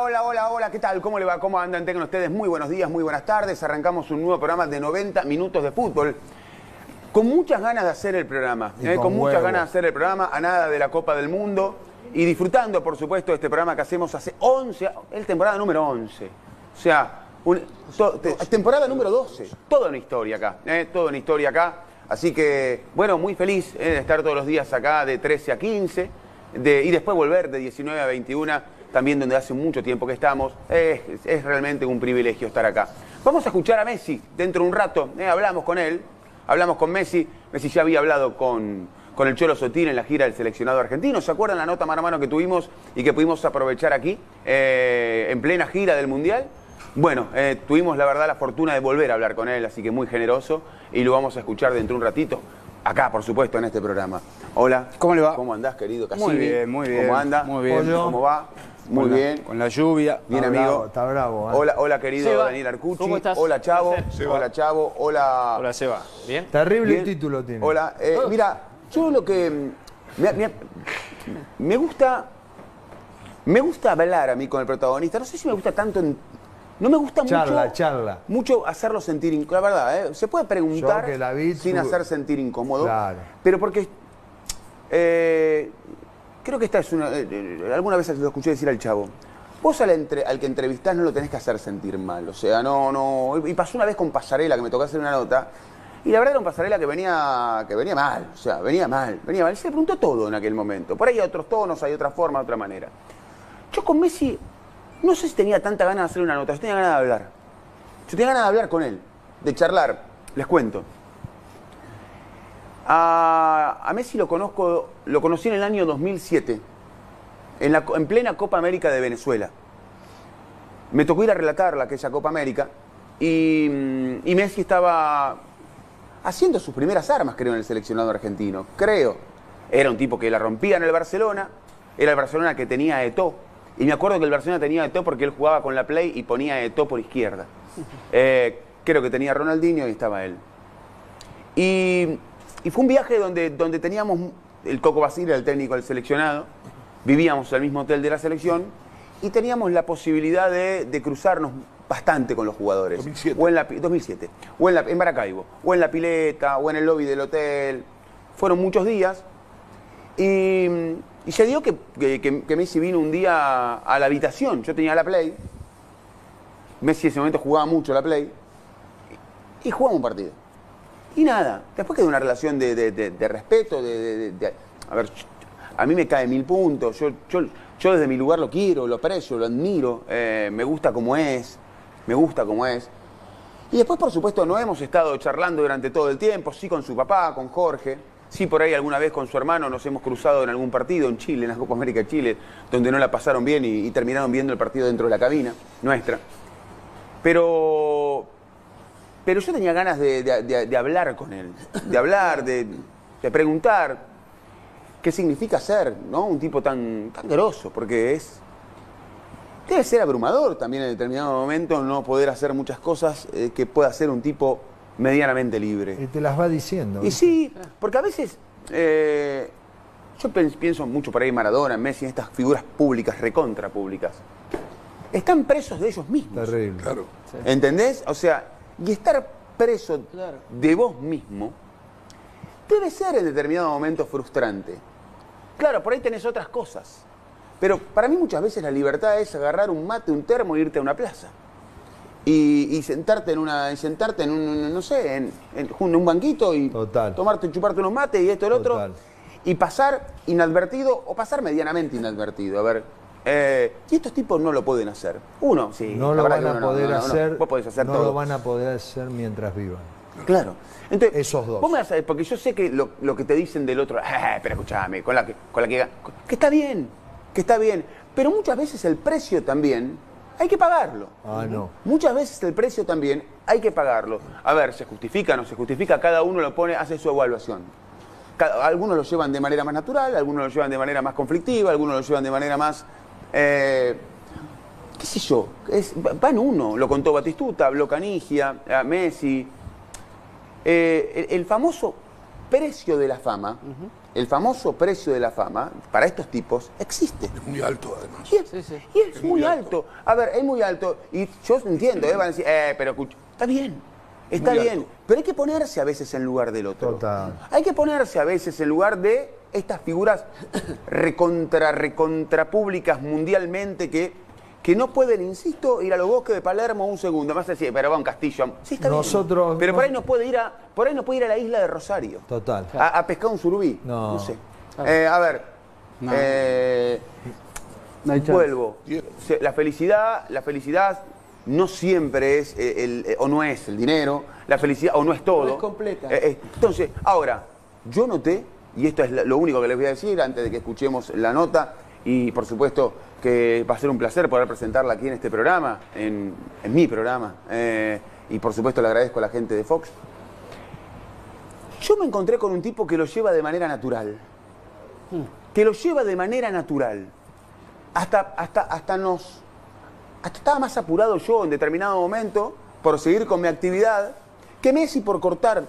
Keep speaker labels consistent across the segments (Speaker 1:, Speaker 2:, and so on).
Speaker 1: hola, ¿qué tal? ¿Cómo le va? ¿Cómo andan? Tengan ustedes muy buenos días, muy buenas tardes. Arrancamos un nuevo programa de 90 minutos de fútbol. Con muchas ganas de hacer el programa, con muchas ganas de hacer el programa, a nada de la Copa del Mundo y disfrutando, por supuesto, de este programa que hacemos hace 11, es temporada número 11. O sea, temporada número 12. Toda una historia acá, toda una historia acá. Así que, bueno, muy feliz de estar todos los días acá de 13 a 15 y después volver de 19 a 21, también donde hace mucho tiempo que estamos. Es realmente un privilegio estar acá. Vamos a escuchar a Messi dentro de un rato, hablamos con él. Hablamos con Messi. Messi ya había hablado con el Cholo Sotín en la gira del seleccionado argentino. ¿Se acuerdan la nota mano a mano que tuvimos y que pudimos aprovechar aquí en plena gira del Mundial? Bueno, tuvimos la verdad la fortuna de volver a hablar con él, así que muy generoso y lo vamos a escuchar dentro de un ratito. Acá, por supuesto, en este programa. Hola.
Speaker 2: ¿Cómo le va?
Speaker 1: ¿Cómo andás, querido Cassini?
Speaker 2: Muy bien, muy bien.
Speaker 1: ¿Cómo anda?
Speaker 2: Muy bien.
Speaker 1: ¿Cómo va? Muy bien.
Speaker 2: Con la lluvia.
Speaker 1: Bien,
Speaker 3: está
Speaker 1: amigo.
Speaker 3: Bravo, está bravo.
Speaker 1: Hola, querido
Speaker 4: Seba,
Speaker 1: Daniel Arcucci.
Speaker 4: ¿cómo estás?
Speaker 1: Hola, Chavo.
Speaker 4: Seba.
Speaker 1: Hola, Chavo. Hola.
Speaker 4: Hola, Seba. ¿Bien?
Speaker 3: Terrible
Speaker 1: Bien.
Speaker 3: título tiene.
Speaker 1: Hola. Mira, yo lo que... Me gusta hablar a mí con el protagonista. No sé si me gusta tanto... No me gusta
Speaker 3: Charla.
Speaker 1: mucho hacerlo sentir incómodo. La verdad, se puede preguntar
Speaker 3: Yo que la vi,
Speaker 1: sin hacer sentir incómodo.
Speaker 3: Claro.
Speaker 1: Pero porque... creo que esta es una... alguna vez lo escuché decir al Chavo. Vos al que entrevistás no lo tenés que hacer sentir mal. O sea, no... Y pasó una vez con Pasarela, que me tocó hacer una nota. Y la verdad era un Pasarela que venía mal. O sea, venía mal. Y se le preguntó todo en aquel momento. Por ahí hay otros tonos, hay otra forma, otra manera. Yo con Messi... No sé si tenía tanta ganas de hacer una nota, yo tenía ganas de hablar. Yo tenía ganas de hablar con él, de charlar. Les cuento. A Messi lo conocí en el año 2007, en plena Copa América de Venezuela. Me tocó ir a relatarla, aquella Copa América, y Messi estaba haciendo sus primeras armas, creo, en el seleccionado argentino. Creo. Era un tipo que la rompía en el Barcelona, era el Barcelona que tenía a Eto'o. Y me acuerdo que el Barcelona tenía a Eto'o porque él jugaba con la Play y ponía a Eto'o por izquierda. Creo que tenía a Ronaldinho y estaba él. Y fue un viaje donde teníamos... El Coco Basile, el técnico del seleccionado. Vivíamos en el mismo hotel de la selección. Y teníamos la posibilidad de cruzarnos bastante con los jugadores.
Speaker 5: 2007.
Speaker 1: O en 2007. O en Maracaibo. O en la pileta, o en el lobby del hotel. Fueron muchos días. Y se dio que Messi vino un día a la habitación. Yo tenía la Play. Messi en ese momento jugaba mucho la Play. Y jugamos un partido. Y nada, después quedó una relación de respeto, a ver, a mí me cae 1000 puntos. Yo desde mi lugar lo quiero, lo aprecio, lo admiro. Me gusta como es. Y después, por supuesto, no hemos estado charlando durante todo el tiempo. Sí con su papá, con Jorge. Sí, por ahí alguna vez con su hermano nos hemos cruzado en algún partido en Chile, en la Copa América de Chile, donde no la pasaron bien y terminaron viendo el partido dentro de la cabina nuestra. Pero yo tenía ganas de hablar con él, de preguntar qué significa ser, ¿no? Un tipo tan grosso, porque debe ser abrumador también en determinado momento no poder hacer muchas cosas que pueda hacer un tipo medianamente libre.
Speaker 3: Y te las va diciendo.
Speaker 1: Y sí, porque a veces yo pienso mucho por ahí en Maradona, en Messi, en estas figuras públicas, recontra públicas. Están presos de ellos mismos.
Speaker 3: Terrible.
Speaker 5: Claro.
Speaker 4: Sí.
Speaker 1: ¿Entendés? O sea, y estar preso de vos mismo debe ser en determinado momento frustrante. Claro, por ahí tenés otras cosas. Pero para mí muchas veces la libertad es agarrar un mate, un termo e irte a una plaza. Y sentarte en un, no sé, en un banquito y chuparte unos mates y esto y lo otro. Y pasar inadvertido o pasar medianamente inadvertido. A ver, y estos tipos no lo pueden hacer. Uno, sí.
Speaker 3: No lo van a poder hacer.
Speaker 1: Vos podés hacer
Speaker 3: no
Speaker 1: todo.
Speaker 3: lo van a poder hacer mientras vivan.
Speaker 1: Claro. Entonces,
Speaker 3: esos dos.
Speaker 1: Vos me vas a ver, porque yo sé que lo que te dicen del otro, pero escuchame, que está bien, pero muchas veces el precio también hay que pagarlo.
Speaker 3: No.
Speaker 1: Muchas veces el precio también hay que pagarlo. A ver, ¿se justifica o no se justifica? Cada uno lo pone, hace su evaluación. Algunos lo llevan de manera más natural, algunos lo llevan de manera más conflictiva, algunos lo llevan de manera más... qué sé yo, va en uno. Lo contó Batistuta, habló Canigia, Messi. El famoso precio de la fama, el famoso precio de la fama, para estos tipos, existe.
Speaker 2: Es muy alto, además.
Speaker 1: Y es muy alto. A ver, es muy alto. Y yo entiendo, van a decir, pero escucha, está bien. Está
Speaker 2: Muy
Speaker 1: bien,
Speaker 2: alto.
Speaker 1: pero hay que ponerse a veces en lugar del otro.
Speaker 3: Total.
Speaker 1: Hay que ponerse a veces en lugar de estas figuras recontra públicas mundialmente que no pueden, insisto, ir a los bosques de Palermo un segundo. Más así, pero va a un castillo. Sí, está
Speaker 3: Nosotros
Speaker 1: bien. Pero
Speaker 3: no-
Speaker 1: por ahí no puede ir a la isla de Rosario.
Speaker 3: Total.
Speaker 1: A pescar un surubí.
Speaker 3: No.
Speaker 1: No sé. A ver.
Speaker 4: No. No hay chance.
Speaker 1: Vuelvo. La felicidad no siempre es o no es el dinero, la felicidad o no es todo.
Speaker 4: No es completa.
Speaker 1: Entonces, ahora, yo noté, y esto es lo único que les voy a decir antes de que escuchemos la nota, y por supuesto que va a ser un placer poder presentarla aquí en este programa, en mi programa, y por supuesto le agradezco a la gente de Fox. Yo me encontré con un tipo que lo lleva de manera natural. Que lo lleva de manera natural. Hasta estaba más apurado yo en determinado momento por seguir con mi actividad que Messi por cortar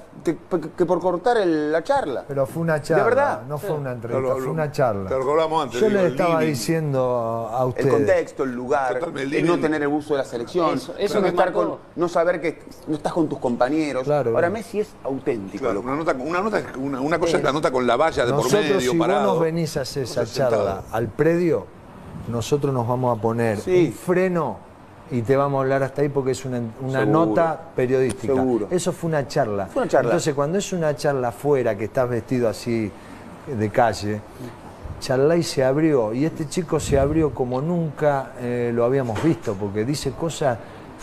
Speaker 1: la charla.
Speaker 3: Pero fue una charla,
Speaker 1: ¿De verdad?
Speaker 3: no fue una entrevista, fue una charla.
Speaker 2: Te lo hablamos antes.
Speaker 3: Yo
Speaker 2: digo,
Speaker 3: le
Speaker 2: el
Speaker 3: estaba
Speaker 2: living.
Speaker 3: diciendo a
Speaker 1: El
Speaker 3: ustedes.
Speaker 1: contexto, el lugar,
Speaker 2: Totalmente,
Speaker 1: el no
Speaker 2: living.
Speaker 1: tener el buzo de la selección,
Speaker 4: Eso
Speaker 1: no,
Speaker 4: me marcó.
Speaker 1: no saber que no estás con tus compañeros.
Speaker 3: Claro.
Speaker 1: Ahora Messi es auténtico.
Speaker 2: Claro,
Speaker 1: loco.
Speaker 2: una cosa es la nota con la valla de por
Speaker 3: Nosotros,
Speaker 2: medio,
Speaker 3: si
Speaker 2: parado.
Speaker 3: vos nos venís a hacer esa
Speaker 2: Nosotros sentados.
Speaker 3: charla al predio, nosotros nos vamos a poner
Speaker 1: Sí.
Speaker 3: un freno y te vamos a hablar hasta ahí porque es una
Speaker 1: Seguro.
Speaker 3: nota periodística.
Speaker 1: Seguro.
Speaker 3: Eso fue una charla.
Speaker 1: Fue una charla.
Speaker 3: Entonces, cuando es una charla afuera, que estás vestido así de calle, charla y se abrió. Y este chico se abrió como nunca lo habíamos visto, porque dice cosas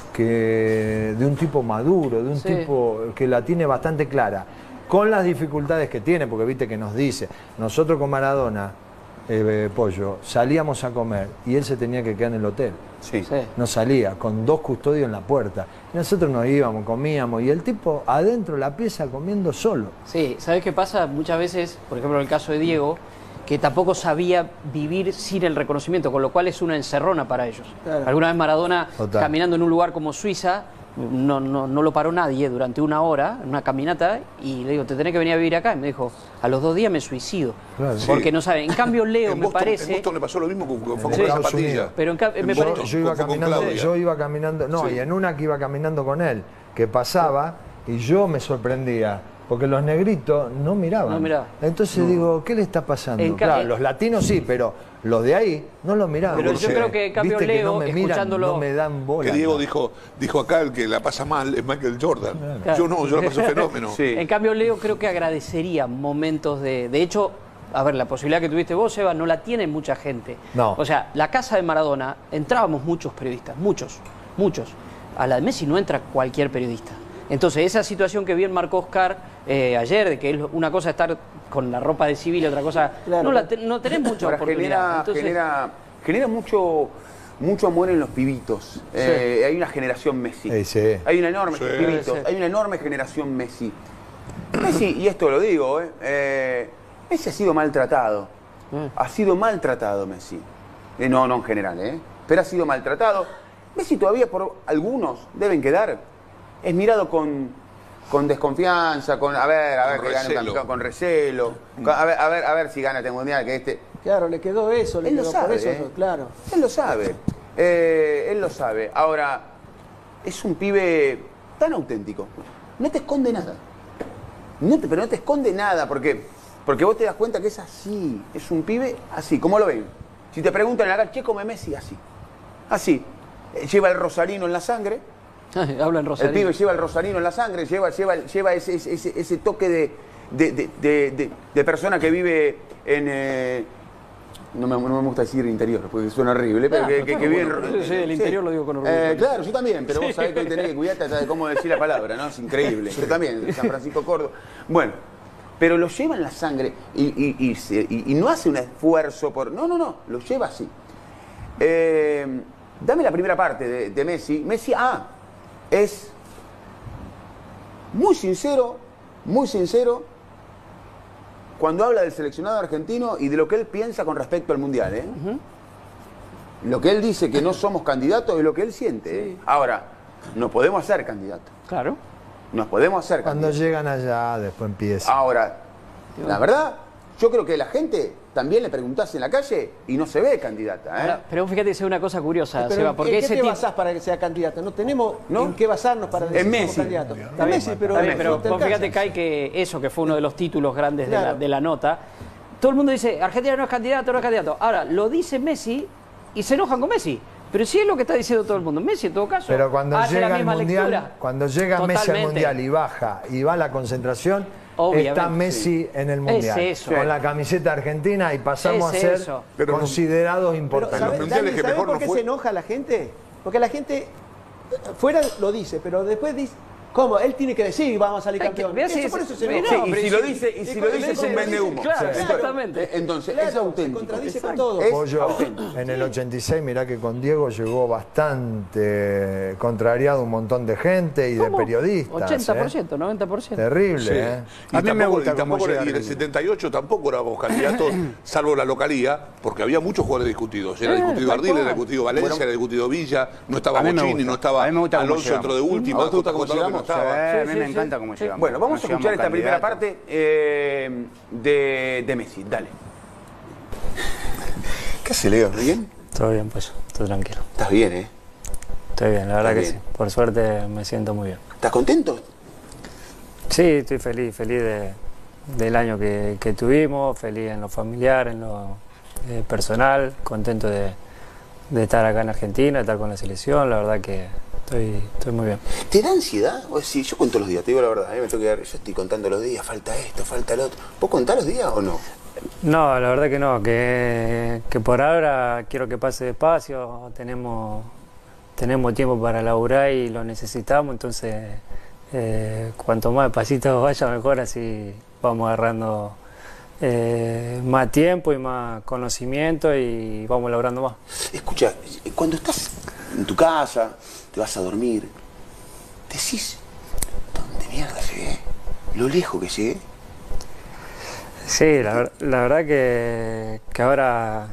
Speaker 3: que de un tipo maduro, de un
Speaker 4: Sí.
Speaker 3: tipo que la tiene bastante clara, con las dificultades que tiene, porque viste que nos dice, nosotros con Maradona, Pollo, salíamos a comer y él se tenía que quedar en el hotel.
Speaker 1: Sí.
Speaker 4: Sí.
Speaker 3: No salía, con 2 custodios en la puerta. Y nosotros nos íbamos, comíamos, y el tipo adentro de la pieza comiendo solo.
Speaker 4: Sí, ¿sabes qué pasa? Muchas veces, por ejemplo en el caso de Diego, que tampoco sabía vivir sin el reconocimiento, con lo cual es una encerrona para ellos.
Speaker 5: Claro.
Speaker 4: Alguna vez Maradona,
Speaker 3: Total.
Speaker 4: caminando en un lugar como Suiza, no lo paró nadie durante una hora, en una caminata, y le digo, te tenés que venir a vivir acá. Y me dijo, a los 2 días me suicido.
Speaker 3: Claro.
Speaker 4: Porque no saben. En cambio, Leo,
Speaker 2: En
Speaker 4: me
Speaker 2: Boston,
Speaker 4: parece...
Speaker 2: En Boston le pasó lo mismo fue con
Speaker 3: Estados
Speaker 2: Zapatilla.
Speaker 3: Unidos.
Speaker 4: Pero me
Speaker 2: En
Speaker 4: parece...
Speaker 2: Boston.
Speaker 3: Yo iba
Speaker 2: Con
Speaker 3: caminando,
Speaker 2: Claudia.
Speaker 3: no,
Speaker 2: Sí.
Speaker 3: y en una que iba caminando con él, que pasaba, y yo me sorprendía, porque los negritos no miraban.
Speaker 4: No miraban.
Speaker 3: Entonces digo, ¿qué le está pasando?
Speaker 4: En
Speaker 3: Claro,
Speaker 4: ca-
Speaker 3: los latinos sí, pero los de ahí no lo miraban.
Speaker 4: Pero
Speaker 3: porque,
Speaker 4: yo creo que, en cambio,
Speaker 3: viste que
Speaker 4: Leo,
Speaker 3: no me miran,
Speaker 4: escuchándolo-
Speaker 3: no me dan bola.
Speaker 2: Que Diego
Speaker 3: no.
Speaker 2: dijo acá, el que la pasa mal es Michael Jordan.
Speaker 4: Claro.
Speaker 2: Yo no, yo la paso fenómeno.
Speaker 1: Sí.
Speaker 4: En cambio, Leo creo que agradecería momentos de... De hecho, a ver, la posibilidad que tuviste vos, Eva, no la tiene mucha gente.
Speaker 3: No.
Speaker 4: O sea, la casa de Maradona, entrábamos muchos periodistas, muchos. A la de Messi no entra cualquier periodista. Entonces, esa situación que bien marcó Oscar ayer, de que es una cosa estar con la ropa de civil y otra cosa...
Speaker 5: Claro.
Speaker 4: no tenés mucha
Speaker 1: Ahora,
Speaker 4: oportunidad. Entonces,
Speaker 1: genera mucho amor en los pibitos. Hay una generación Messi.
Speaker 3: Sí.
Speaker 1: Hay una enorme,
Speaker 2: Sí.
Speaker 1: pibitos,
Speaker 4: Sí.
Speaker 1: hay una enorme generación Messi. Messi, y esto lo digo, Messi ha sido maltratado. Ha sido maltratado Messi. No en general, pero ha sido maltratado. Messi todavía por algunos deben quedar. Es mirado con desconfianza, con a ver
Speaker 2: Con
Speaker 1: que gane un
Speaker 2: recelo.
Speaker 1: campeón, con recelo. A ver si gana este mundial, que este.
Speaker 5: Claro, le quedó eso, le
Speaker 1: Él lo
Speaker 5: quedó
Speaker 1: sabe,
Speaker 5: por eso,
Speaker 1: ¿eh?
Speaker 5: claro.
Speaker 1: Él lo sabe. Él lo sabe. Ahora, es un pibe tan auténtico. No te esconde nada. Pero no te esconde nada, porque vos te das cuenta que es así. Es un pibe así. ¿Cómo lo ven? Si te preguntan acá, ¿qué come Messi? Así. Así. Lleva el rosarino en la sangre.
Speaker 4: habla en
Speaker 1: El
Speaker 4: Rosario.
Speaker 1: pibe lleva el rosarino en la sangre, lleva ese toque de persona que vive en... no me gusta decir interior, porque suena horrible, pero que vive en...
Speaker 4: Sí, el interior lo digo con orgullo.
Speaker 1: Claro, yo también, pero vos sabés que tenés que cuidarte hasta de cómo decir la palabra, ¿no? Es increíble. Yo también, de San Francisco Córdoba. Bueno, pero lo lleva en la sangre y no hace un esfuerzo por... No, lo lleva así. Dame la primera parte de Messi. Messi, es muy sincero cuando habla del seleccionado argentino y de lo que él piensa con respecto al Mundial. Lo que él dice que no somos candidatos es lo que él siente. Ahora, no podemos ser candidatos.
Speaker 4: Claro.
Speaker 1: Nos podemos hacer
Speaker 3: Cuando
Speaker 1: candidatos.
Speaker 3: llegan allá, después empieza.
Speaker 1: Ahora, La verdad, yo creo que la gente también le preguntás en la calle y no se ve candidata.
Speaker 4: Ahora, pero fíjate que es una cosa curiosa,
Speaker 5: Pero
Speaker 4: Seba, porque
Speaker 5: ¿en qué
Speaker 4: ese
Speaker 5: te
Speaker 4: tipo...
Speaker 5: basás para que sea candidata? No tenemos en qué basarnos para decir
Speaker 1: En
Speaker 5: que
Speaker 1: Messi.
Speaker 5: somos candidatos.
Speaker 4: Está bien,
Speaker 5: pero
Speaker 4: pero
Speaker 5: no te
Speaker 4: vos fíjate,
Speaker 5: alcanza.
Speaker 4: Kai, que eso que fue uno de los títulos grandes
Speaker 5: Claro.
Speaker 4: de la nota, todo el mundo dice, Argentina no es candidato, no es candidato. Ahora, lo dice Messi y se enojan con Messi. Pero sí es lo que está diciendo todo el mundo. Messi, en todo caso,
Speaker 3: Pero cuando
Speaker 4: hace la
Speaker 3: llega el
Speaker 4: misma
Speaker 3: mundial,
Speaker 4: lectura.
Speaker 3: cuando llega Messi al
Speaker 4: Totalmente.
Speaker 3: mundial y baja y va a la concentración,
Speaker 4: Obviamente,
Speaker 3: está Messi en el mundial
Speaker 4: eso.
Speaker 3: con la camiseta argentina y pasamos
Speaker 4: Es
Speaker 3: a ser
Speaker 4: eso.
Speaker 2: Pero
Speaker 3: considerados
Speaker 5: Pero,
Speaker 3: importantes.
Speaker 5: ¿sabes,
Speaker 2: mundiales
Speaker 5: Dani,
Speaker 2: que
Speaker 5: ¿sabes
Speaker 2: mejor
Speaker 5: por
Speaker 2: no
Speaker 5: qué
Speaker 2: fue?
Speaker 5: se enoja la gente? Porque la gente fuera lo dice, pero después dice, ¿cómo? Él tiene que decir, vamos a salir
Speaker 4: Hay que-
Speaker 5: campeón.
Speaker 4: veas si
Speaker 5: Eso por
Speaker 4: es-
Speaker 5: eso se
Speaker 4: pero
Speaker 5: enoja.
Speaker 4: no,
Speaker 1: y
Speaker 4: pero
Speaker 1: si
Speaker 4: y
Speaker 1: lo
Speaker 4: si-
Speaker 1: dice, es un vende humo.
Speaker 4: Claro, exactamente.
Speaker 1: Entonces,
Speaker 5: Claro,
Speaker 1: es auténtico.
Speaker 5: se contradice con
Speaker 1: Exacto.
Speaker 5: todo.
Speaker 1: Es
Speaker 3: Pollo,
Speaker 1: auténtico.
Speaker 3: en el 86, mirá que con Diego llegó bastante contrariado un montón de gente y de
Speaker 4: ¿Cómo?
Speaker 3: periodistas.
Speaker 4: 80%, 90%.
Speaker 3: Terrible,
Speaker 2: Sí.
Speaker 3: ¿eh?
Speaker 2: Y
Speaker 6: A mí me
Speaker 2: tampoco-
Speaker 6: gusta
Speaker 2: y tampoco-
Speaker 6: cómo llega
Speaker 2: y en el
Speaker 6: Argentina.
Speaker 2: 78 tampoco éramos candidatos, salvo la localía, porque había muchos jugadores discutidos. Era discutido
Speaker 4: tal
Speaker 2: Ardil,
Speaker 4: cual.
Speaker 2: era discutido Valencia,
Speaker 1: Bueno.
Speaker 2: era discutido Villa, no estaba
Speaker 6: A mí me
Speaker 2: Bochini,
Speaker 6: gusta.
Speaker 2: no estaba
Speaker 6: A mí me gusta cómo
Speaker 2: Alonso dentro de
Speaker 6: llegamos.
Speaker 2: última,
Speaker 1: ¿A vos te gusta cómo
Speaker 2: Contalo que no
Speaker 1: llegamos?
Speaker 2: estaba.
Speaker 6: a mí
Speaker 4: Sí,
Speaker 6: me
Speaker 4: sí,
Speaker 6: encanta
Speaker 4: sí.
Speaker 6: cómo
Speaker 4: Sí.
Speaker 6: llegamos.
Speaker 1: Bueno, vamos a
Speaker 6: Nos
Speaker 1: escuchar
Speaker 6: llevamos
Speaker 1: esta primera
Speaker 6: candidatos.
Speaker 1: parte de Messi. Dale.
Speaker 2: ¿Qué hace Leo?
Speaker 1: ¿Bien?
Speaker 7: Todo bien, pues, todo tranquilo.
Speaker 1: Estás bien, ¿eh?
Speaker 7: Estoy bien, la verdad que
Speaker 1: Está
Speaker 7: sí.
Speaker 1: bien.
Speaker 7: Por suerte me siento muy bien.
Speaker 1: ¿Estás contento?
Speaker 7: Sí, estoy feliz del año que tuvimos, feliz en lo familiar, en lo personal, contento de estar acá en Argentina, de estar con la selección, la verdad que estoy muy bien.
Speaker 1: ¿Te da ansiedad? O sí, yo cuento los días, te digo la verdad, me tengo que dar, yo estoy contando los días, falta esto, falta lo otro. ¿Vos contás los días o no?
Speaker 7: No, la verdad que no, que por ahora quiero que pase despacio, tenemos tiempo para laburar y lo necesitamos, entonces cuanto más despacito vaya mejor, así vamos agarrando más tiempo y más conocimiento y vamos laburando más.
Speaker 1: Escucha, cuando estás en tu casa, te vas a dormir, decís, ¿dónde mierda llegué? ¿Lo lejos que llegué?
Speaker 7: Sí, la verdad que ahora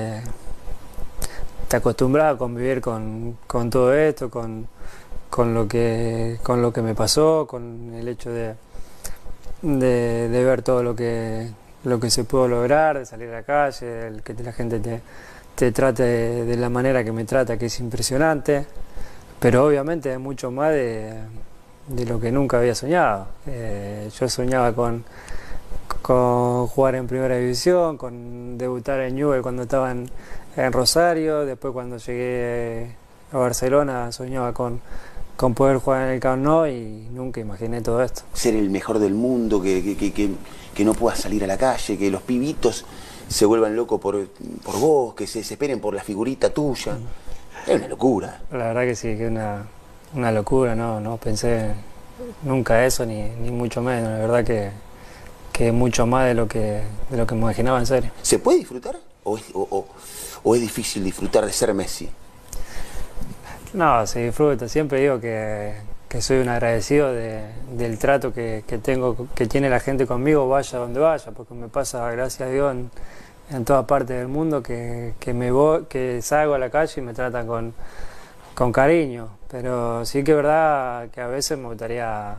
Speaker 7: te acostumbras a convivir con todo esto, con lo que me pasó, con el hecho de ver todo lo que se pudo lograr, de salir a la calle, el que la gente te trate de la manera que me trata, que es impresionante, pero obviamente es mucho más de lo que nunca había soñado. Yo soñaba con jugar en primera división, con debutar en Newell's cuando estaba en Rosario, después cuando llegué a Barcelona soñaba con poder jugar en el Camp Nou y nunca imaginé todo esto.
Speaker 1: Ser el mejor del mundo, que no puedas salir a la calle, que los pibitos se vuelvan locos por vos, que se desesperen por la figurita tuya. Es una locura.
Speaker 7: La verdad que sí, que es una locura, no pensé nunca eso, ni mucho menos. La verdad que mucho más de lo que me imaginaba, en serio.
Speaker 1: ¿Se puede disfrutar? ¿O es difícil disfrutar de ser Messi?
Speaker 7: No, se disfruta. Siempre digo que soy un agradecido del trato que tiene la gente conmigo, vaya donde vaya, porque me pasa, gracias a Dios, en toda parte del mundo que salgo a la calle y me tratan con cariño. Pero sí que es verdad que a veces me gustaría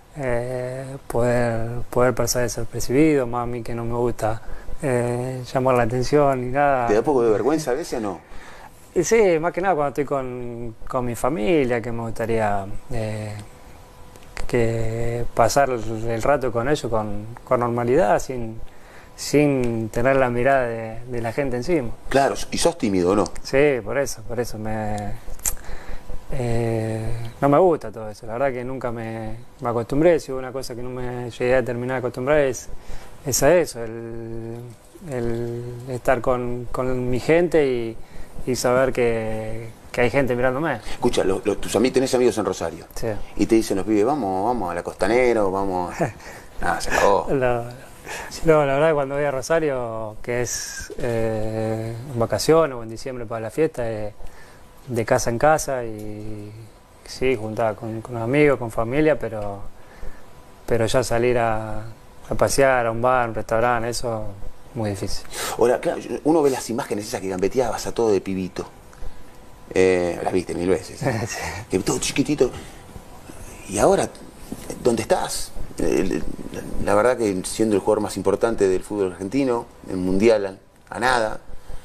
Speaker 7: poder pasar desapercibido, más a mí que no me gusta llamar la atención ni nada.
Speaker 1: ¿Te da poco de vergüenza a veces o no?
Speaker 7: Y sí, más que nada cuando estoy con mi familia, que me gustaría que pasar el rato con ellos con normalidad, sin tener la mirada de la gente encima.
Speaker 1: Claro, y sos tímido, ¿o no?
Speaker 7: Sí, por eso no me gusta todo eso. La verdad que nunca me acostumbré. Si hubo una cosa que no me llegué a terminar de acostumbrar es a eso, el estar con mi gente y saber que hay gente mirándome.
Speaker 1: Escucha, tenés amigos en Rosario.
Speaker 7: Sí.
Speaker 1: Y te dicen los pibes, vamos a la Costanera o vamos... Nada, se acabó.
Speaker 7: No, la verdad que cuando voy a Rosario, que es en vacaciones o en diciembre para la fiesta, de casa en casa y sí, juntada con amigos, con familia, pero ya salir a pasear a un bar, a un restaurante, eso muy difícil.
Speaker 1: Ahora, claro, uno ve las imágenes esas que gambeteabas a todo de pibito. Las viste 1000 veces. Que todo chiquitito. Y ahora, ¿dónde estás? la verdad que siendo el jugador más importante del fútbol argentino, en mundial a nada,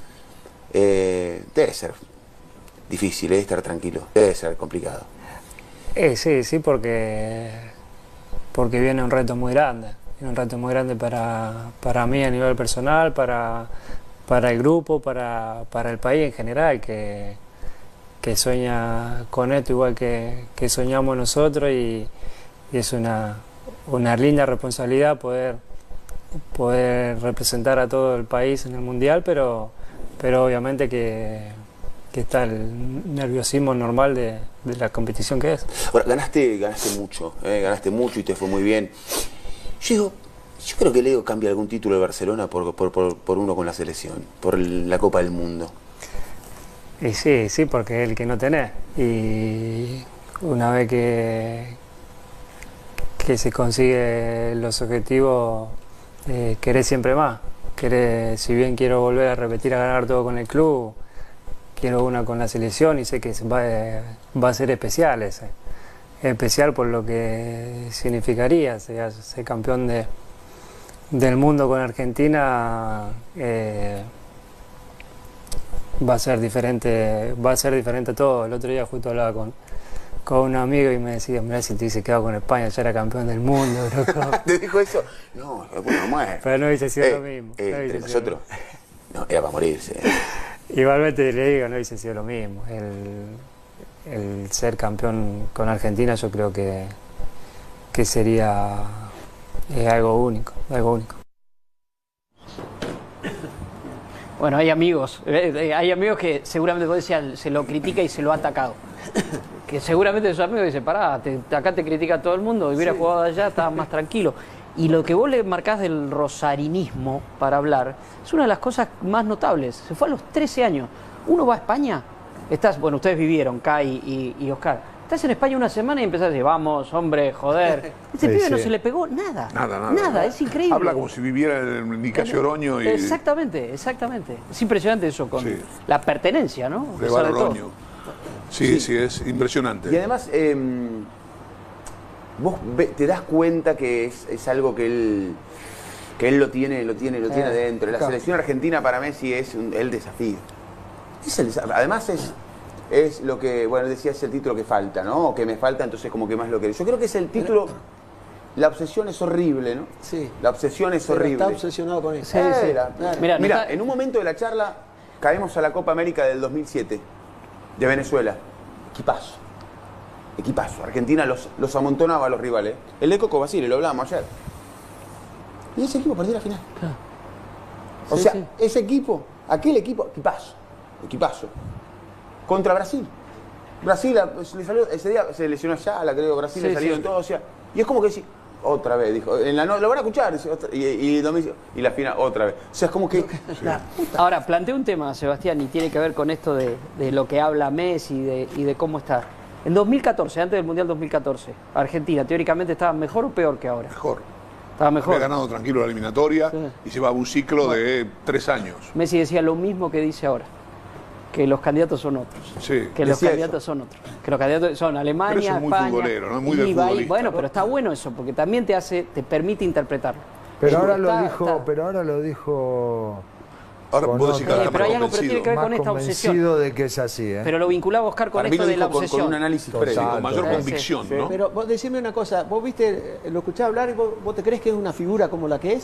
Speaker 1: debe ser difícil, debe estar tranquilo, debe ser complicado.
Speaker 7: Sí, porque viene un reto muy grande. Viene un reto muy grande para mí a nivel personal, para el grupo, para el país en general, que sueña con esto igual que soñamos nosotros, y es una linda responsabilidad poder representar a todo el país en el Mundial, pero obviamente que está el nerviosismo normal de la competición que es.
Speaker 1: Ahora, ganaste mucho y te fue muy bien. Yo creo que Leo cambia algún título de Barcelona por uno con la selección, por la Copa del Mundo.
Speaker 7: Y sí, porque es el que no tenés. Y una vez que se consigue los objetivos, querés siempre más. Si bien quiero volver a repetir a ganar todo con el club, quiero una con la selección, y sé que va a ser especial ese. Especial por lo que significaría ser campeón del mundo con Argentina. Va a ser diferente todo. El otro día justo hablaba con un amigo y me decía, mirá, si te hubiese quedado con España ya era campeón del mundo.
Speaker 1: ¿Te dijo eso? No, bueno, muere.
Speaker 7: Pero no hubiese sido lo mismo.
Speaker 1: Entre nosotros, no, era para morirse.
Speaker 7: Igualmente le digo, no hubiese sido lo mismo. El ser campeón con Argentina, yo creo que sería algo único.
Speaker 4: Bueno, hay amigos que seguramente vos decías, se lo critica y se lo ha atacado. Que seguramente esos amigos dicen, pará, acá te critica todo el mundo, hubiera jugado allá, estabas más tranquilo. Y lo que vos le marcás del rosarinismo para hablar es una de las cosas más notables. Se fue a los 13 años. Uno va a España, bueno, ustedes vivieron, Kai y Oscar. Estás en España una semana y empezás a decir, vamos, hombre, joder. Este pibe no se le pegó nada. Nada, es increíble.
Speaker 2: Habla como si viviera en Nicasio Oroño.
Speaker 4: Exactamente. Es impresionante eso con la pertenencia, ¿no?
Speaker 2: De Oroño. Sí, es impresionante.
Speaker 1: Y además, vos te das cuenta que es algo que él lo tiene adentro. La selección argentina para Messi es el desafío. Además es lo que, bueno, decía, es el título que falta, ¿no? O que me falta, entonces como que más lo querés. Yo creo que es el título. La obsesión es horrible, ¿no?
Speaker 5: Sí.
Speaker 1: La obsesión es horrible.
Speaker 5: Está obsesionado con eso.
Speaker 4: Sí.
Speaker 5: Claro.
Speaker 1: Mira, en un momento de la charla caemos a la Copa América del 2007 de Venezuela. Equipazo. Argentina los amontonaba a los rivales. El de Coco Basile, lo hablábamos ayer. Y ese equipo perdió la final. O sea, ese equipo, aquel equipo, equipazo. Contra Brasil. Brasil le salió, ese día se lesionó Ayala, creo, Brasil le salieron todos. O sea, y es como que decir, otra vez, dijo, lo van a escuchar, y la final otra vez. O sea, es como que.
Speaker 4: Ahora, planteo un tema, Sebastián, y tiene que ver con esto de lo que habla Messi y de cómo está. En 2014, antes del Mundial 2014, Argentina teóricamente estaba mejor o peor que ahora.
Speaker 2: Mejor.
Speaker 4: Estaba mejor.
Speaker 2: Había ganado tranquilo la eliminatoria y llevaba un ciclo de 3 años.
Speaker 4: Messi decía lo mismo que dice ahora. Que los candidatos son otros.
Speaker 2: Sí.
Speaker 4: Que los candidatos son otros. Que los candidatos son Alemania,
Speaker 2: pero eso es muy
Speaker 4: España.
Speaker 2: futbolero, ¿no? Es muy del futbolista.
Speaker 4: Bueno, pero está bueno eso, porque también te permite interpretarlo.
Speaker 3: Pero ahora lo dijo.
Speaker 2: Ahora vos decís que
Speaker 4: pero hay algo, pero tiene que ver con esta obsesión.
Speaker 3: Convencido de que es así, ¿eh?
Speaker 4: Pero lo vinculaba Oscar con esto de la obsesión.
Speaker 1: Con un análisis previo,
Speaker 2: con mayor convicción, ¿no?
Speaker 5: Pero vos decime una cosa, vos viste, lo escuchás hablar y vos te crees que es una figura como la que es.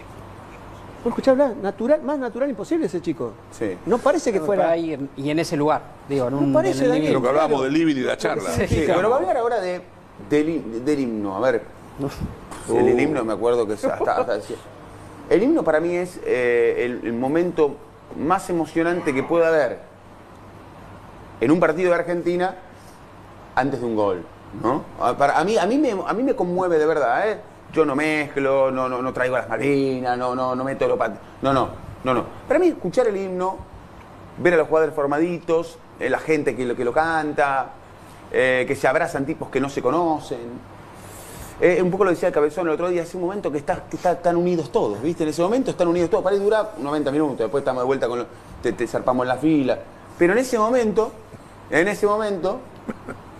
Speaker 5: Vos escuchás hablar, más natural imposible ese chico.
Speaker 1: Sí.
Speaker 5: No parece que fuera.
Speaker 4: Y en ese lugar, digo, en un.
Speaker 5: parece,
Speaker 4: en el
Speaker 5: Daniel.
Speaker 2: Lo que hablábamos del living y la charla.
Speaker 1: Sí, pero va a hablar ahora del himno. A ver, el himno me acuerdo que hasta decía. El himno para mí es el momento más emocionante que pueda haber en un partido de Argentina antes de un gol, ¿no? A mí me conmueve de verdad, ¿eh? Yo no mezclo, no traigo las Malvinas, no meto los no. Para mí escuchar el himno, ver a los jugadores formaditos, la gente que lo canta, que se abrazan tipos que no se conocen. Un poco lo decía el Cabezón el otro día, hace un momento que están unidos todos, ¿viste? En ese momento están unidos todos. Para ir dura 90 minutos, después estamos de vuelta te zarpamos en la fila. Pero en ese momento,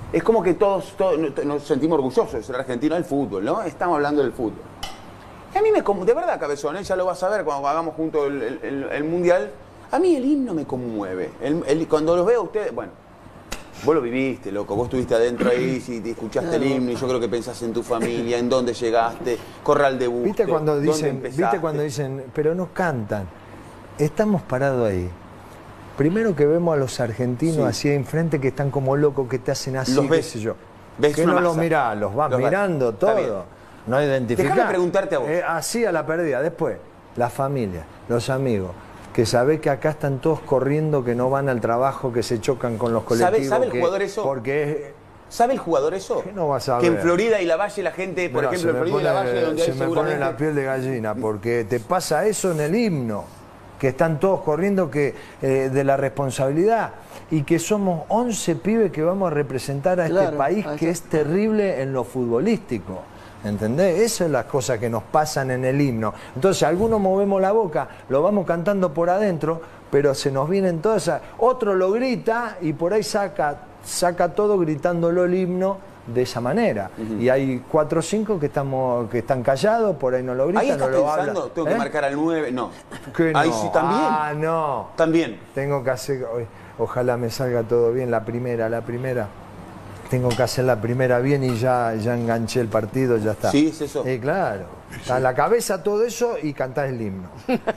Speaker 1: es como que todos nos sentimos orgullosos de ser argentinos del fútbol, ¿no? Estamos hablando del fútbol. Y a mí de verdad, Cabezón, ya lo vas a ver cuando hagamos juntos el Mundial, a mí el himno me conmueve. Cuando los veo a ustedes, bueno, vos lo viviste, loco, vos estuviste adentro ahí, si te escuchaste el himno, y yo creo que pensás en tu familia, en dónde llegaste, Corral de Busto,
Speaker 3: ¿Viste cuando
Speaker 1: dónde
Speaker 3: dicen,
Speaker 1: empezaste?
Speaker 3: pero no cantan? Estamos parados ahí. Primero que vemos a los argentinos así enfrente que están como locos, que te hacen así,
Speaker 1: Los ves,
Speaker 3: qué sé yo.
Speaker 1: ves
Speaker 3: Que
Speaker 1: una
Speaker 3: no los
Speaker 1: masa.
Speaker 3: mirás, los vas mirando
Speaker 1: Está bien.
Speaker 3: todo. No identificás.
Speaker 1: Déjame preguntarte a vos.
Speaker 3: Así a la perdida. Después, la familia, los amigos, que sabés que acá están todos corriendo, que no van al trabajo, que se chocan con los colectivos.
Speaker 1: ¿Sabe el jugador eso?
Speaker 3: Porque
Speaker 1: ¿Sabe el jugador eso?
Speaker 3: ¿Qué no vas a
Speaker 1: que
Speaker 3: ver?
Speaker 1: en Florida y la Valle la gente, por
Speaker 3: Mirá,
Speaker 1: ejemplo, en Florida y la Valle, donde hay
Speaker 3: se me pone
Speaker 1: seguramente...
Speaker 3: la piel de gallina, porque te pasa eso en el himno, que están todos corriendo de la responsabilidad, y que somos 11 pibes que vamos a representar a este país que es terrible en lo futbolístico. ¿Entendés? Esas son las cosas que nos pasan en el himno. Entonces, algunos movemos la boca, lo vamos cantando por adentro, pero se nos vienen todas esas... Otro lo grita y por ahí saca todo gritándolo el himno de esa manera. Y hay 4 o 5 que están callados, por ahí no lo gritan,
Speaker 1: Ahí estás
Speaker 3: no lo
Speaker 1: pensando,
Speaker 3: hablan.
Speaker 1: tengo que marcar al 9, no.
Speaker 3: ¿Qué
Speaker 1: Ahí
Speaker 3: no?
Speaker 1: sí también.
Speaker 3: Ah, no.
Speaker 1: También.
Speaker 3: Tengo que hacer... Ojalá me salga todo bien la primera. Tengo que hacer la primera bien y ya enganché el partido, ya está.
Speaker 1: Sí, es eso.
Speaker 3: Claro. Está en la cabeza todo eso y cantás el himno.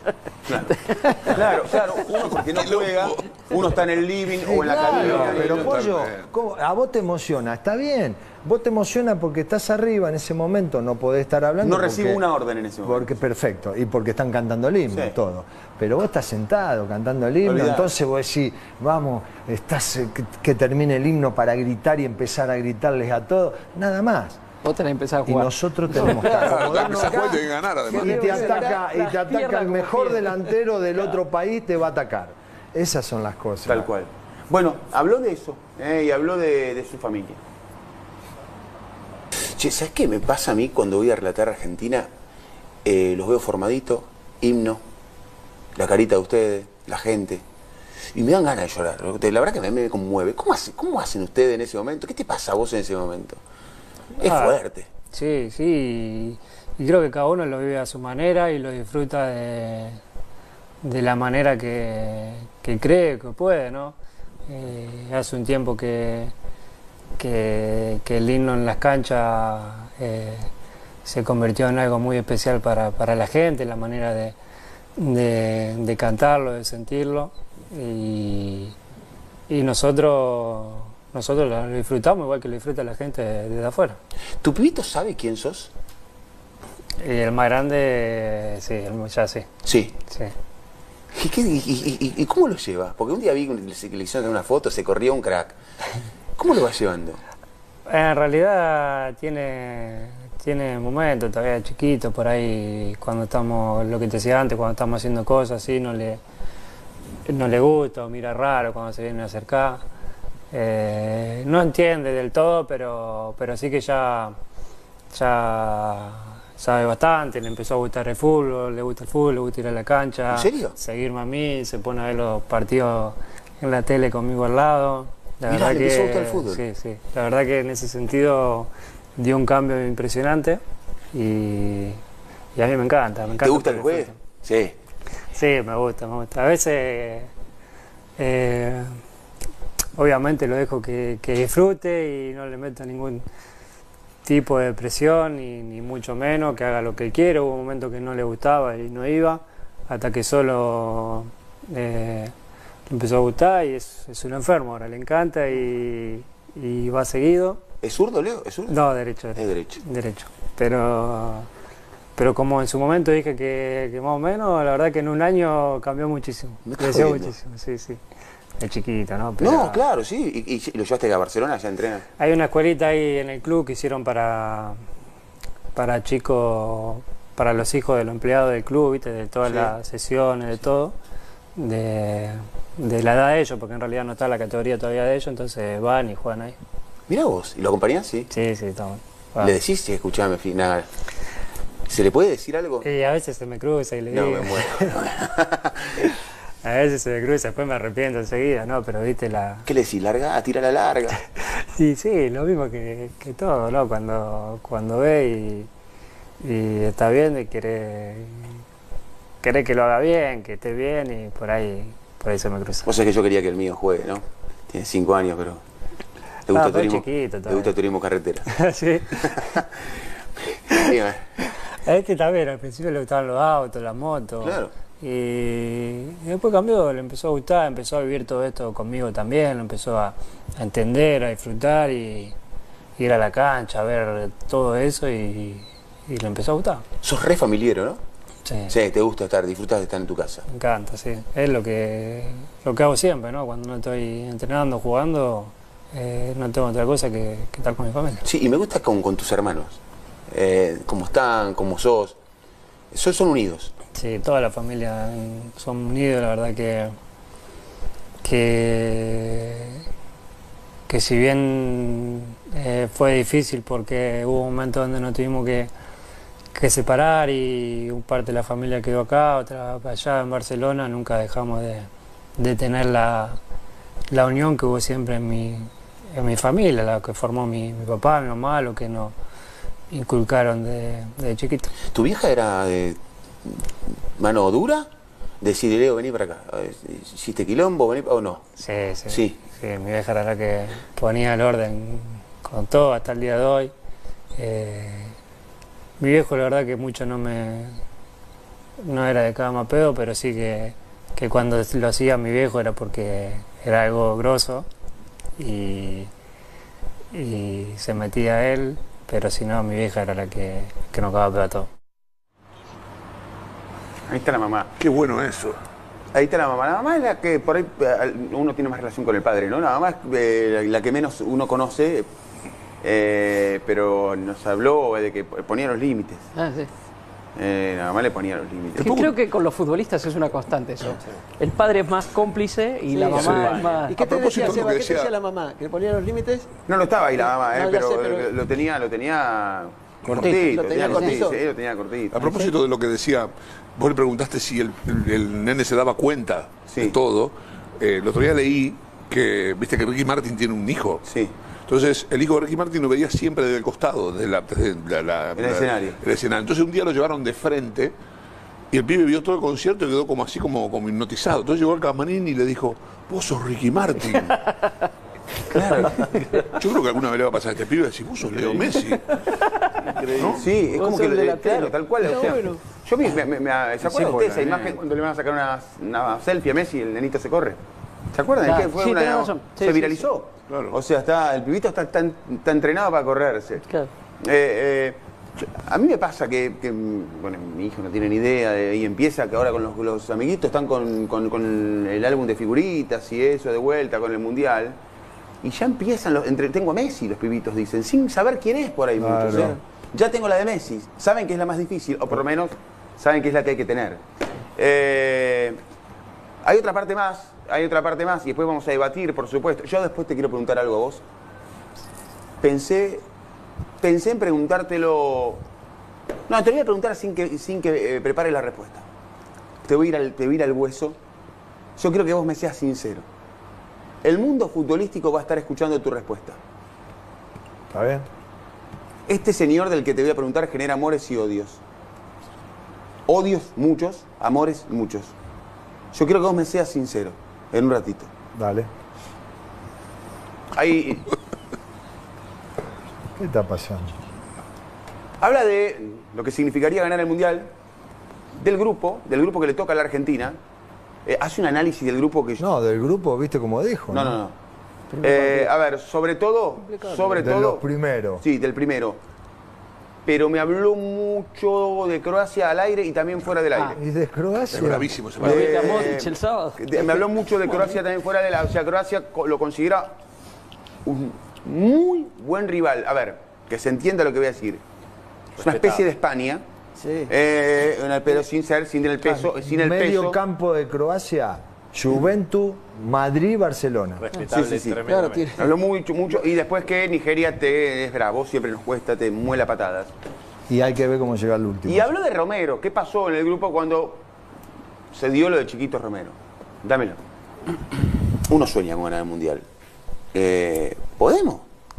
Speaker 1: Claro, uno porque no juega, uno está en el living o en la cabina.
Speaker 3: Pero Pollo, a vos te emociona, está bien. Vos te emociona porque estás arriba en ese momento, no podés estar hablando.
Speaker 1: No recibo una orden en ese momento.
Speaker 3: Porque perfecto, y porque están cantando el himno,
Speaker 1: Sí.
Speaker 3: todo. Pero vos estás sentado cantando el himno,
Speaker 1: Olvidate.
Speaker 3: entonces vos decís, vamos, que termine el himno para gritar y empezar a gritarles a todos, nada más.
Speaker 4: Vos tenés que empezar a
Speaker 3: Y
Speaker 4: jugar.
Speaker 3: nosotros tenemos que acomodarnos
Speaker 2: Esa
Speaker 3: acá,
Speaker 2: juega tiene que ganar, además.
Speaker 3: y te ataca
Speaker 4: piernas
Speaker 3: el
Speaker 4: como
Speaker 3: mejor
Speaker 4: piernas.
Speaker 3: delantero del otro país, te va a atacar. Esas son las cosas.
Speaker 1: Tal cual. Bueno, habló de eso y habló de su familia. Che, ¿sabes qué me pasa a mí cuando voy a relatar a Argentina? Los veo formaditos, himno, la carita de ustedes, la gente. Y me dan ganas de llorar. La verdad que me conmueve. ¿Cómo hacen ustedes en ese momento? ¿Qué te pasa a vos en ese momento? Es fuerte.
Speaker 7: Sí, sí. Y creo que cada uno lo vive a su manera y lo disfruta de la manera que cree que puede, ¿no? Hace un tiempo que el himno en las canchas se convirtió en algo muy especial para la gente, la manera de cantarlo, de sentirlo. Y nosotros lo disfrutamos igual que lo disfruta la gente desde afuera.
Speaker 1: ¿Tu pibito sabe quién sos?
Speaker 7: Y el más grande, sí, ya sí.
Speaker 1: Sí.
Speaker 7: Sí.
Speaker 1: ¿Y cómo lo lleva? Porque un día vi que le hicieron una foto, se corría un crack. ¿Cómo lo va llevando?
Speaker 7: En realidad tiene momentos todavía chiquito por ahí, cuando estamos, lo que te decía antes, cuando estamos haciendo cosas así, no le gusta o mira raro cuando se viene a acercar. No entiende del todo, pero sí que ya sabe bastante, le empezó a gustar el fútbol, le gusta ir a la cancha.
Speaker 1: ¿En serio?
Speaker 7: Seguirme a mí, se pone a ver los partidos en la tele conmigo al lado.
Speaker 1: Mirá, le empezó a gustar el fútbol.
Speaker 7: Sí, sí. La verdad que en ese sentido dio un cambio impresionante y a mí me encanta.
Speaker 1: ¿Te gusta el juego?
Speaker 7: disfruto.
Speaker 1: Sí.
Speaker 7: Sí, me gusta. A veces, obviamente lo dejo que disfrute y no le meto ningún tipo de presión, ni mucho menos, que haga lo que él quiere. Hubo un momento que no le gustaba y no iba, hasta que solo le empezó a gustar y es un enfermo ahora, le encanta y va seguido.
Speaker 1: ¿Es zurdo, Leo? ¿Es zurdo?
Speaker 7: No, derecho.
Speaker 1: Es derecho.
Speaker 7: Derecho. Pero como en su momento dije que más o menos, la verdad que en un año cambió muchísimo.
Speaker 1: Me estás
Speaker 7: Creció
Speaker 1: jodiendo.
Speaker 7: muchísimo, sí, sí. Es chiquito, ¿no? Pero
Speaker 1: No, claro, sí. ¿Y lo llevaste a Barcelona? ¿Ya entrena?
Speaker 7: hay una escuelita ahí en el club que hicieron para chicos, para los hijos de los empleados del club, ¿viste? De todas
Speaker 1: Sí.
Speaker 7: las sesiones, de todo. De la edad de ellos, porque en realidad no está la categoría todavía de ellos, entonces van y juegan ahí.
Speaker 1: Mirá vos. ¿Y lo acompañás? Sí.
Speaker 7: Sí, sí, está bueno.
Speaker 1: ¿Le decís? Sí, escuchame, nada. ¿Se le puede decir algo?
Speaker 7: Y a veces se me cruza y le
Speaker 1: No,
Speaker 7: digo.
Speaker 1: me muero.
Speaker 7: A veces se me cruza, después me arrepiento enseguida, ¿no? Pero viste la...
Speaker 1: ¿Qué le decís? ¿Larga? ¿Tira la larga?
Speaker 7: Y sí, lo mismo que todo, ¿no? Cuando ve y está bien, y quiere que lo haga bien, que esté bien, y por ahí se me cruza.
Speaker 1: Vos sabés que yo quería que el mío juegue, ¿no? Tiene 5 años, pero le gusta
Speaker 7: pero
Speaker 1: turismo,
Speaker 7: chiquito
Speaker 1: le gusta turismo carretera.
Speaker 7: Sí.
Speaker 1: Dígame.
Speaker 7: A este también, al principio le gustaban los autos, las motos.
Speaker 1: Claro.
Speaker 7: Y después cambió, le empezó a gustar, empezó a vivir todo esto conmigo también, lo empezó a entender, a disfrutar y ir a la cancha, a ver todo eso y le empezó a gustar.
Speaker 1: Sos re familiero, ¿no?
Speaker 7: Sí,
Speaker 1: Sí, te gusta estar, disfrutás de estar en tu casa.
Speaker 7: me encanta, sí. Es lo que hago siempre, ¿no? Cuando no estoy entrenando, jugando, no tengo otra cosa que estar con mi familia.
Speaker 1: Sí, y me gusta con tus hermanos. Cómo están, cómo sos. Son unidos.
Speaker 7: Sí, toda la familia son unidos, la verdad que si bien fue difícil porque hubo momentos donde nos tuvimos que separar y un parte de la familia quedó acá, otra allá en Barcelona, nunca dejamos de tener la unión que hubo siempre en mi familia, la que formó mi papá, mi mamá, lo que nos inculcaron de chiquito.
Speaker 1: ¿Tu vieja era de mano dura? Decirle, Leo, vení para acá. ¿Hiciste quilombo? Vení, ¿o no?
Speaker 7: Sí.
Speaker 1: Sí.
Speaker 7: Sí, mi vieja era la que ponía el orden con todo hasta el día de hoy. Mi viejo la verdad que mucho no era de cama pedo, pero sí que cuando lo hacía mi viejo era porque era algo grosso y se metía él, pero si no mi vieja era la que nos cagaba pedo a todo.
Speaker 1: Ahí está la mamá.
Speaker 2: Qué bueno eso.
Speaker 1: Ahí está la mamá. La mamá es la que por ahí uno tiene más relación con el padre, ¿no? La mamá es la que menos uno conoce, pero nos habló de que ponía los límites.
Speaker 4: Ah, sí.
Speaker 1: La mamá le ponía los límites.
Speaker 4: Creo que con los futbolistas es una constante eso. El padre es más cómplice y la mamá
Speaker 2: sí.
Speaker 4: es más...
Speaker 5: ¿Y qué
Speaker 2: A
Speaker 5: te
Speaker 2: propósito
Speaker 5: decía,
Speaker 2: de lo que
Speaker 5: Seba? ¿Qué te
Speaker 2: decía-
Speaker 5: decía la mamá? ¿Que le ponía los límites?
Speaker 1: No estaba ahí la mamá,
Speaker 5: No, ya
Speaker 1: pero,
Speaker 5: sé, pero-
Speaker 1: lo tenía
Speaker 5: Cortito. ¿Lo tenía cortito?
Speaker 1: Sí, lo tenía cortito.
Speaker 2: A propósito de lo que decía, vos le preguntaste si el nene se daba cuenta
Speaker 1: Sí.
Speaker 2: de todo. El otro día leí que, viste que Ricky Martin tiene un hijo.
Speaker 1: Sí.
Speaker 2: Entonces, el hijo de Ricky Martin lo veía siempre desde el costado, desde
Speaker 1: El escenario.
Speaker 2: el escenario. Entonces, un día lo llevaron de frente y el pibe vio todo el concierto y quedó como así, como hipnotizado. Entonces llegó al camarín y le dijo, vos sos Ricky Martin.
Speaker 1: Claro.
Speaker 2: Yo creo que alguna vez le va a pasar a este pibe y decir, vos sos Leo Messi. ¿No?
Speaker 1: Sí, es
Speaker 5: Vos
Speaker 1: como
Speaker 5: sos
Speaker 1: que
Speaker 5: de la
Speaker 1: claro,
Speaker 5: tele.
Speaker 1: tal cual.
Speaker 5: Está
Speaker 1: O sea,
Speaker 5: bueno.
Speaker 1: yo vi, ¿se acuerdan ustedes esa
Speaker 3: bueno,
Speaker 1: imagen cuando le van a sacar una selfie a Messi y el nenito se corre? ¿Se acuerdan?
Speaker 4: Claro,
Speaker 1: ¿Qué fue
Speaker 4: sí,
Speaker 1: una,
Speaker 4: tenés razón. Sí,
Speaker 1: se
Speaker 4: sí,
Speaker 1: viralizó.
Speaker 2: Claro.
Speaker 1: O sea, el pibito está entrenado para correrse.
Speaker 4: Claro.
Speaker 1: A mí me pasa que, bueno, mi hijo no tiene ni idea, y empieza que ahora con los amiguitos están con el álbum de figuritas y eso de vuelta con el mundial. Y ya empiezan, tengo a Messi, los pibitos dicen, sin saber quién es por ahí
Speaker 3: Claro.
Speaker 1: muchos. Ya tengo la de Messi, saben que es la más difícil, o por lo menos saben que es la que hay que tener. Hay otra parte más, y después vamos a debatir, por supuesto. Yo después te quiero preguntar algo a vos. Pensé en preguntártelo. No, te voy a preguntar sin que prepares la respuesta. Te voy a ir al hueso. Yo quiero que vos me seas sincero. El mundo futbolístico va a estar escuchando tu respuesta.
Speaker 3: ¿Está bien?
Speaker 1: Este señor del que te voy a preguntar genera amores y odios. Odios muchos, amores muchos. Yo quiero que vos me seas sincero, en un ratito.
Speaker 3: Dale.
Speaker 1: Ahí
Speaker 3: ¿Qué está pasando?
Speaker 1: habla de lo que significaría ganar el Mundial, del grupo que le toca a la Argentina. Hace un análisis del grupo que yo...
Speaker 3: No, del grupo, ¿viste cómo dijo?
Speaker 1: No. A ver, sobre todo...
Speaker 3: De los primeros.
Speaker 1: Sí, del primero. Pero me habló mucho de Croacia al aire y también fuera del aire.
Speaker 3: ¿Y de Croacia?
Speaker 2: Es bravísimo ese
Speaker 4: Lo
Speaker 2: partido.
Speaker 4: viste a Modric el sábado.
Speaker 1: Me habló mucho de Croacia también fuera del aire. O sea, Croacia lo considera un muy buen rival. A ver, que se entienda lo que voy a decir. Es una especie de España.
Speaker 5: Sí.
Speaker 1: Pero sin el peso. Sin el
Speaker 3: Medio
Speaker 1: peso.
Speaker 3: campo de Croacia, Juventus, Madrid, Barcelona.
Speaker 1: Sí.
Speaker 5: Claro, tiene.
Speaker 1: Habló mucho. Y después que Nigeria es bravo, siempre nos cuesta, te muela patadas.
Speaker 3: Y hay que ver cómo llega el último.
Speaker 1: Y habló de Romero. ¿Qué pasó en el grupo cuando se dio lo de Chiquito Romero? Dámelo. Uno sueña con ganar el Mundial. ¿Podemos?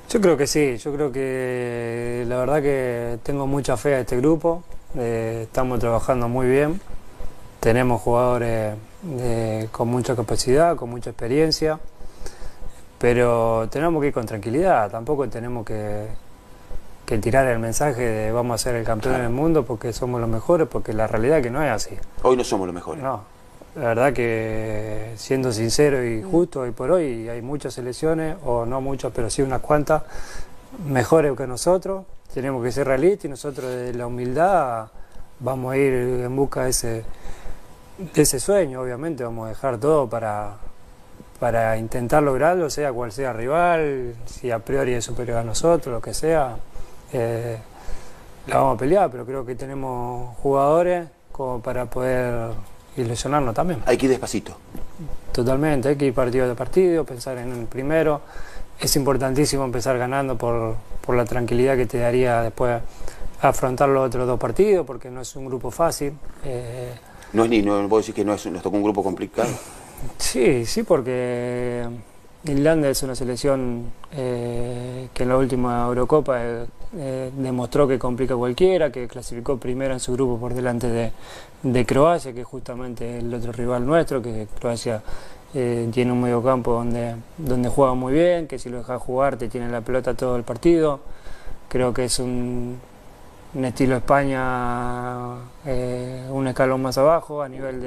Speaker 7: Yo creo que sí, yo creo que la verdad que tengo mucha fe a este grupo, estamos trabajando muy bien, tenemos jugadores con mucha capacidad, con mucha experiencia, pero tenemos que ir con tranquilidad, tampoco tenemos que tirar el mensaje de vamos a ser el campeón del mundo porque somos los mejores, porque la realidad es que no es así.
Speaker 1: Hoy no somos los mejores.
Speaker 7: No, la verdad que siendo sincero y justo, hoy por hoy hay muchas selecciones, o no muchas, pero sí unas cuantas, mejores que nosotros. Tenemos que ser realistas y nosotros desde la humildad vamos a ir en busca de ese sueño. Obviamente vamos a dejar todo para intentar lograrlo, sea cual sea el rival, si a priori es superior a nosotros, lo que sea, la vamos a pelear, pero creo que tenemos jugadores como para poder ilusionarnos también.
Speaker 1: Hay que ir despacito.
Speaker 7: Totalmente, hay que ir partido de partido, pensar en el primero. Es importantísimo empezar ganando por la tranquilidad que te daría después afrontar los otros 2 partidos, porque no es un grupo fácil.
Speaker 1: No puedo decir que nos tocó un grupo complicado.
Speaker 7: Sí, porque Irlanda es una selección que en la última Eurocopa demostró que complica a cualquiera, que clasificó primero en su grupo por delante de Croacia, que es justamente el otro rival nuestro, que Croacia tiene un mediocampo donde juega muy bien, que si lo dejas jugar te tiene la pelota todo el partido. Creo que es un estilo España un escalón más abajo a nivel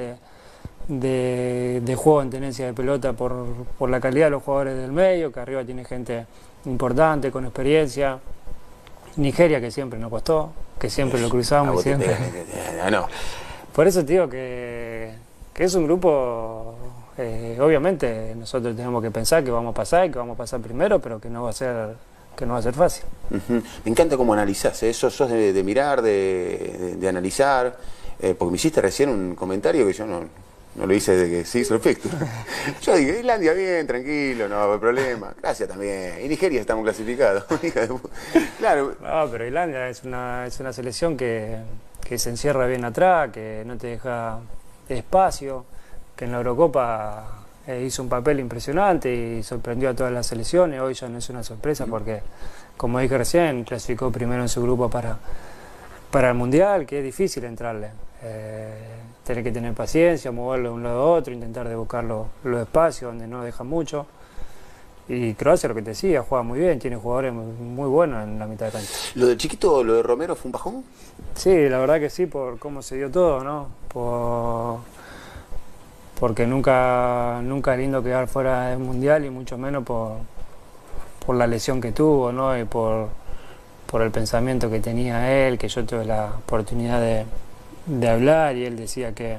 Speaker 7: de juego en tenencia de pelota por la calidad de los jugadores del medio, que arriba tiene gente importante, con experiencia. Nigeria, que siempre nos costó, que siempre lo cruzamos y siempre.
Speaker 1: No.
Speaker 7: Por eso te digo que es un grupo, obviamente nosotros tenemos que pensar que vamos a pasar y que vamos a pasar primero, pero que no va a ser fácil.
Speaker 1: Me encanta cómo analizás, ¿eh? Sos de mirar, de analizar, porque me hiciste recién un comentario que yo no lo hice desde que se hizo el efecto. Yo dije, Islandia bien, tranquilo, no hay problema. Gracias también. Y Nigeria estamos clasificados. Claro.
Speaker 7: No, pero Islandia es una selección que se encierra bien atrás, que no te deja espacio, que en la Eurocopa hizo un papel impresionante y sorprendió a todas las selecciones. Hoy ya no es una sorpresa porque, como dije recién, clasificó primero en su grupo para el Mundial, que es difícil entrarle. Tener que tener paciencia, moverlo de un lado a otro, intentar de buscar los espacios donde no dejan mucho. Y Croacia, lo que te decía, juega muy bien, tiene jugadores muy buenos en la mitad de cancha.
Speaker 1: ¿Lo de Chiquito, lo de Romero fue un bajón?
Speaker 7: Sí, la verdad que sí, por cómo se dio todo, ¿no? Porque nunca es lindo quedar fuera del Mundial y mucho menos por la lesión que tuvo, ¿no? Y por el pensamiento que tenía él, que yo tuve la oportunidad de hablar y él decía que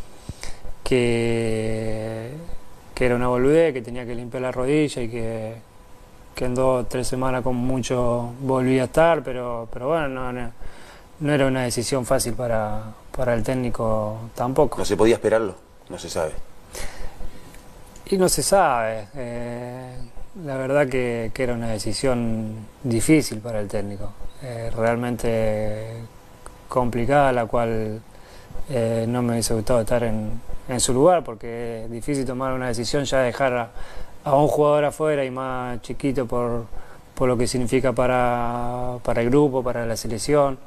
Speaker 7: era una boludez, que tenía que limpiar la rodilla y que en 2 o 3 semanas como mucho volvía a estar, pero bueno, no era una decisión fácil para el técnico tampoco.
Speaker 1: ¿No se podía esperarlo? No se sabe.
Speaker 7: Y no se sabe. La verdad que era una decisión difícil para el técnico, realmente complicada, la cual no me hubiese gustado estar en su lugar, porque es difícil tomar una decisión, ya dejar a un jugador afuera y más chiquito por lo que significa para el grupo, para la selección.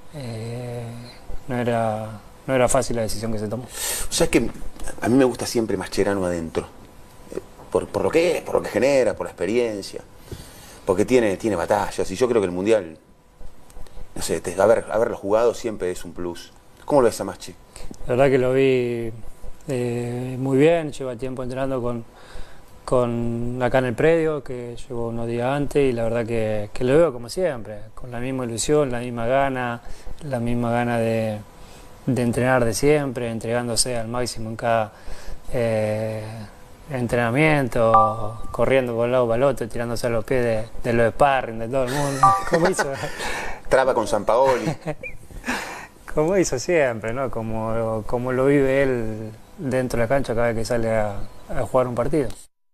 Speaker 7: No era fácil la decisión que se tomó.
Speaker 1: O sea, es que a mí me gusta siempre Mascherano adentro, por lo que es, por lo que genera, por la experiencia, porque tiene batallas, y yo creo que el Mundial, no sé, haberlo jugado siempre es un plus. ¿Cómo lo ves a Maschi?
Speaker 7: La verdad que lo vi muy bien, lleva tiempo entrenando con acá en el predio, que llegó unos días antes, y la verdad que lo veo como siempre, con la misma ilusión, la misma gana de entrenar de siempre, entregándose al máximo en cada entrenamiento, corriendo por un lado para el otro, tirándose a los pies de los sparring de todo el mundo, como hizo.
Speaker 1: Traba con Sampaoli.
Speaker 7: Como hizo siempre, ¿no? Como lo vive él dentro de la cancha cada vez que sale a jugar un partido.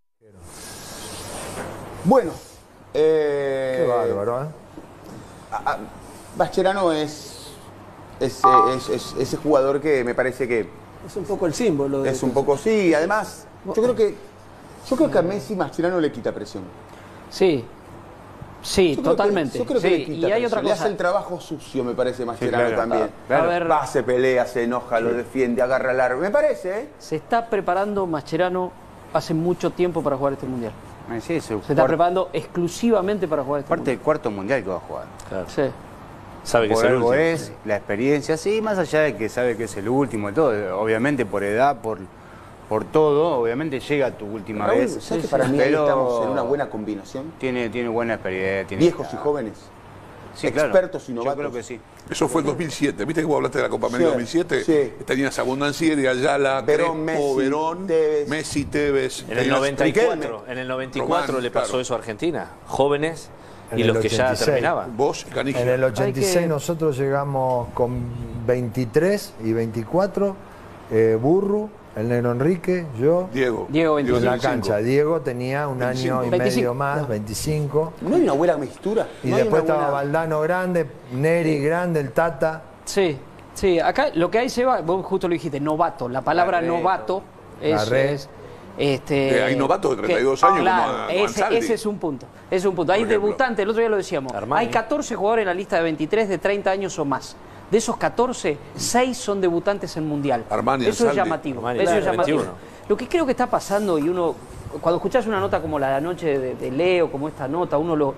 Speaker 1: Bueno.
Speaker 3: Qué bárbaro, ¿eh?
Speaker 1: Mascherano es ese jugador que me parece que
Speaker 5: Es un poco el símbolo.
Speaker 1: es un poco, sí, además, yo creo que a Messi Mascherano le quita presión.
Speaker 4: Sí, Sí,
Speaker 1: Yo creo que-
Speaker 4: totalmente.
Speaker 1: yo creo que
Speaker 4: Sí,
Speaker 1: le quita
Speaker 4: y hay
Speaker 1: presión.
Speaker 4: otra
Speaker 1: Le
Speaker 4: cosa.
Speaker 1: hace el trabajo sucio, me parece, Mascherano
Speaker 6: claro,
Speaker 1: también.
Speaker 4: claro. A ver.
Speaker 1: Va, se pelea, se enoja, lo defiende, agarra el arco. Me parece, ¿eh?
Speaker 4: Se está preparando Mascherano hace mucho tiempo para jugar este mundial.
Speaker 6: Sí,
Speaker 4: Se está preparando exclusivamente para jugar este
Speaker 6: parte
Speaker 4: mundial.
Speaker 6: del cuarto mundial que va a jugar.
Speaker 8: Claro.
Speaker 4: Sí.
Speaker 8: Sabe que
Speaker 6: Por
Speaker 8: es el
Speaker 6: algo
Speaker 8: último.
Speaker 6: es, la experiencia, sí, más allá de que sabe que es el último y todo, obviamente por edad, por todo, obviamente llega tu última
Speaker 1: Raúl,
Speaker 6: vez.
Speaker 1: ¿sabes que para mí ahí
Speaker 6: pero
Speaker 1: estamos en una buena combinación?
Speaker 6: Tiene buena experiencia. Tiene
Speaker 1: Viejos y jóvenes.
Speaker 6: Sí, claro.
Speaker 1: expertos y novatos.
Speaker 6: Yo creo que sí.
Speaker 2: Eso fue el 2007. ¿Viste que vos hablaste de la Copa América
Speaker 1: Sí,
Speaker 2: 2007?
Speaker 1: sí.
Speaker 2: Tenías a Bondancieri, Ayala,
Speaker 1: Verón,
Speaker 2: Crespo,
Speaker 1: Messi,
Speaker 2: Verón,
Speaker 1: Tevez.
Speaker 2: Messi, Tevez.
Speaker 8: En el
Speaker 2: Tenías-
Speaker 8: 94, en el 94
Speaker 2: Román,
Speaker 8: le pasó
Speaker 2: claro.
Speaker 8: eso a Argentina. Jóvenes
Speaker 3: En
Speaker 8: y
Speaker 3: el
Speaker 8: los que ya
Speaker 3: 86.
Speaker 8: terminaban.
Speaker 2: Vos, Canigia.
Speaker 3: En el 86
Speaker 4: Hay que-
Speaker 3: nosotros llegamos con 23 y 24, Burru, el Negro Enrique, yo,
Speaker 2: Diego.
Speaker 4: Diego,
Speaker 3: en
Speaker 4: 25.
Speaker 3: la
Speaker 2: 25.
Speaker 3: cancha. Diego tenía un
Speaker 2: 25.
Speaker 3: año y
Speaker 4: 25.
Speaker 3: medio más, 25.
Speaker 1: ¿No hay una buena mixtura?
Speaker 3: Y
Speaker 1: ¿No hay
Speaker 3: después
Speaker 1: una
Speaker 3: estaba
Speaker 1: buena-
Speaker 3: Valdano grande, Neri grande, el Tata.
Speaker 4: Sí, sí. Acá lo que hay se va, vos justo lo dijiste, novato. La palabra
Speaker 6: Barreto.
Speaker 4: novato es.
Speaker 3: Barreto.
Speaker 2: Hay novatos de 32 años como
Speaker 4: Claro,
Speaker 2: Ansaldi.
Speaker 4: ese es un punto. Ese es un punto. Hay
Speaker 2: Por ejemplo.
Speaker 4: debutantes, el otro día lo decíamos.
Speaker 8: Armani.
Speaker 4: Hay 14 jugadores en la lista de 23 de 30 años o más. De esos 14, 6 son debutantes en Mundial.
Speaker 2: Armani,
Speaker 4: Eso es
Speaker 2: Ansaldi.
Speaker 4: llamativo.
Speaker 8: Armani,
Speaker 4: Eso es
Speaker 8: claro,
Speaker 4: llamativo.
Speaker 8: 21.
Speaker 4: Lo que creo que está pasando, y uno, cuando escuchás una nota como la de anoche de Leo, como esta nota, uno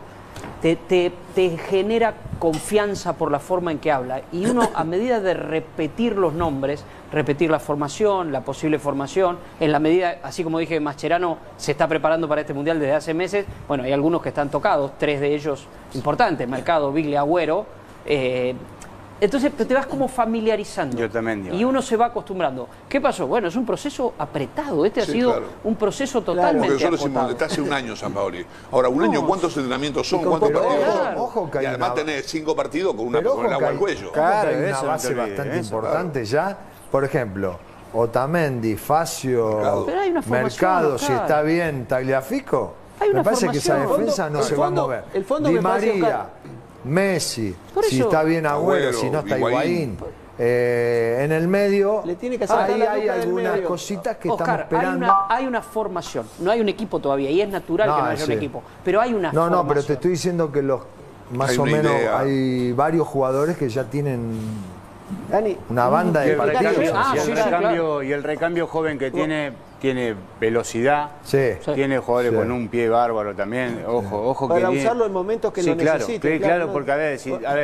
Speaker 4: te genera confianza por la forma en que habla. Y uno, a medida de repetir los nombres, repetir la formación, la posible formación, en la medida, así como dije, Mascherano se está preparando para este mundial desde hace meses. Bueno, hay algunos que están tocados, 3 de ellos importantes: Mercado, Biglia, Agüero. Entonces te vas como familiarizando.
Speaker 6: Yo también, digo.
Speaker 4: Y uno se va acostumbrando. ¿Qué pasó? Bueno, es un proceso apretado. Este ha
Speaker 2: Sí,
Speaker 4: sido
Speaker 2: claro.
Speaker 4: un proceso
Speaker 2: Porque
Speaker 4: totalmente
Speaker 2: nosotros decimos,
Speaker 4: acotado.
Speaker 2: está hace un año San Paoli. Ahora, un año, ¿cuántos entrenamientos son?
Speaker 5: con
Speaker 2: ¿Cuántos
Speaker 5: poco
Speaker 2: partidos
Speaker 5: tiempo.
Speaker 2: son?
Speaker 3: Ojo que
Speaker 2: Y
Speaker 3: hay
Speaker 2: además
Speaker 3: una-
Speaker 2: tenés 5 partidos con,
Speaker 3: Pero
Speaker 2: con el
Speaker 3: ojo que
Speaker 2: agua
Speaker 3: hay,
Speaker 2: al cuello.
Speaker 6: Claro,
Speaker 3: hay una
Speaker 6: eso no
Speaker 3: base
Speaker 6: te olvides,
Speaker 3: bastante
Speaker 6: eso,
Speaker 3: importante ya. Por ejemplo, Otamendi, Facio,
Speaker 2: Mercado.
Speaker 4: Pero hay una formación,
Speaker 3: Mercado, si
Speaker 4: Oscar.
Speaker 3: está bien Tagliafico,
Speaker 4: Hay una
Speaker 3: me parece que esa
Speaker 4: formación.
Speaker 3: defensa no
Speaker 5: El
Speaker 3: se va a
Speaker 5: fondo-
Speaker 3: mover.
Speaker 5: el fondo
Speaker 3: Di
Speaker 5: me parece,
Speaker 3: María,
Speaker 5: Oscar.
Speaker 3: Messi,
Speaker 4: Por
Speaker 3: si
Speaker 4: eso-
Speaker 3: está bien Agüero,
Speaker 2: Agüero,
Speaker 3: si no está
Speaker 2: Higuaín.
Speaker 3: Higuaín. En el medio,
Speaker 5: Le tiene que sacar
Speaker 3: ahí
Speaker 5: la
Speaker 3: hay
Speaker 5: nuca del
Speaker 3: algunas
Speaker 5: medio.
Speaker 3: cositas que
Speaker 4: Oscar,
Speaker 3: estamos esperando.
Speaker 4: hay una formación. No hay un equipo todavía y es natural
Speaker 3: No,
Speaker 4: que no haya
Speaker 3: sí.
Speaker 4: un equipo. Pero hay una
Speaker 3: No,
Speaker 4: formación.
Speaker 3: no, pero te estoy diciendo que los más
Speaker 2: Hay
Speaker 3: o
Speaker 2: una
Speaker 3: menos
Speaker 2: idea.
Speaker 3: hay varios jugadores que ya tienen
Speaker 5: Dani,
Speaker 3: una banda de
Speaker 6: Y el
Speaker 3: partidos.
Speaker 6: recambio,
Speaker 4: Ah,
Speaker 6: y el
Speaker 4: sí, sí,
Speaker 6: recambio-
Speaker 4: claro.
Speaker 6: y el recambio joven que tiene velocidad,
Speaker 3: Sí.
Speaker 6: tiene jugadores
Speaker 3: Sí.
Speaker 6: con un pie bárbaro también, ojo
Speaker 5: Para
Speaker 6: que tiene-
Speaker 5: usarlo en momentos que
Speaker 6: sí,
Speaker 5: lo
Speaker 6: claro,
Speaker 5: necesite,
Speaker 6: claro,
Speaker 5: claro, no.
Speaker 6: porque a ver,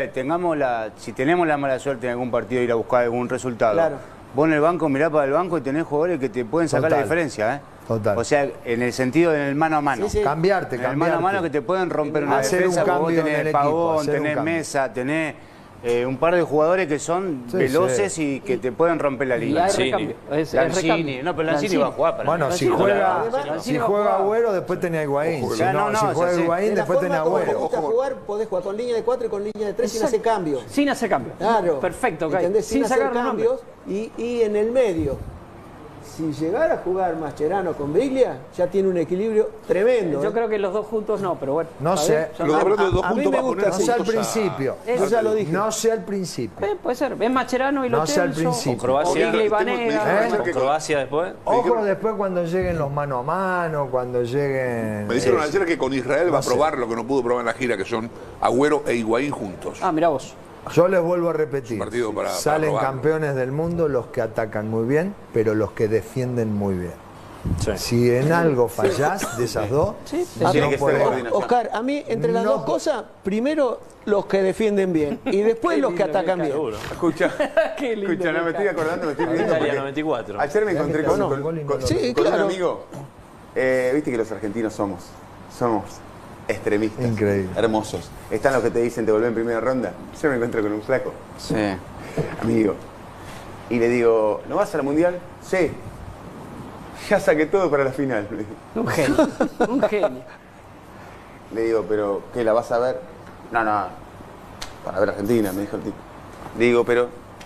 Speaker 6: si tenemos la mala suerte en algún partido de ir a buscar algún resultado,
Speaker 5: Claro.
Speaker 6: vos en el banco mirá para el banco y tenés jugadores que te pueden sacar la
Speaker 3: Total.
Speaker 6: diferencia, ¿eh?
Speaker 3: Total.
Speaker 6: O sea, en el sentido en el mano a mano.
Speaker 5: Sí, sí.
Speaker 3: Cambiarte,
Speaker 6: En el mano a
Speaker 3: cambiarte.
Speaker 6: mano que te pueden romper una
Speaker 3: Hacer un
Speaker 6: defensa, porque vos
Speaker 3: cambio en
Speaker 6: tenés
Speaker 3: el equipo,
Speaker 6: Pavón,
Speaker 3: hacer un
Speaker 6: tenés
Speaker 3: cambio.
Speaker 6: Mesa, tenés un par de jugadores que son
Speaker 3: Sí,
Speaker 6: veloces
Speaker 3: sí.
Speaker 6: y que te pueden romper la
Speaker 4: Y
Speaker 6: línea.
Speaker 4: hay
Speaker 8: Lanzini.
Speaker 4: recambio. Es
Speaker 6: Lanzini,
Speaker 4: recambio.
Speaker 6: no, pero Lanzini va a jugar para
Speaker 3: Bueno,
Speaker 6: mí.
Speaker 3: si
Speaker 4: Lanzini
Speaker 3: juega,
Speaker 4: va a jugar.
Speaker 3: si
Speaker 4: Lanzini va a
Speaker 3: juega
Speaker 4: jugar.
Speaker 3: Agüero, después tenés a Higuaín.
Speaker 2: Ojo,
Speaker 3: Si
Speaker 6: ya,
Speaker 3: no,
Speaker 6: no,
Speaker 3: si
Speaker 6: ya
Speaker 3: juega
Speaker 6: sé.
Speaker 3: Higuaín,
Speaker 5: de la
Speaker 3: después
Speaker 5: forma
Speaker 3: tenés a
Speaker 5: como te
Speaker 3: Agüero.
Speaker 5: gusta jugar, podés jugar con línea de 4 y con línea de 3 sin hacer cambios.
Speaker 4: Sin hacer cambio.
Speaker 5: Claro.
Speaker 4: Perfecto, ok.
Speaker 5: ¿Entendés? Sin hacer
Speaker 4: sacar los nombres.
Speaker 5: cambios y en el medio. Si llegara a jugar Mascherano con Biglia, ya tiene un equilibrio tremendo.
Speaker 4: Yo creo que los dos juntos no, pero bueno.
Speaker 3: No
Speaker 4: está
Speaker 3: sé.
Speaker 4: bien.
Speaker 2: Los hablando de dos
Speaker 5: a mí
Speaker 2: puntos
Speaker 5: me
Speaker 2: va a
Speaker 5: gusta
Speaker 2: poner
Speaker 3: No sea al
Speaker 2: puntos a-
Speaker 3: principio.
Speaker 5: Yo ya lo dije.
Speaker 3: No sea al principio.
Speaker 4: Puede ser. Es Mascherano y lo
Speaker 3: No sea al
Speaker 4: Celso,
Speaker 3: principio.
Speaker 4: o
Speaker 8: Croacia.
Speaker 4: Biglia y
Speaker 2: Tengo-
Speaker 4: Vanega.
Speaker 2: tengo-
Speaker 8: Con Croacia después.
Speaker 3: Ojo después cuando lleguen los mano a mano, cuando lleguen...
Speaker 2: Me dijeron ayer que con Israel va a
Speaker 3: sé.
Speaker 2: probar lo que no pudo probar en la gira, que son Agüero e Higuaín juntos.
Speaker 4: Ah, mirá vos.
Speaker 3: Yo les vuelvo a repetir.
Speaker 2: Partido para
Speaker 3: Salen
Speaker 2: probar.
Speaker 3: campeones del mundo los que atacan muy bien, pero los que defienden muy bien.
Speaker 8: Sí.
Speaker 3: Si en algo fallás de esas dos,
Speaker 4: Sí,
Speaker 3: no
Speaker 1: tiene que ser
Speaker 3: podés-
Speaker 1: coordinación.
Speaker 5: Oscar, a mí, entre las
Speaker 3: No.
Speaker 5: dos cosas, primero los que defienden bien y después los que atacan bien.
Speaker 8: Seguro.
Speaker 1: Escucha,
Speaker 4: Qué lindo
Speaker 1: escucha, no me estoy acordando, me estoy riendo.
Speaker 8: Italia
Speaker 1: porque
Speaker 8: 94.
Speaker 1: Ayer me encontré con,
Speaker 3: No,
Speaker 1: con-
Speaker 3: gol y
Speaker 1: con-
Speaker 3: gol.
Speaker 5: Sí,
Speaker 1: con
Speaker 5: claro.
Speaker 1: un amigo. Viste que los argentinos somos extremistas.
Speaker 3: Increíble.
Speaker 1: Hermosos. Están los que te dicen te volvé en primera ronda. Yo me encuentro con un flaco,
Speaker 6: Sí.
Speaker 1: amigo. Y le digo, ¿no vas a la mundial? Sí. Ya saqué todo para la final. Le digo.
Speaker 4: Un genio. Un genio.
Speaker 1: Le digo, ¿pero qué, la vas a ver? No, no. Para ver Argentina, me dijo el tipo. Le digo, pero.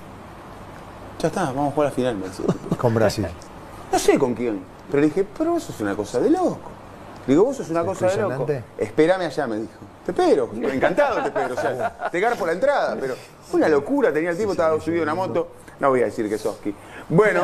Speaker 1: Ya está, vamos a jugar a la final, me decía.
Speaker 3: con Brasil.
Speaker 1: No sé con quién. Pero le dije, pero vos sos una cosa de loco. Le digo, vos sos una cosa de loco.
Speaker 3: Impresionante.
Speaker 1: Espérame allá, me dijo. Te espero, encantado te espero. O sea, te garpo la entrada, pero una locura tenía el tipo, estaba subido en una moto. No voy a decir que Soski. Bueno,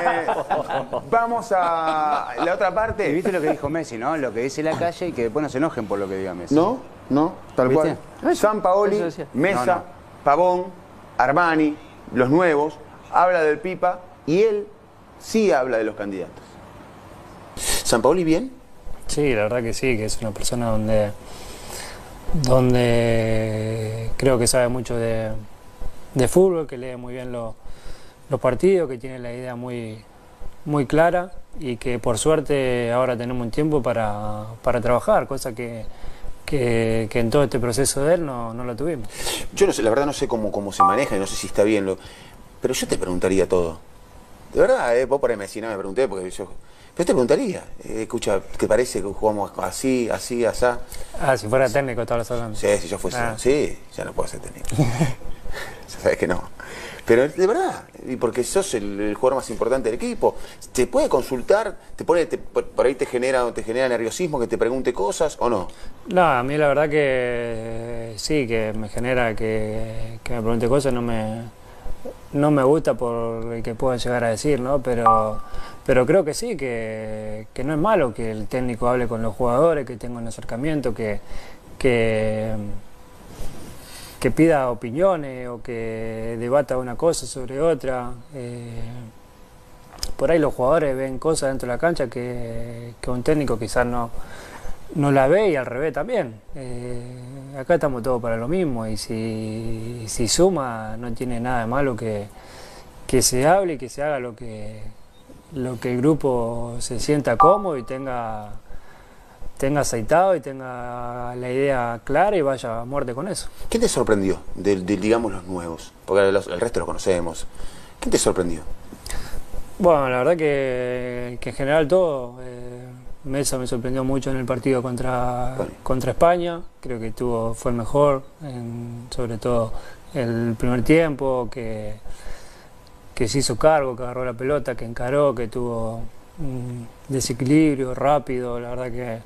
Speaker 1: vamos a la otra
Speaker 6: Y
Speaker 1: parte.
Speaker 6: viste lo que dijo Messi, ¿no? Lo que dice la calle y que después no se enojen por lo que diga Messi.
Speaker 1: ¿No? ¿no? Tal
Speaker 5: ¿Viste?
Speaker 1: cual. Sampaoli,
Speaker 4: Eso decía.
Speaker 1: Mesa,
Speaker 6: No, no.
Speaker 1: Pavón, Armani, los nuevos, habla del Pipa y él sí habla de los candidatos. ¿Sampaoli bien?
Speaker 7: Sí, la verdad que sí, que es una persona donde creo que sabe mucho de fútbol, que lee muy bien los partidos, que tiene la idea muy clara y que por suerte ahora tenemos un tiempo para trabajar, cosa que en todo este proceso de él no lo tuvimos.
Speaker 1: Yo no sé, la verdad no sé cómo se maneja y no sé si está bien, pero yo te preguntaría todo. De verdad, vos por ahí me decís, no me pregunté porque yo... Pero te preguntaría, escucha, ¿te parece que jugamos así, asá?
Speaker 7: Ah, si fuera técnico estabas hablando.
Speaker 1: Sí, si yo fuese...
Speaker 7: Ah.
Speaker 1: Sí, ya no puedo ser técnico. Ya sabes que no. Pero de verdad, y porque sos el jugador más importante del equipo, ¿te puede consultar? ¿Por ahí te genera nerviosismo que te pregunte cosas o no?
Speaker 7: No, a mí la verdad que sí, que me genera que me pregunte cosas, no me gusta por el que puedan llegar a decir, ¿no? Pero creo que sí, que no es malo que el técnico hable con los jugadores, que tenga un acercamiento, que pida opiniones o que debata una cosa sobre otra. Por ahí los jugadores ven cosas dentro de la cancha que un técnico quizás no la ve y al revés también. Acá estamos todos para lo mismo y si suma no tiene nada de malo que se hable y que se haga lo que el grupo se sienta cómodo y tenga aceitado y tenga la idea clara y vaya a muerte con eso.
Speaker 1: ¿Quién te sorprendió digamos, los nuevos? Porque el resto lo conocemos. ¿Quién te sorprendió?
Speaker 7: Bueno, la verdad que en general todo. Mesa me sorprendió mucho en el partido contra España. Creo que fue el mejor, sobre todo el primer tiempo, que se hizo cargo, que agarró la pelota, que encaró, que tuvo un desequilibrio rápido. La verdad que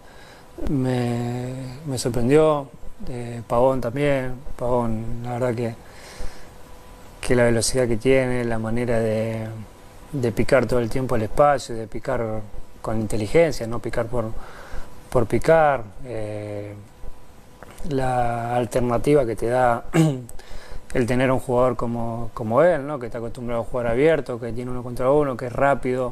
Speaker 7: me sorprendió. Pavón también. Pavón, la verdad que la velocidad que tiene, la manera de picar todo el tiempo el espacio, de picar con inteligencia, no picar por picar, la alternativa que te da el tener un jugador como él, ¿no? Que está acostumbrado a jugar abierto, que tiene 1 contra 1, que es rápido.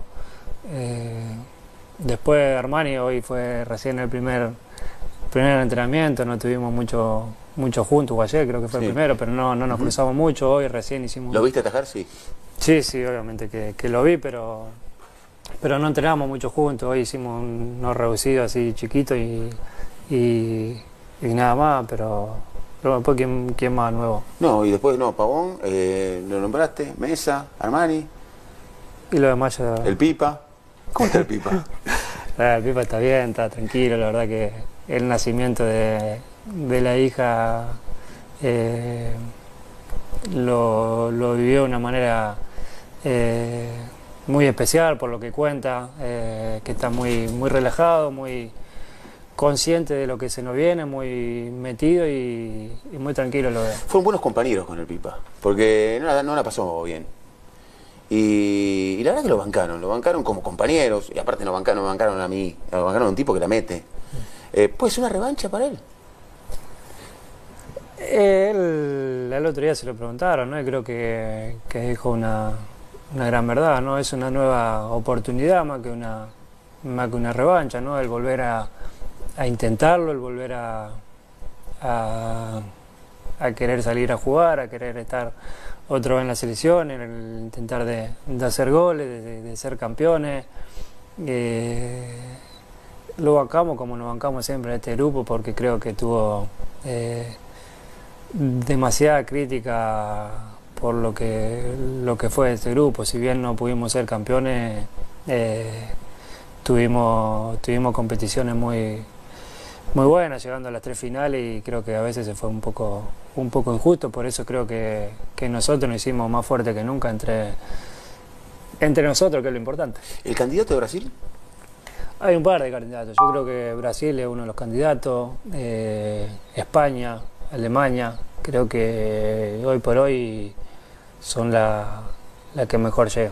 Speaker 7: Después Armani hoy fue recién el primer entrenamiento, no tuvimos mucho juntos, o ayer creo que fue el primero, pero no nos cruzamos mucho, hoy recién hicimos...
Speaker 1: ¿Lo viste atajar? Sí.
Speaker 7: Sí, obviamente que lo vi, pero no entrenamos mucho juntos. Hoy hicimos unos reducidos así chiquitos y nada más, pero después ¿quién más nuevo?
Speaker 1: No, y después Pavón, lo nombraste, Mesa, Armani.
Speaker 7: Y lo demás ya...
Speaker 1: El Pipa. ¿Cómo está el Pipa?
Speaker 7: El Pipa está bien, está tranquilo, la verdad que el nacimiento de la hija lo vivió de una manera muy especial por lo que cuenta, que está muy relajado, muy consciente de lo que se nos viene, muy metido y muy tranquilo lo veo.
Speaker 1: Fueron buenos compañeros con el Pipa, porque no la pasó bien. Y la verdad que lo bancaron como compañeros, y aparte no bancaron a mí, lo bancaron a un tipo que la mete. ¿Puede ser una revancha para él?
Speaker 7: El otro día se lo preguntaron, ¿no? Y creo que dijo una gran verdad, ¿no? Es una nueva oportunidad más que una revancha, ¿no? El volver a intentarlo, el volver a querer salir a jugar, a querer estar otra vez en la selección, el intentar de hacer goles, de ser campeones. Lo bancamos como nos bancamos siempre en este grupo, porque creo que tuvo demasiada crítica por lo que fue este grupo. Si bien no pudimos ser campeones, tuvimos competiciones muy buenas, llegando a las 3 finales, y creo que a veces se fue un poco injusto. Por eso creo que nosotros nos hicimos más fuertes que nunca entre nosotros, que es lo importante.
Speaker 1: ¿El candidato de Brasil?
Speaker 7: Hay un par de candidatos. Yo creo que Brasil es uno de los candidatos, España, Alemania. Creo que hoy por hoy son la que mejor llegan.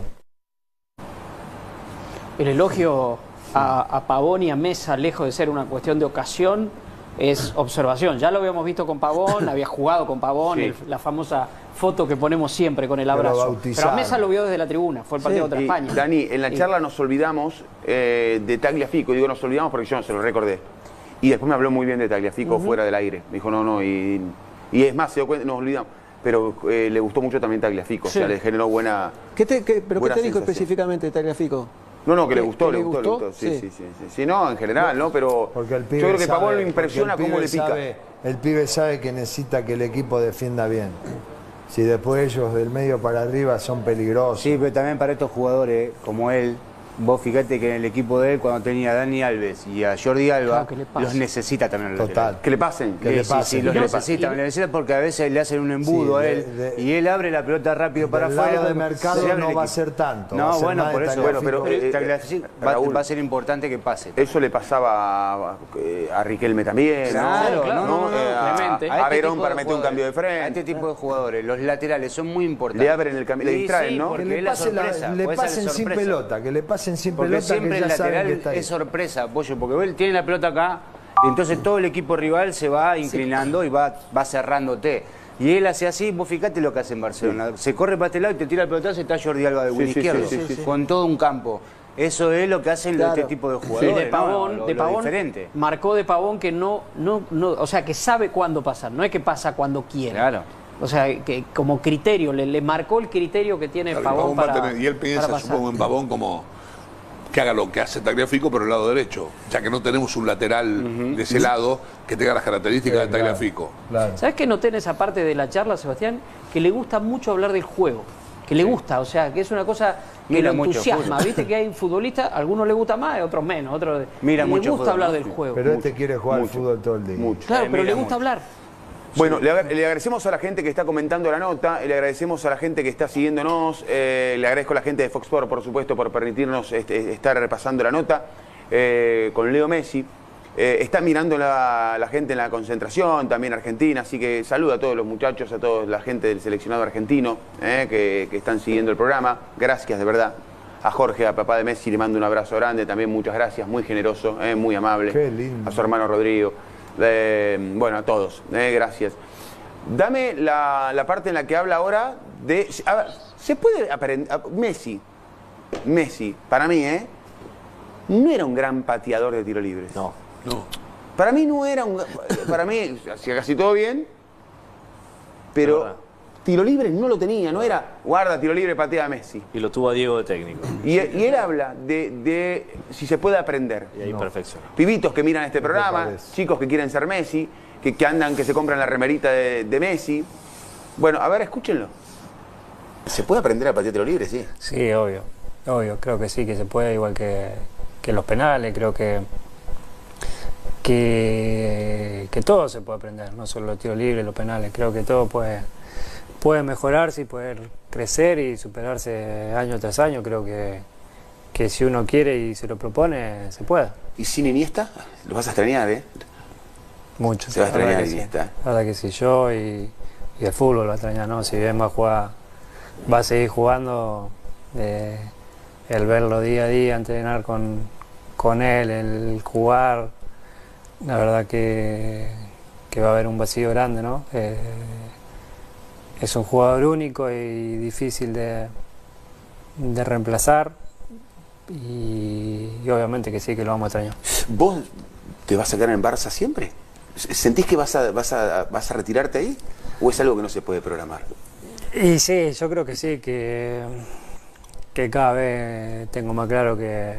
Speaker 4: El elogio a Pavón y a Mesa, lejos de ser una cuestión de ocasión, es observación. Ya lo habíamos visto con Pavón, había jugado con Pavón,
Speaker 1: Sí.
Speaker 4: la famosa foto que ponemos siempre con el
Speaker 3: Pero
Speaker 4: abrazo.
Speaker 3: bautizado.
Speaker 4: Pero a Mesa lo vio desde la tribuna, fue el partido contra
Speaker 1: Y,
Speaker 4: España.
Speaker 1: Dani, en la charla nos olvidamos de Tagliafico. Digo, nos olvidamos porque yo no se lo recordé. Y después me habló muy bien de Tagliafico fuera del aire. Me dijo, no, y es más, se dio cuenta, nos olvidamos. Pero le gustó mucho también Tagliafico.
Speaker 4: Sí.
Speaker 1: O sea, le generó buena...
Speaker 5: ¿Pero qué
Speaker 1: buena
Speaker 5: te dijo
Speaker 1: sensación.
Speaker 5: específicamente de Tagliafico?
Speaker 1: No, que le
Speaker 5: ¿Que
Speaker 1: gustó,
Speaker 5: le
Speaker 1: le gustó, le
Speaker 5: gustó?
Speaker 1: gustó. Sí,
Speaker 5: Sí.
Speaker 1: sí, no, en general, ¿no? Pero
Speaker 3: Porque el
Speaker 1: yo
Speaker 3: pibe
Speaker 1: creo que Pavón
Speaker 3: sabe-
Speaker 1: lo impresiona
Speaker 3: porque el
Speaker 1: cómo le
Speaker 3: pibe
Speaker 1: pica.
Speaker 3: el pibe sabe que necesita que el equipo defienda bien. Si después ellos del medio para arriba son peligrosos.
Speaker 6: Sí, pero también para estos jugadores como él, vos fíjate que en el equipo de él, cuando tenía a Dani Alves y a Jordi Alba,
Speaker 4: Claro, que le pase.
Speaker 6: los necesita también en el
Speaker 3: Total.
Speaker 6: lateral.
Speaker 1: Que le pasen.
Speaker 3: Que le
Speaker 6: Sí,
Speaker 3: pase.
Speaker 6: sí, los
Speaker 3: Y no-
Speaker 6: necesita porque a veces le hacen un embudo
Speaker 3: Sí,
Speaker 6: a él y él abre la pelota rápido para
Speaker 3: Del
Speaker 6: afuera.
Speaker 3: lado de Mercado
Speaker 6: se abre
Speaker 3: no
Speaker 6: el
Speaker 3: va a
Speaker 6: equipo.
Speaker 3: ser tanto. va a
Speaker 6: No,
Speaker 3: ser
Speaker 6: bueno,
Speaker 3: más
Speaker 6: por
Speaker 3: de
Speaker 6: eso.
Speaker 3: Tagliafico.
Speaker 1: Bueno, pero,
Speaker 6: Tagliafico
Speaker 1: Raúl,
Speaker 6: va a ser importante que pase.
Speaker 1: Eso le pasaba a Riquelme también,
Speaker 6: Claro,
Speaker 1: ¿no?
Speaker 4: claro,
Speaker 6: no,
Speaker 4: Clemente.
Speaker 1: A Verón
Speaker 6: tipo
Speaker 1: para
Speaker 6: de
Speaker 1: meter un
Speaker 6: jugadores,
Speaker 1: cambio de
Speaker 6: a
Speaker 1: frente.
Speaker 6: este tipo de jugadores, los laterales son muy importantes.
Speaker 1: Le abren el camino, le
Speaker 6: Sí,
Speaker 1: distraen,
Speaker 6: sí,
Speaker 1: ¿no?
Speaker 6: porque
Speaker 3: Que le
Speaker 6: es la
Speaker 3: pasen,
Speaker 6: sorpresa,
Speaker 3: le
Speaker 6: puede ser
Speaker 3: pasen sin
Speaker 6: sorpresa.
Speaker 3: pelota, que le pasen sin
Speaker 6: Porque
Speaker 3: pelota,
Speaker 6: siempre
Speaker 3: que
Speaker 6: el
Speaker 3: ya saben que
Speaker 6: lateral
Speaker 3: está ahí.
Speaker 6: es sorpresa, Pollo, porque él tiene la pelota acá, y entonces todo el equipo rival se va inclinando y va cerrándote. Y él hace así, vos fíjate lo que hace en Barcelona. Se corre para este lado y te tira el pelotazo y está Jordi Alba de win
Speaker 1: sí,
Speaker 6: izquierdo,
Speaker 1: sí, sí, sí.
Speaker 6: con todo un campo. Eso es lo que hacen
Speaker 5: Claro.
Speaker 6: este tipo de
Speaker 4: Y
Speaker 6: jugadores.
Speaker 4: de Pavón,
Speaker 6: ¿no?
Speaker 4: de
Speaker 6: Lo
Speaker 4: Pavón
Speaker 6: diferente.
Speaker 4: marcó de Pavón que no, o sea, que sabe cuándo pasar, no es que pasa cuando quiere.
Speaker 6: Claro.
Speaker 4: O sea, que como criterio, le marcó el criterio que tiene
Speaker 2: Claro,
Speaker 4: Pavón
Speaker 2: va a
Speaker 4: para
Speaker 2: tener- y él
Speaker 4: para
Speaker 2: piensa,
Speaker 4: pasar.
Speaker 2: supongo, en Pavón como que haga lo que hace Tagliafico, pero el lado derecho, ya que no tenemos un lateral de ese lado que tenga las características de Tagliafico.
Speaker 3: Claro.
Speaker 4: ¿Sabes qué noté en esa parte de la charla, Sebastián? Que le gusta mucho hablar del juego. Que le gusta, o sea, que es una cosa que
Speaker 6: Mira
Speaker 4: lo
Speaker 6: mucho
Speaker 4: entusiasma.
Speaker 6: fútbol.
Speaker 4: Viste que hay futbolistas, a algunos les gusta más, a otros menos. Otros
Speaker 6: Mira
Speaker 4: le
Speaker 6: mucho
Speaker 4: gusta
Speaker 6: fútbol,
Speaker 4: hablar
Speaker 6: ¿no?
Speaker 4: del juego.
Speaker 3: Pero este quiere jugar al
Speaker 1: mucho,
Speaker 3: fútbol todo el día.
Speaker 1: Mucho.
Speaker 4: Claro, pero
Speaker 6: mira
Speaker 4: le gusta
Speaker 6: mucho.
Speaker 4: hablar.
Speaker 1: Bueno, le agradecemos a la gente que está comentando la nota, le agradecemos a la gente que está siguiéndonos, le agradezco a la gente de Fox Sports, por supuesto, por permitirnos estar repasando la nota con Leo Messi. Está mirando la gente en la concentración, también Argentina, así que saluda a todos los muchachos, a toda la gente del seleccionado argentino que están siguiendo el programa. Gracias, de verdad. A Jorge, a papá de Messi, le mando un abrazo grande, también muchas gracias, muy generoso, muy amable.
Speaker 3: Qué lindo.
Speaker 1: A su hermano Rodrigo. Bueno, a todos, gracias. Dame la parte en la que habla ahora de... A ver, ¿se puede aprender? Messi, para mí, no era un gran pateador de tiro libres.
Speaker 8: No.
Speaker 2: No.
Speaker 1: Para mí no era un... Para mí hacía casi todo bien,
Speaker 8: Es
Speaker 1: pero
Speaker 8: verdad.
Speaker 1: tiro libre no lo tenía, no era guarda, tiro libre, patea a Messi.
Speaker 8: Y lo tuvo a Diego de técnico.
Speaker 1: Y él habla de si se puede aprender.
Speaker 8: Y ahí perfeccionó.
Speaker 1: Pibitos que miran este programa,
Speaker 3: parece?
Speaker 1: chicos que quieren ser Messi, que andan, que se compran la remerita de Messi. Bueno, a ver, escúchenlo. ¿Se puede aprender a patear tiro libre? Sí.
Speaker 7: Sí, obvio, creo que sí, que se puede, igual que los penales, creo que todo se puede aprender, no solo los tiros libres, los penales, creo que todo puede mejorarse y poder crecer y superarse año tras año, creo que si uno quiere y se lo propone, se puede.
Speaker 1: ¿Y sin Iniesta? Lo vas a extrañar, ¿eh?
Speaker 7: Mucho.
Speaker 1: Se va a
Speaker 7: la verdad
Speaker 1: extrañar
Speaker 7: que sí.
Speaker 1: Iniesta.
Speaker 7: La verdad que sí, yo y el fútbol va a extrañar, ¿no? Si bien va a seguir jugando, el verlo día a día, entrenar con él, el jugar, la verdad que va a haber un vacío grande, ¿no? Es un jugador único y difícil de reemplazar y obviamente que sí, que lo vamos a extrañar.
Speaker 1: ¿Vos te vas a quedar en Barça siempre? ¿Sentís que vas a retirarte ahí? ¿O es algo que no se puede programar?
Speaker 7: Y sí, yo creo que sí, que cada vez tengo más claro que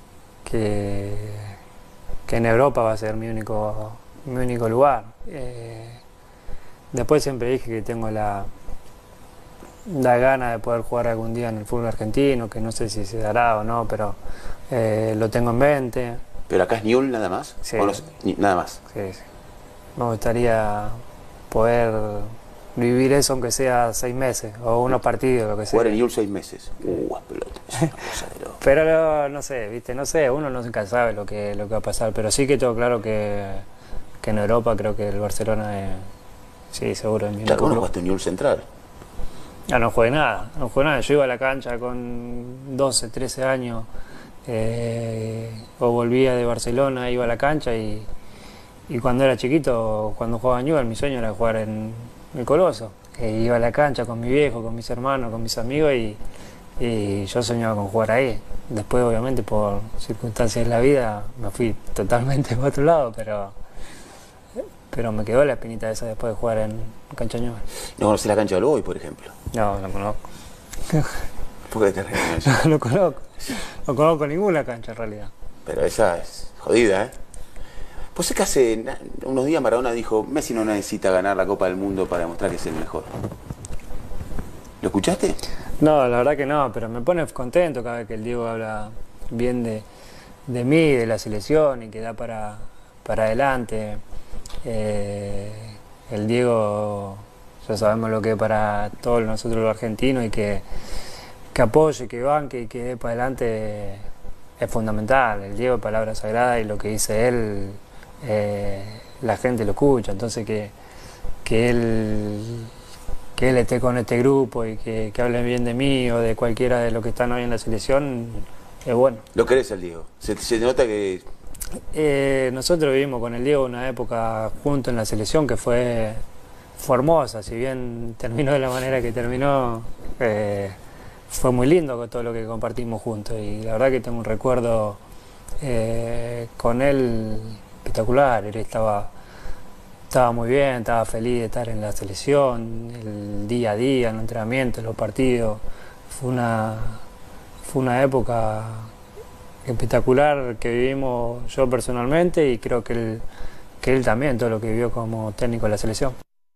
Speaker 7: en Europa va a ser mi único lugar. Después siempre dije que tengo la gana de poder jugar algún día en el fútbol argentino, que no sé si se dará o no, pero lo tengo en mente.
Speaker 1: ¿Pero acá es Newell nada más?
Speaker 7: Sí.
Speaker 1: ¿O nada más?
Speaker 7: Sí. Me gustaría poder vivir eso aunque sea 6 meses o unos partidos, lo que sea.
Speaker 1: Jugar en Newell 6 meses. Pelota. Es una cosa de loco.
Speaker 7: Pero no sé, ¿viste? No sé, uno nunca sabe lo que va a pasar, pero sí que tengo claro que en Europa creo que el Barcelona es, sí, seguro, es mi
Speaker 1: Claro,
Speaker 7: único
Speaker 1: vos no
Speaker 7: club.
Speaker 1: jugaste en Newell Central.
Speaker 7: No jugué nada. Yo iba a la cancha con 12, 13 años, o volvía de Barcelona, iba a la cancha y Y cuando era chiquito, cuando jugaba en Newell's, mi sueño era jugar en el Coloso. Iba a la cancha con mi viejo, con mis hermanos, con mis amigos y yo soñaba con jugar ahí. Después, obviamente, por circunstancias de la vida, me fui totalmente para otro lado, pero me quedó la espinita esa después de jugar en cancha Newell's.
Speaker 1: ¿No conoces la cancha del Boy, por ejemplo?
Speaker 7: No, no conozco.
Speaker 1: ¿Por qué te ríes?
Speaker 7: No conozco. No conozco ninguna cancha en realidad.
Speaker 1: Pero esa es jodida, ¿eh? Pues sé que hace unos días Maradona dijo, Messi no necesita ganar la Copa del Mundo para demostrar que es el mejor. ¿Lo escuchaste?
Speaker 7: No, la verdad que no, pero me pone contento cada vez que el Diego habla bien de mí, de la selección y que da para adelante. El Diego, ya sabemos lo que es para todos nosotros los argentinos y que apoye, que banque y que dé para adelante es fundamental. El Diego es palabra sagrada y lo que dice él, la gente lo escucha. Entonces que él esté con este grupo y que hable bien de mí o de cualquiera de los que están hoy en la selección es bueno.
Speaker 1: ¿Lo querés el Diego? Se nota que...
Speaker 7: Nosotros vivimos con el Diego una época juntos en la selección que fue hermosa. Si bien terminó de la manera que terminó, fue muy lindo con todo lo que compartimos juntos y la verdad que tengo un recuerdo con él espectacular. Él estaba muy bien, estaba feliz de estar en la selección, el día a día, en el entrenamiento, en los partidos. Fue una época espectacular que vivimos yo personalmente y creo que él también, todo lo que vivió como técnico de la selección.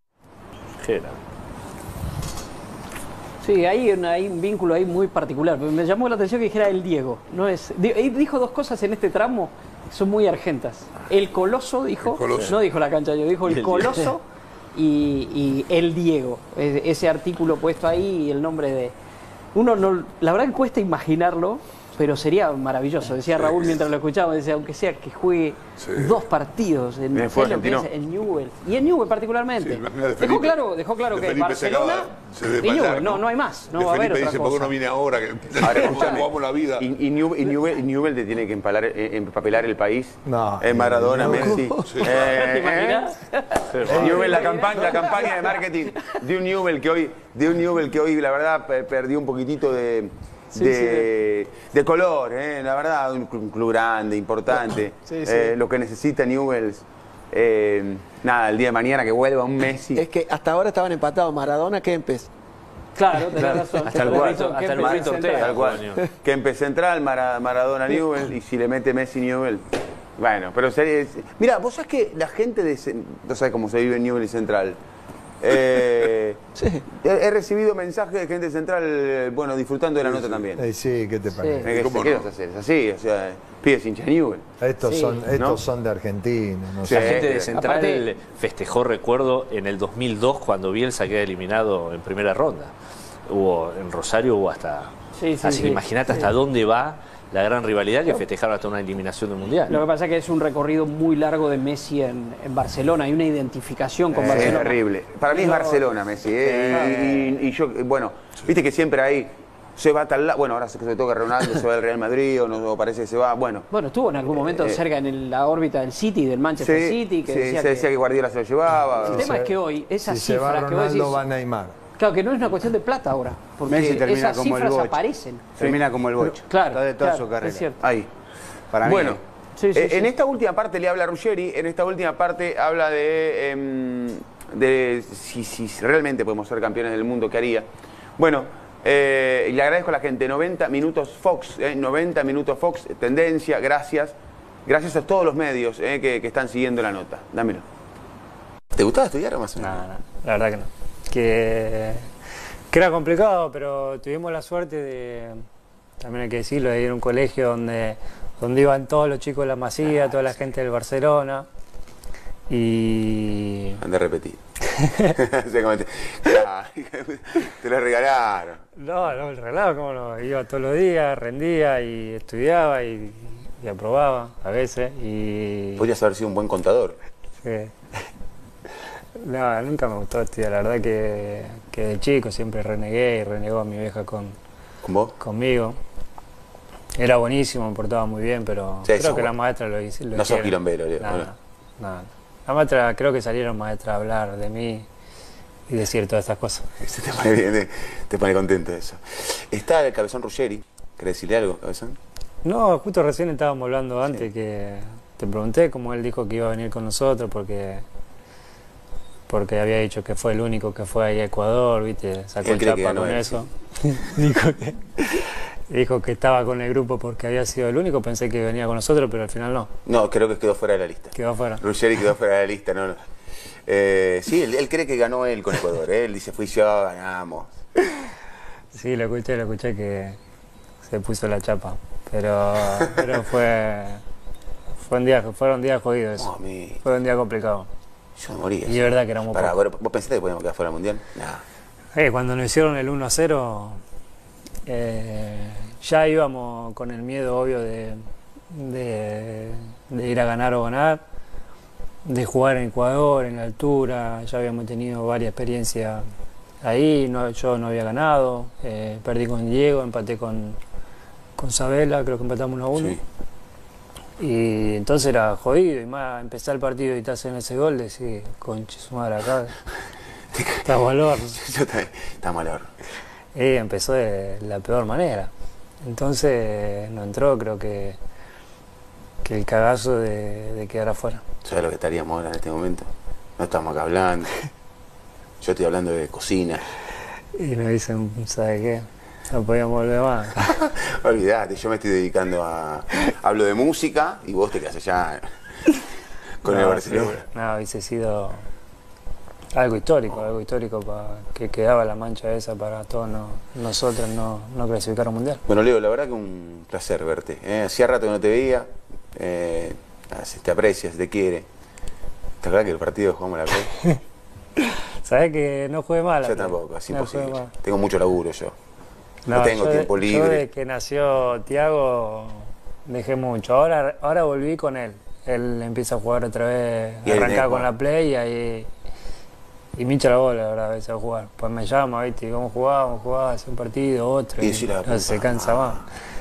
Speaker 4: Sí, hay un vínculo ahí muy particular. Me llamó la atención que dijera el Diego. Dijo dos cosas en este tramo que son muy argentas. El Coloso dijo, no dijo la cancha, yo dijo el Coloso y el Diego. Ese artículo puesto ahí y el nombre de... la verdad que cuesta imaginarlo, pero sería maravilloso. Decía Raúl mientras lo escuchábamos, decía, aunque sea que juegue 2 partidos en Newell's. Y en Newell's particularmente.
Speaker 2: Sí,
Speaker 4: dejó claro que Barcelona y Newell's, no hay más. No va a haber otra cosa.
Speaker 2: ¿Por qué no viene ahora?
Speaker 1: Ahora
Speaker 2: jugamos la vida.
Speaker 1: Y Newell's te tiene que empapelar el país.
Speaker 3: No.
Speaker 1: Maradona, Messi.
Speaker 4: ¿Te imaginas?
Speaker 1: Newell's, la campaña de marketing de un Newell's que hoy la verdad perdió un poquitito de color, la verdad, un club grande, importante, lo que necesita Newell's, nada, el día de mañana que vuelva un Messi.
Speaker 5: Es que hasta ahora estaban empatados Maradona, Kempes.
Speaker 4: Claro, tenés razón.
Speaker 8: Hasta el Burrito Ortega.
Speaker 1: Tal cual. Kempes central, Maradona Newell's, y si le mete Messi Newell's. Bueno, pero mira, vos sabés que la gente no sabés cómo se vive en Newell's Central. He recibido mensajes de gente central, bueno, disfrutando de la nota también.
Speaker 3: Sí, ¿qué te parece?
Speaker 1: ¿Qué vas a hacer? Es así, o sea, pibes hincha Newell's.
Speaker 3: Estos son de Argentina. No
Speaker 8: La gente de Central festejó, recuerdo, en el 2002 cuando Bielsa queda eliminado en primera ronda. En Rosario hubo hasta... así que imagínate hasta dónde va la gran rivalidad que festejaron hasta una eliminación del Mundial.
Speaker 4: Lo que pasa es que es un recorrido muy largo de Messi en Barcelona. Hay una identificación con Barcelona.
Speaker 1: Es terrible. Para mí es Barcelona, Messi. Y yo, bueno, viste que siempre ahí se va a tal lado. Bueno, ahora se toca Ronaldo, se va del Real Madrid o no parece que se va. Bueno,
Speaker 4: estuvo en algún momento cerca en la órbita del City, del Manchester City. Que
Speaker 1: decía que Guardiola se lo llevaba.
Speaker 4: El tema es que hoy, esa
Speaker 3: si
Speaker 4: cifra
Speaker 3: se va
Speaker 4: que
Speaker 3: Ronaldo,
Speaker 4: vos decís,
Speaker 3: va a Neymar.
Speaker 4: Claro, que no es una cuestión de plata ahora, porque
Speaker 6: Messi termina
Speaker 4: esas
Speaker 6: como el
Speaker 4: cifras
Speaker 6: Bocha.
Speaker 4: aparecen.
Speaker 6: Termina como el Bocha.
Speaker 4: Claro,
Speaker 6: de toda su
Speaker 4: es
Speaker 6: carrera.
Speaker 4: cierto.
Speaker 1: Ahí.
Speaker 6: Para mí.
Speaker 1: Bueno,
Speaker 4: Sí.
Speaker 1: en esta última parte le habla Ruggeri, en esta última parte habla de si realmente podemos ser campeones del mundo, ¿qué haría? Bueno, y le agradezco a la gente, 90 minutos Fox, 90 minutos Fox, tendencia, gracias a todos los medios que están siguiendo la nota. Dámelo. ¿Te gustaba estudiar o más o menos?
Speaker 7: No, la verdad que no. Que era complicado, pero tuvimos la suerte de, también hay que decirlo, de ir a un colegio donde iban todos los chicos de la Masía, toda la gente del Barcelona. Y...
Speaker 1: Ande a repetir. Te lo regalaron.
Speaker 7: No, el regalo, cómo no. Iba todos los días, rendía y estudiaba y aprobaba a veces.
Speaker 1: Podrías haber sido un buen contador.
Speaker 7: Sí. No, nunca me gustó estudiar. La verdad que de chico siempre renegué y renegó a mi vieja
Speaker 1: ¿Con vos?
Speaker 7: conmigo. Era buenísimo, me portaba muy bien, pero creo que la maestra lo hizo.
Speaker 1: No sos quilombero, Leo.
Speaker 7: No. La maestra, creo que salieron maestras a hablar de mí y decir todas estas cosas.
Speaker 1: Te pone bien, te pone contento eso. Está el Cabezón Ruggeri. ¿Querés decirle algo, Cabezón?
Speaker 7: No, justo recién estábamos hablando antes que te pregunté cómo él dijo que iba a venir con nosotros porque había dicho que fue el único que fue ahí a Ecuador, ¿viste? Sacó chapa con eso. Dijo que estaba con el grupo porque había sido el único, pensé que venía con nosotros, pero al final no.
Speaker 1: No, creo que quedó fuera de la lista.
Speaker 7: Quedó fuera.
Speaker 1: Ruggeri quedó fuera de la lista, no. Sí, él cree que ganó él con Ecuador, Él dice, fui yo, ganamos.
Speaker 7: Sí, lo escuché que se puso la chapa, pero fueron días jodidos eso. Fue un día complicado.
Speaker 1: Yo moría.
Speaker 7: Y es verdad que éramos pocos.
Speaker 1: ¿Vos pensaste que podíamos quedar fuera del Mundial? No.
Speaker 7: Cuando nos hicieron el 1-0, ya íbamos con el miedo obvio de ir a ganar o ganar, de jugar en Ecuador, en la altura. Ya habíamos tenido varias experiencias ahí, yo no había ganado, perdí con Diego, empaté con Sabela, creo que empatamos 1-1. Sí. Y entonces era jodido, y más empezar el partido y te hacen ese gol, decís, conche su madre acá, está valor.
Speaker 1: Está valor.
Speaker 7: Y empezó de la peor manera. Entonces no entró, creo que el cagazo de quedar afuera.
Speaker 1: ¿Sabes lo que estaríamos ahora en este momento? No estamos acá hablando. Yo estoy hablando de cocina.
Speaker 7: Y me dicen, ¿sabes qué? No podíamos volver más.
Speaker 1: Olvídate, yo me estoy dedicando a... Hablo de música y vos te quedás allá con el Barcelona.
Speaker 7: Sí, no, hubiese sido algo histórico para que quedaba la mancha esa para todos nosotros no clasificar al Mundial.
Speaker 1: Bueno, Leo, la verdad que un placer verte. Hacía rato que no te veía, te aprecia, se te quiere. ¿Te acuerdas que el partido jugamos la Play?
Speaker 7: Sabés que no jugué mal.
Speaker 1: Yo tampoco, es imposible. Tengo mucho laburo yo.
Speaker 7: No
Speaker 1: tengo tiempo libre.
Speaker 7: Yo desde que nació Thiago dejé mucho. Ahora volví con él. Él empieza a jugar otra vez, arrancaba con la Play y me hincha la bola, la verdad, a veces a jugar. Pues me llama, ¿viste? ¿Cómo jugaba? Hace un partido, otro. Y se cansa más.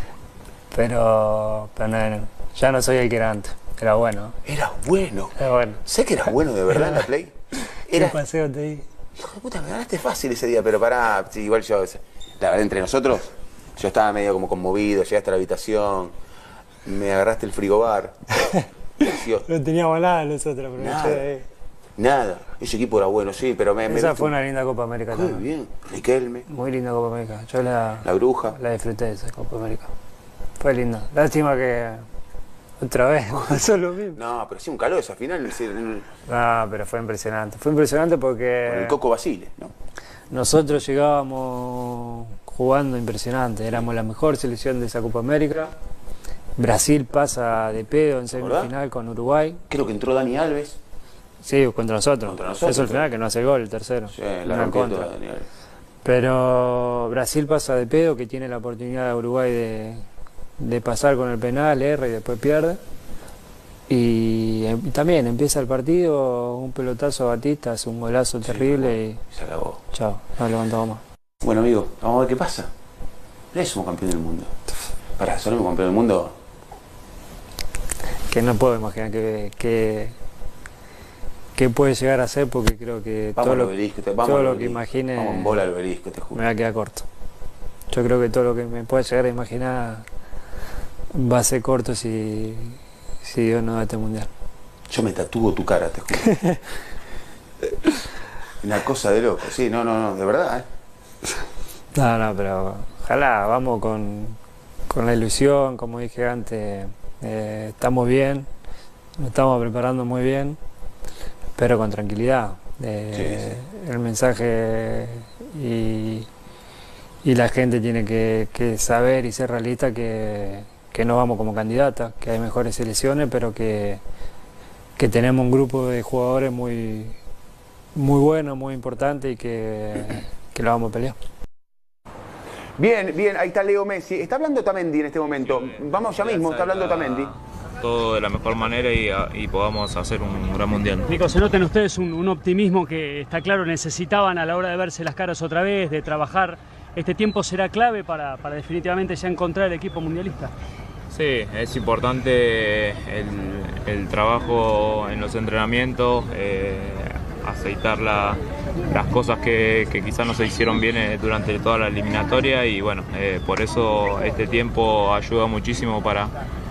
Speaker 7: Pero no, ya no soy el que era antes. Era bueno.
Speaker 1: Era bueno.
Speaker 7: Era bueno.
Speaker 1: Sé que eras bueno de verdad en la Play.
Speaker 7: ¿Qué paseo te di?
Speaker 1: Hijo de puta, me ganaste fácil ese día, pero pará, sí, igual yo, la verdad, entre nosotros, yo estaba medio como conmovido, llegaste a la habitación, me agarraste el frigobar.
Speaker 7: No teníamos nada nosotros, pero
Speaker 1: nada, ese equipo era bueno, sí, pero
Speaker 7: esa fue una linda Copa América también.
Speaker 1: Muy bien, Riquelme.
Speaker 7: Muy linda Copa América, yo la
Speaker 1: Bruja.
Speaker 7: La disfruté de esa Copa América. Fue linda, lástima que otra vez pasó lo mismo.
Speaker 1: No, pero sí, un calor esa final.
Speaker 7: No, pero fue impresionante porque...
Speaker 1: Con el Coco Basile, ¿no?
Speaker 7: Nosotros llegábamos jugando impresionante, éramos la mejor selección de esa Copa América. Brasil pasa de pedo en semifinal con Uruguay.
Speaker 1: Creo que entró Dani Alves.
Speaker 7: Sí, contra nosotros. Eso es el final, que no hace el gol, el tercero.
Speaker 1: Sí, la contra.
Speaker 7: Pero Brasil pasa de pedo, que tiene la oportunidad de Uruguay de pasar con el penal, erra y después pierde. Y también empieza el partido, un pelotazo a Batista, hace un golazo terrible y
Speaker 1: se acabó.
Speaker 7: Chao, no levantamos más.
Speaker 1: Bueno, amigo, vamos a ver qué pasa. Ya somos campeón del mundo. Pará, ¿somos campeón del mundo?
Speaker 7: Que no puedo imaginar que puede llegar a ser, porque creo que
Speaker 1: vamos
Speaker 7: todo lo que imagine
Speaker 1: vamos en bola al obelisco, te juro.
Speaker 7: Me va a quedar corto. Yo creo que todo lo que me puede llegar a imaginar va a ser corto si Dios no da este mundial.
Speaker 1: Yo me tatúo tu cara, te juro. Una cosa de loco, sí, no, de verdad,
Speaker 7: No, pero ojalá, vamos con la ilusión, como dije antes, estamos bien, nos estamos preparando muy bien, pero con tranquilidad. Sí. El mensaje y la gente tiene que saber y ser realista que no vamos como candidata, que hay mejores selecciones, pero que tenemos un grupo de jugadores muy bueno, muy importante y que lo vamos a pelear.
Speaker 1: Bien, ahí está Leo Messi. Está hablando Tamendi en este momento. Vamos ya mismo, está hablando Tamendi.
Speaker 9: Todo de la mejor manera y podamos hacer un gran mundial.
Speaker 10: Nico, se nota en ustedes un optimismo que está claro necesitaban a la hora de verse las caras otra vez, de trabajar. ¿Este tiempo será clave para definitivamente ya encontrar el equipo mundialista?
Speaker 9: Sí, es importante el trabajo en los entrenamientos, aceitar las cosas que quizás no se hicieron bien durante toda la eliminatoria y bueno, por eso este tiempo ayuda muchísimo para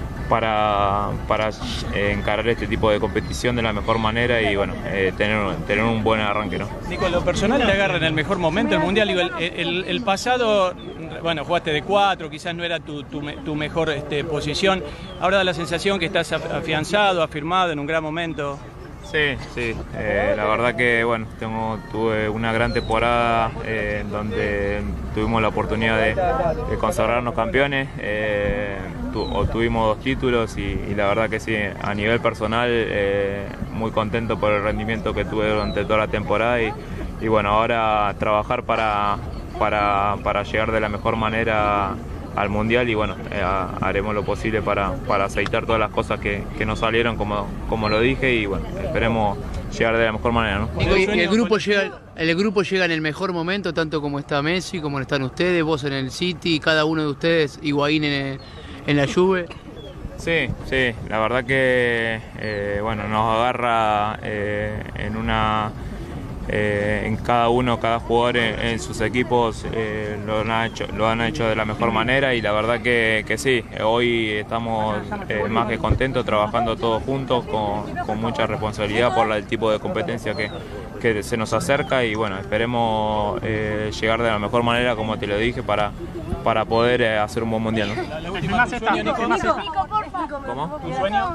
Speaker 9: encarar este tipo de competición de la mejor manera y bueno, tener un buen arranque, ¿no?
Speaker 10: Nico, lo personal te agarra en el mejor momento el Mundial. Digo, el pasado, bueno, jugaste de 4, quizás no era tu mejor posición. Ahora da la sensación que estás afianzado, afirmado en un gran momento.
Speaker 9: Sí, la verdad que bueno, tuve una gran temporada donde tuvimos la oportunidad de consagrarnos campeones, obtuvimos 2 títulos y la verdad que sí, a nivel personal muy contento por el rendimiento que tuve durante toda la temporada y bueno, ahora trabajar para llegar de la mejor manera al Mundial y bueno, haremos lo posible para aceitar todas las cosas que no salieron como lo dije y bueno, esperemos llegar de la mejor manera, ¿no?
Speaker 11: Nico, y el grupo llega en el mejor momento, tanto como está Messi, como están ustedes, vos en el City, cada uno de ustedes, Higuaín en la Juve.
Speaker 9: Sí, la verdad que bueno, nos agarra en cada jugador en sus equipos lo han hecho de la mejor manera y la verdad que sí, hoy estamos más que contentos trabajando todos juntos con mucha responsabilidad por el tipo de competencia que se nos acerca y bueno, esperemos llegar de la mejor manera como te lo dije para poder hacer un buen mundial, ¿no? ¿Cómo?
Speaker 10: ¿Tu sueño?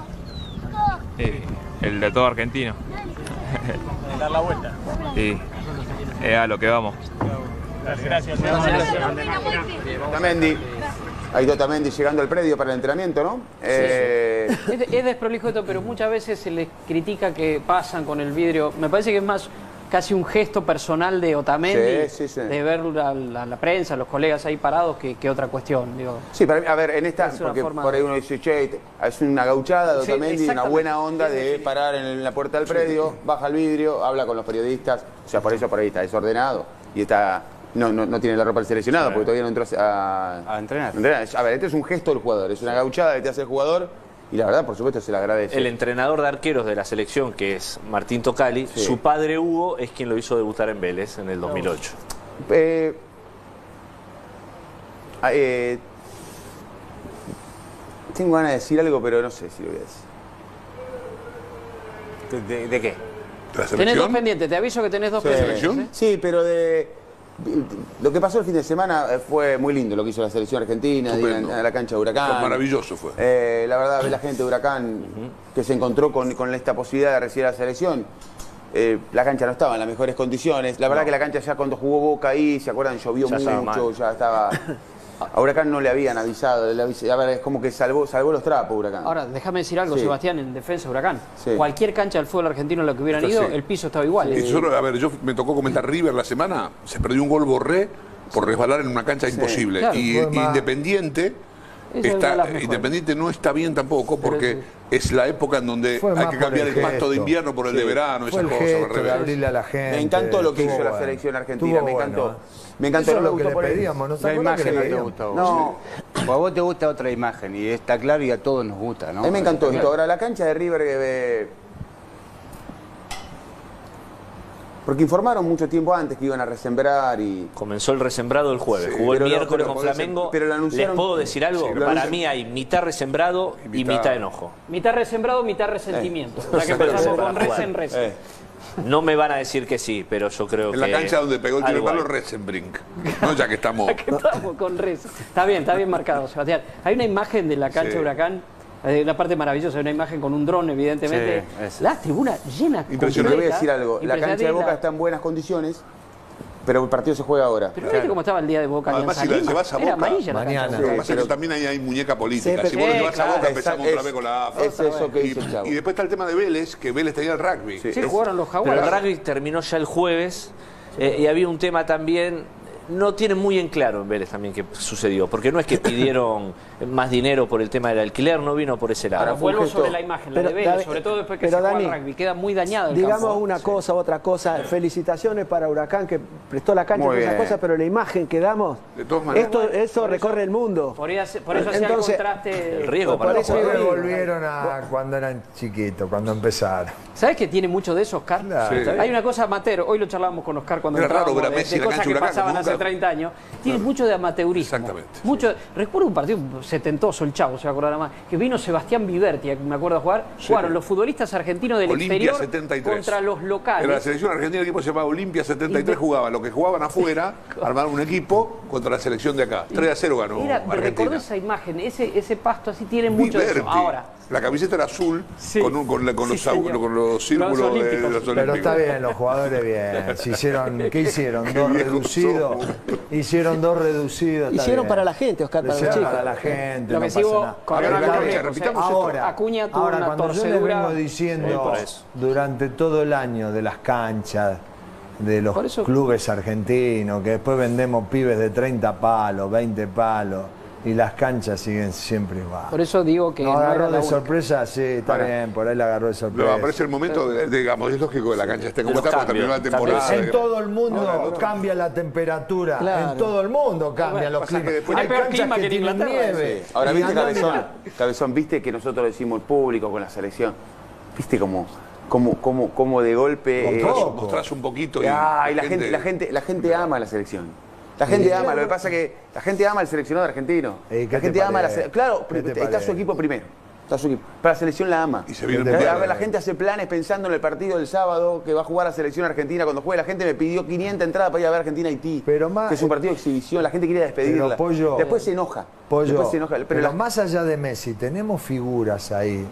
Speaker 9: El de todo argentino.
Speaker 10: Dar la vuelta.
Speaker 9: Sí, es a lo que vamos.
Speaker 10: Gracias.
Speaker 1: Otamendi. Ahí está Otamendi llegando al predio para el entrenamiento, ¿no?
Speaker 4: Es desprolijo esto, pero muchas veces se les critica que pasan con el vidrio. Me parece que es más casi un gesto personal de Otamendi, de ver a la prensa, a los colegas ahí parados, que otra cuestión. Digo.
Speaker 1: Sí, para mí, a ver, en esta, porque por ahí uno dice, che, es una gauchada de Otamendi, una buena onda de parar en la puerta del predio, baja el vidrio, habla con los periodistas, o sea, por eso por ahí está desordenado y está... No tiene la ropa del seleccionado porque todavía no entró a
Speaker 6: entrenar.
Speaker 1: A ver, este es un gesto del jugador, es una gauchada que te hace el jugador y la verdad, por supuesto, se le agradece.
Speaker 8: El entrenador de arqueros de la selección, que es Martín Tocali, su padre Hugo es quien lo hizo debutar en Vélez en el 2008.
Speaker 1: Tengo ganas de decir algo, pero no sé si lo voy a
Speaker 6: decir. ¿De qué?
Speaker 2: ¿De la selección?
Speaker 4: Tenés 2 pendientes, te aviso que tenés 2 pendientes.
Speaker 1: Sí, pero lo que pasó el fin de semana fue muy lindo lo que hizo la selección argentina, en la cancha de Huracán.
Speaker 2: Fue maravilloso fue.
Speaker 1: La verdad, la gente de Huracán que se encontró con esta posibilidad de recibir a la selección. La cancha no estaba en las mejores condiciones. La verdad que la cancha ya cuando jugó Boca ahí, ¿se acuerdan? Llovió mucho, ya estaba... A Huracán no le habían avisado, a ver, es como que salvó los trapos Huracán.
Speaker 4: Ahora, déjame decir algo, Sebastián, en defensa de Huracán. Cualquier cancha del fútbol argentino en la que hubieran ido, el piso estaba igual.
Speaker 2: A ver, me tocó comentar River la semana, se perdió un gol Borré por resbalar en una cancha imposible.
Speaker 4: Claro,
Speaker 2: y Independiente... Independiente no está bien tampoco porque es la época en donde hay que cambiar el pasto de invierno por el de verano, esas cosas.
Speaker 3: De abrirle a la gente.
Speaker 1: Me encantó lo que hizo la selección argentina, me encantó. Me encantó.
Speaker 3: Eso es lo que le pedíamos, ¿no?
Speaker 6: La imagen no te gusta a vos. No. A vos te gusta otra imagen y está claro y a todos nos gusta, ¿no?
Speaker 1: A mí me encantó esto. Ahora, la cancha de River... Porque informaron mucho tiempo antes que iban a resembrar y...
Speaker 8: Comenzó el resembrado el jueves, jugó el miércoles con Flamengo.
Speaker 1: Pero
Speaker 8: ¿Les puedo decir algo? Para mí hay mitad resembrado y mitad enojo.
Speaker 4: Mitad resembrado, mitad resentimiento. O sea que empezamos con res en res.
Speaker 8: No me van a decir que sí, pero yo creo que...
Speaker 2: En la cancha donde pegó el tiro palo Resenbrink. No, ya que estamos...
Speaker 4: Estamos con res. Está bien marcado, Sebastián. Hay una imagen de la cancha de Huracán. Una parte maravillosa, una imagen con un dron, evidentemente. La tribuna llena.
Speaker 1: Impresionante. Le voy a decir algo. La cancha de Boca está en buenas condiciones, pero el partido se juega ahora.
Speaker 4: Pero ¿viste cómo estaba el día de Boca?
Speaker 2: Además, si la llevas a Boca,
Speaker 4: amarilla
Speaker 3: mañana.
Speaker 2: Lo que pasa es que también hay muñeca política. Si vos lo llevas a Boca, empezamos otra vez con la AFA.
Speaker 1: Es eso que dice el Chavo.
Speaker 2: Y después está el tema de Vélez, que Vélez tenía el rugby.
Speaker 4: Sí, jugaron los Jaguares.
Speaker 8: Pero el rugby terminó ya el jueves y había un tema también no tienen muy en claro en Vélez también qué sucedió, porque no es que pidieron más dinero por el tema del alquiler, no vino por ese lado.
Speaker 4: Ahora vuelvo sobre la imagen, la de Vélez, sobre todo después que se juega el rugby, queda muy dañada el
Speaker 5: digamos
Speaker 4: campo.
Speaker 5: una cosa, otra cosa, felicitaciones para Huracán que prestó la cancha y esas cosas, pero la imagen que damos, eso recorre el mundo.
Speaker 4: Por eso hacía el contraste.
Speaker 8: El riesgo para
Speaker 3: los jugadores. Volvieron a cuando eran chiquitos, cuando empezaron.
Speaker 4: ¿Sabes que tiene mucho de eso, Oscar?
Speaker 3: Claro.
Speaker 4: Sí. Hay una cosa amateur, hoy lo charlábamos con Oscar cuando entrábamos, de cosas que pasaban hace 30 años. Tiene mucho de amateurismo.
Speaker 2: Exactamente.
Speaker 4: Recuerdo un partido setentoso, el Chavo, se va a acordar más, que vino Sebastián Viverti, me acuerdo jugar. Jugaron los futbolistas argentinos del
Speaker 2: Olimpia
Speaker 4: exterior
Speaker 2: 73.
Speaker 4: contra los locales.
Speaker 2: En la selección argentina el equipo se llamaba Olimpia 73, jugaban. Los que jugaban afuera armaron un equipo contra la selección de acá. 3-0 ganó Argentina.
Speaker 4: Recuerdo esa imagen, ese pasto así tiene mucho de eso. Ahora.
Speaker 2: La camiseta era azul con los círculos de los olímpicos.
Speaker 3: Pero está bien, los jugadores bien. ¿Qué hicieron? Dos reducidos. Hicieron dos reducidos.
Speaker 5: Hicieron para la gente, Oscar, para los chicos.
Speaker 3: Para la gente.
Speaker 4: Lo que sigo
Speaker 3: ahora,
Speaker 4: Acuña tuvo una
Speaker 3: cuando
Speaker 4: torcedura.
Speaker 3: yo le vengo diciendo durante todo el año de las canchas, de los clubes argentinos, que después vendemos pibes de 30 palos, 20 palos. Y las canchas siguen siempre igual.
Speaker 4: Por eso digo que.
Speaker 3: No agarró de sorpresa, sí, está bien, por ahí la agarró de sorpresa.
Speaker 2: No, aparece el momento, digamos, es lógico que la cancha esté como está para terminar la temporada.
Speaker 3: En todo el mundo cambia la temperatura. Claro. En todo el mundo cambian los climas.
Speaker 4: Hay canchas que tienen nieve.
Speaker 1: Ahora, viste, Cabezón, viste que nosotros decimos el público con la selección. Viste como de golpe.
Speaker 2: Mostrás un poquito.
Speaker 1: La gente ama la selección. La gente ama, lo que pasa es que la gente ama al seleccionado argentino. La gente ama la selección. Claro, está su equipo primero. Está su equipo. Pero la selección la ama.
Speaker 2: Y se viene
Speaker 1: la gente hace planes pensando en el partido del sábado que va a jugar la selección argentina cuando juegue. La gente me pidió 500 entradas para ir a ver Argentina-Haití. Que es un partido de exhibición. La gente quiere despedirla. Después se enoja.
Speaker 3: Pero más allá de Messi, tenemos figuras ahí.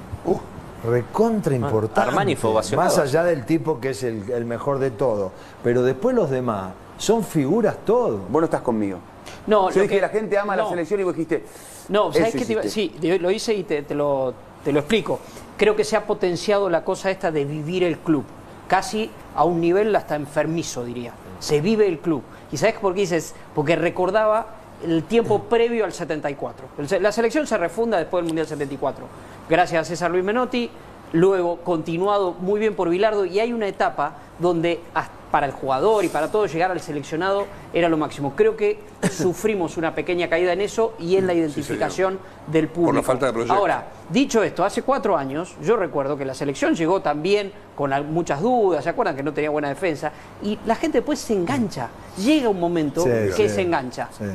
Speaker 3: Recontra importante.
Speaker 8: Armani fue ovacionado.
Speaker 3: Más allá del tipo que es el mejor de todo. Pero después los demás son figuras todos.
Speaker 1: Vos no estás conmigo.
Speaker 4: No,
Speaker 1: yo dije que la gente ama la selección y vos dijiste.
Speaker 4: No, ¿sabés qué? Sí, lo hice y te lo explico. Creo que se ha potenciado la cosa esta de vivir el club. Casi a un nivel hasta enfermizo, diría. Se vive el club. ¿Y sabés por qué dices? Porque recordaba el tiempo previo al 74. La selección se refunda después del Mundial 74. Gracias a César Luis Menotti. Luego continuado muy bien por Bilardo. Y hay una etapa donde para el jugador y para todo llegar al seleccionado era lo máximo. Creo que sufrimos una pequeña caída en eso y en la identificación del público.
Speaker 2: Por la falta de proyecto.
Speaker 4: Ahora, dicho esto, hace 4 años yo recuerdo que la selección llegó también con muchas dudas, ¿se acuerdan? Que no tenía buena defensa. Y la gente después se engancha. Llega un momento que se engancha. Sí.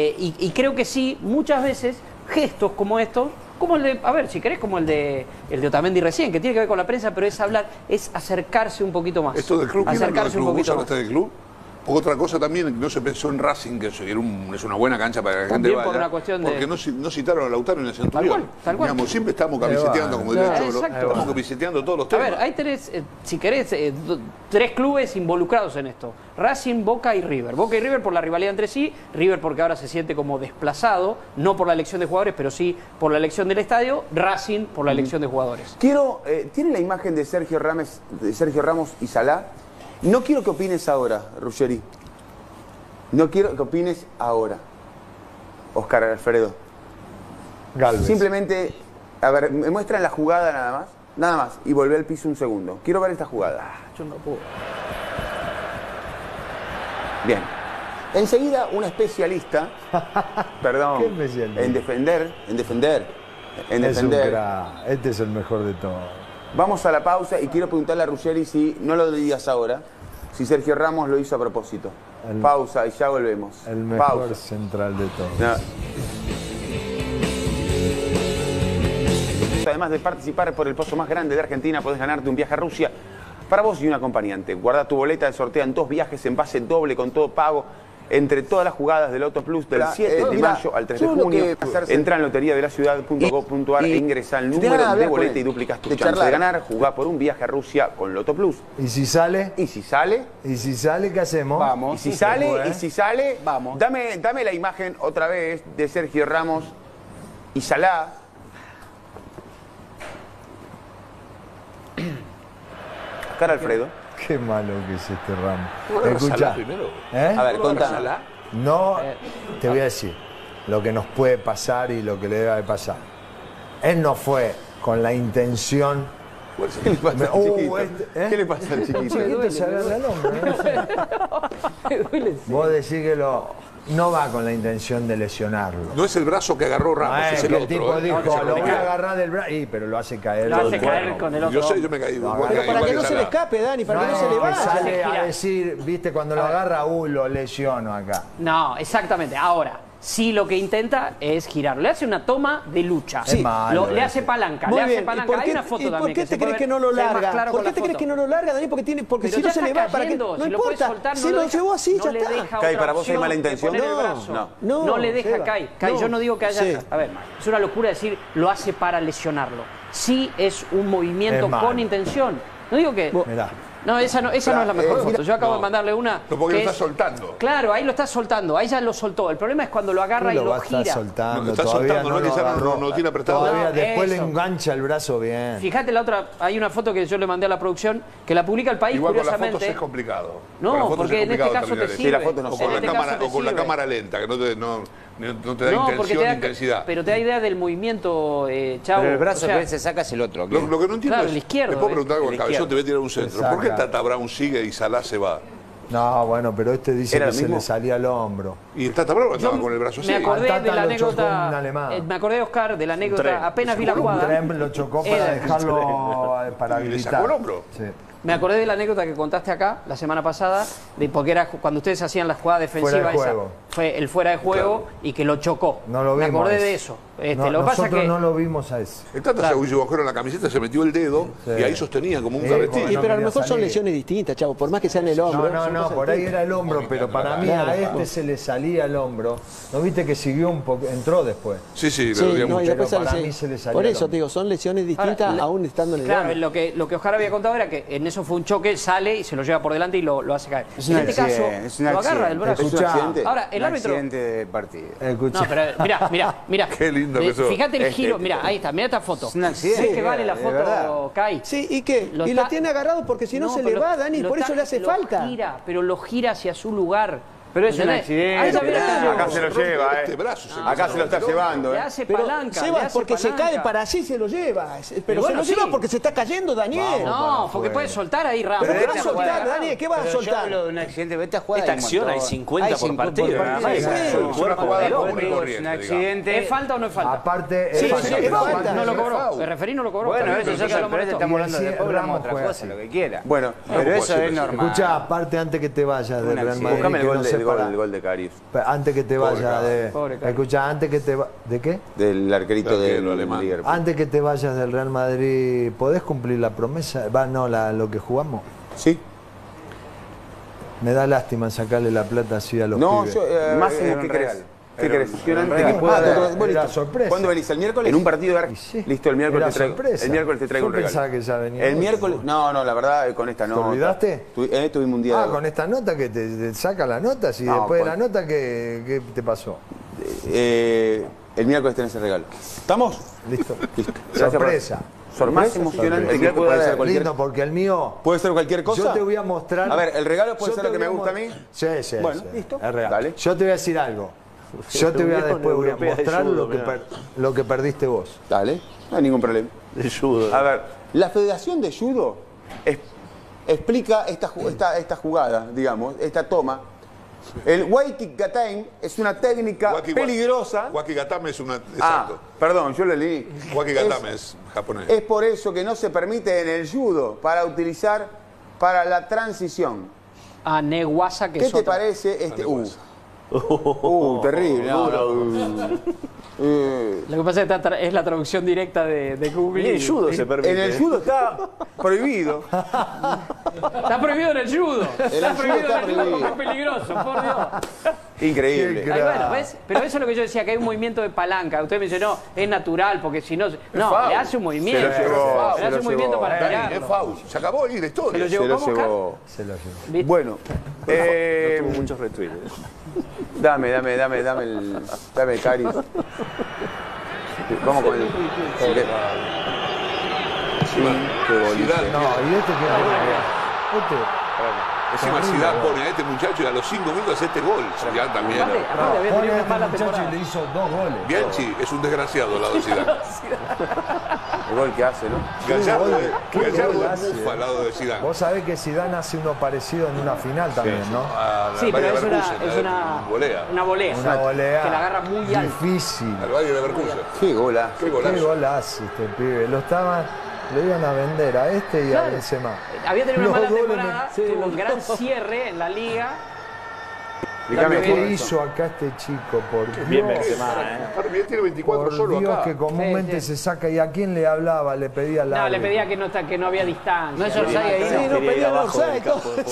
Speaker 4: Y creo que sí, muchas veces, gestos como estos, como el de, a ver, si querés, como el de Otamendi recién, que tiene que ver con la prensa, pero es hablar, es acercarse un poquito más.
Speaker 2: Esto del club,
Speaker 4: acercarse un poquito más.
Speaker 2: Del club? Otra cosa también, no se pensó en Racing, que es una buena cancha para que la gente vaya.
Speaker 4: Por una cuestión
Speaker 2: porque no citaron a Lautaro en el Centurión.
Speaker 4: Tal cual.
Speaker 2: Digamos, siempre estamos camiseteando, como diría Cholo, estamos camiseteando todos los temas.
Speaker 4: A ver, ahí tenés, si querés, 3 clubes involucrados en esto. Racing, Boca y River. Boca y River por la rivalidad entre sí, River porque ahora se siente como desplazado, no por la elección de jugadores, pero sí por la elección del estadio, Racing por la elección de jugadores.
Speaker 1: ¿Tiene la imagen de Sergio Ramos y Salá? No quiero que opines ahora, Ruggeri. No quiero que opines ahora, Oscar Alfredo.
Speaker 3: Galvez.
Speaker 1: Simplemente, a ver, me muestran la jugada nada más, y volver al piso un segundo. Quiero ver esta jugada.
Speaker 4: Yo no puedo.
Speaker 1: Bien. Enseguida, una especialista, perdón, en defender.
Speaker 3: Este es el mejor de todos.
Speaker 1: Vamos a la pausa y quiero preguntarle a Ruggeri si, no lo digas ahora, si Sergio Ramos lo hizo a propósito. Pausa y ya volvemos.
Speaker 3: El mejor central de todos. No.
Speaker 1: Además de participar por el pozo más grande de Argentina, podés ganarte un viaje a Rusia para vos y un acompañante. Guarda tu boleta de sorteo en 2 viajes en pase doble con todo pago entre todas las jugadas del Loto Plus del 7 de mayo al 3 de junio. Entra en loteriadelaciudad.gov.ar e ingresa al número de boleta y duplicas tu chance de ganar. Jugá por un viaje a Rusia con Loto Plus.
Speaker 3: ¿Y si sale?
Speaker 1: ¿Y si sale?
Speaker 3: ¿Y si sale, qué hacemos?
Speaker 1: Vamos. ¿Y si sale? Vamos. Dame la imagen otra vez de Sergio Ramos y Salá. Oscar Alfredo.
Speaker 3: Qué malo que es este Ramos. Escuchá.
Speaker 2: primero.
Speaker 1: A ver, contá.
Speaker 3: No, te voy a decir lo que nos puede pasar y lo que le debe pasar. Él no fue con la intención.
Speaker 1: ¿Qué le pasa al chiquito? ¿Qué le pasa al chiquito?
Speaker 3: El chiquito se agarra el hombro. Vos decís que no va con la intención de lesionarlo.
Speaker 2: No es el brazo que agarró Ramos, es el otro.
Speaker 3: El tipo dijo, lo voy a agarrar del brazo, pero lo hace caer.
Speaker 4: Lo hace caer con el otro.
Speaker 2: Yo sé, yo me caí.
Speaker 5: Pero para que no se le escape, Dani, para que no se le vaya.
Speaker 3: Sale a decir, viste, cuando lo agarra, lo lesiono acá.
Speaker 4: No, exactamente. Ahora, sí lo que intenta es girarlo. Le hace una toma de lucha.
Speaker 3: Sí.
Speaker 4: Le hace palanca.
Speaker 5: Muy
Speaker 4: le hace
Speaker 5: bien.
Speaker 4: palanca. Hay una foto también.
Speaker 5: ¿Por qué te crees que no lo larga? ¿Por qué te crees que no lo larga, Dani? Porque si no se le va, para que no importa. Si lo llevó así, ya está.
Speaker 1: Kai, ¿para vos hay mala intención?
Speaker 4: No le deja Kai. Yo no digo que haya. A ver, es una locura decir lo hace para lesionarlo. Sí es un movimiento con intención. No digo que.
Speaker 3: Mirá.
Speaker 4: No, esa no es la mejor foto. Yo acabo de mandarle una.
Speaker 2: No, porque lo está soltando.
Speaker 4: Claro, ahí lo está soltando. Ahí ya lo soltó. El problema es cuando lo agarra y lo gira.
Speaker 2: Está soltando, no es que ya no tiene apretado.
Speaker 3: Todavía después le engancha el brazo bien.
Speaker 4: Fíjate la otra, hay una foto que yo le mandé a la producción, que la publica El País,
Speaker 2: igual
Speaker 4: curiosamente.
Speaker 2: Con las fotos es complicado.
Speaker 4: No, porque en este caso te sirve.
Speaker 1: Sí, la foto no
Speaker 2: o con la cámara lenta, que no te da intención ni intensidad.
Speaker 4: Pero te da idea del movimiento, Chavo.
Speaker 6: Pero el brazo que se saca es el otro.
Speaker 2: Lo que no entiendo
Speaker 4: claro,
Speaker 2: es,
Speaker 4: el izquierdo,
Speaker 2: ¿me puedo preguntar algo? El cabezón te ve tirar un centro. ¿Por qué Tata Brown sigue y Salah se va?
Speaker 3: No, bueno, pero este dice que se le salía al hombro.
Speaker 2: Y Tata Brown estaba con el brazo así.
Speaker 4: Me acordé de la anécdota. Me acordé, Oscar, de la anécdota. Apenas vi la jugada.
Speaker 3: Lo chocó para dejarlo para habilitar.
Speaker 2: ¿Le sacó el hombro?
Speaker 3: Sí.
Speaker 4: Me acordé de la anécdota que contaste acá la semana pasada, porque era cuando ustedes hacían la jugada defensiva, fue el fuera de juego y que lo chocó.
Speaker 3: No lo vimos.
Speaker 4: Me acordé de eso. Lo pasa
Speaker 3: nosotros
Speaker 4: que
Speaker 3: no lo vimos a eso.
Speaker 2: El Tata se agujó en la camiseta, se metió el dedo y ahí sostenía como un cabestillo.
Speaker 5: Pero a lo mejor son lesiones distintas, Chavo, por más que sea en el hombro.
Speaker 3: No, por ahí era el hombro, pero para mí a este se le salía el hombro. ¿No viste que siguió un poco, entró después?
Speaker 2: Sí,
Speaker 3: para mí se le salía.
Speaker 5: Por eso te digo, son lesiones distintas aún estando en el hombro.
Speaker 4: Claro, lo que Oscar había contado era que en eso fue un choque, sale y se lo lleva por delante y lo hace caer. En este caso, lo agarra del brazo.
Speaker 6: Ahora, el árbitro. Un accidente de partido.
Speaker 4: No, pero mira.
Speaker 2: Qué lindo que sos.
Speaker 4: Fíjate el giro, mira, ahí está, mira esta foto.
Speaker 6: Es un accidente.
Speaker 4: ¿Ves que vale la foto, Kai?
Speaker 5: Sí, ¿y qué? Y lo tiene agarrado porque si no se le va, Dani, por eso le hace falta.
Speaker 4: Pero lo gira hacia su lugar.
Speaker 6: Pero es un accidente.
Speaker 1: Acá se lo lleva, acá se lo está llevando,
Speaker 4: Le hace palanca.
Speaker 5: Seba, porque se cae para así se lo lleva. Pero se lo lleva porque se está cayendo, Daniel.
Speaker 4: No, porque puede soltar ahí, Ramos.
Speaker 5: Pero ¿qué va a soltar, Daniel? ¿Qué va a soltar?
Speaker 6: Yo hablo de un accidente, vete a jugar.
Speaker 8: Esta acción hay 50 por partido.
Speaker 2: Es una jugada común y corriente.
Speaker 6: Un accidente.
Speaker 4: ¿Es falta o no es falta?
Speaker 3: Aparte,
Speaker 5: es falta.
Speaker 4: No lo cobró. El referí no lo cobró.
Speaker 6: Bueno, eso ya estamos hablando de después, hablamos otra cosa, lo que quiera.
Speaker 1: Bueno,
Speaker 6: pero eso es normal.
Speaker 3: Escuchá, aparte, antes que te vayas del Real Madrid.
Speaker 1: Buscame el gol de Cari.
Speaker 3: Antes que te vayas escuchá, antes que te ¿de qué?
Speaker 1: Del arquerito del
Speaker 2: alemán.
Speaker 3: Antes que te vayas del Real Madrid, ¿podés cumplir la promesa? Lo que jugamos.
Speaker 1: Sí.
Speaker 3: Me da lástima sacarle la plata así a los pibes.
Speaker 1: Máximo, ¿qué crees? ¿Qué crees?
Speaker 3: Era sorpresa.
Speaker 1: ¿Cuándo venís? ¿El miércoles? En un partido de Listo, el miércoles te traigo un regalo.
Speaker 3: Pensaba que ya venía.
Speaker 1: El miércoles. No, la verdad, con esta nota.
Speaker 3: ¿Te olvidaste?
Speaker 1: Tuvimos un día.
Speaker 3: Con esta nota que te saca la nota, y después de la nota, ¿qué te pasó?
Speaker 1: El miércoles tenés el regalo. ¿Estamos?
Speaker 3: Listo. Sorpresa.
Speaker 1: Más emocionante que puede ser cualquier
Speaker 3: lindo, porque el mío
Speaker 1: puede ser cualquier cosa.
Speaker 3: Yo te voy a mostrar.
Speaker 1: A ver, el regalo puede ser lo que me gusta a mí.
Speaker 3: Sí.
Speaker 1: Bueno, listo.
Speaker 3: Es real.
Speaker 1: Dale.
Speaker 3: Yo te voy a decir algo. Yo te voy a mostrar lo que perdiste vos.
Speaker 1: Dale, no hay ningún problema.
Speaker 8: De judo.
Speaker 1: A ver, la Federación de Judo explica esta jugada, digamos, esta toma. El Wakigatame es una técnica peligrosa.
Speaker 2: Wakigatame es una. Exacto.
Speaker 1: Perdón, yo lo leí.
Speaker 2: Wakigatame es japonés.
Speaker 1: Es por eso que no se permite en el judo para utilizar para la transición.
Speaker 4: Newasa, que
Speaker 1: ¿Qué
Speaker 4: es
Speaker 1: te parece este? Terrible.
Speaker 4: Lo que pasa es que es la traducción directa de Google.
Speaker 8: En el judo se permite.
Speaker 1: En el judo está prohibido.
Speaker 4: Está prohibido en el judo. Está prohibido en el judo. Es peligroso, por Dios.
Speaker 1: Increíble.
Speaker 4: Bueno, ¿ves? Pero eso es lo que yo decía, que hay un movimiento de palanca. Usted me dice, no, es natural, porque si no... No, le hace un movimiento. Le hace un movimiento para tirarlo.
Speaker 2: Es foul. Se acabó ahí la historia.
Speaker 1: Se lo llevó. Bueno.
Speaker 8: No tuvo muchos retweets.
Speaker 1: Dame el Cari. Vamos con el...
Speaker 2: Sí, qué bonito.
Speaker 3: No, y este que
Speaker 2: Encima Zidane pone a este muchacho y a los 5 minutos hace este gol. Zidane también.
Speaker 3: Pone a este muchacho y le hizo 2 goles.
Speaker 2: Bianchi es un desgraciado al lado de Zidane.
Speaker 1: El gol que hace, ¿no?
Speaker 2: Gallardo es bufa al lado de Zidane.
Speaker 3: Vos sabés que Zidane hace uno parecido en una final también, ¿no?
Speaker 4: Sí, pero es una volea. Una volea. Que la agarra muy alto.
Speaker 3: Difícil.
Speaker 2: Al Bayern Leverkusen.
Speaker 1: Qué golazo.
Speaker 2: Qué golazo.
Speaker 3: Qué golazo este pibe. Lo iban a vender a este y a Benzema.
Speaker 4: Había tenido una mala temporada, tuvo un gran cierre en la liga.
Speaker 3: ¿Qué hizo acá este chico? Por Dios.
Speaker 2: Bien Benzema, tiene 24
Speaker 3: por
Speaker 2: solo
Speaker 3: Dios,
Speaker 2: acá.
Speaker 3: que comúnmente se saca. ¿Y a quién le hablaba? Le pedía la.
Speaker 4: No, le pedía que no había distancia.
Speaker 11: No es Orsay ahí.
Speaker 5: Sí, no pedía el Orsay.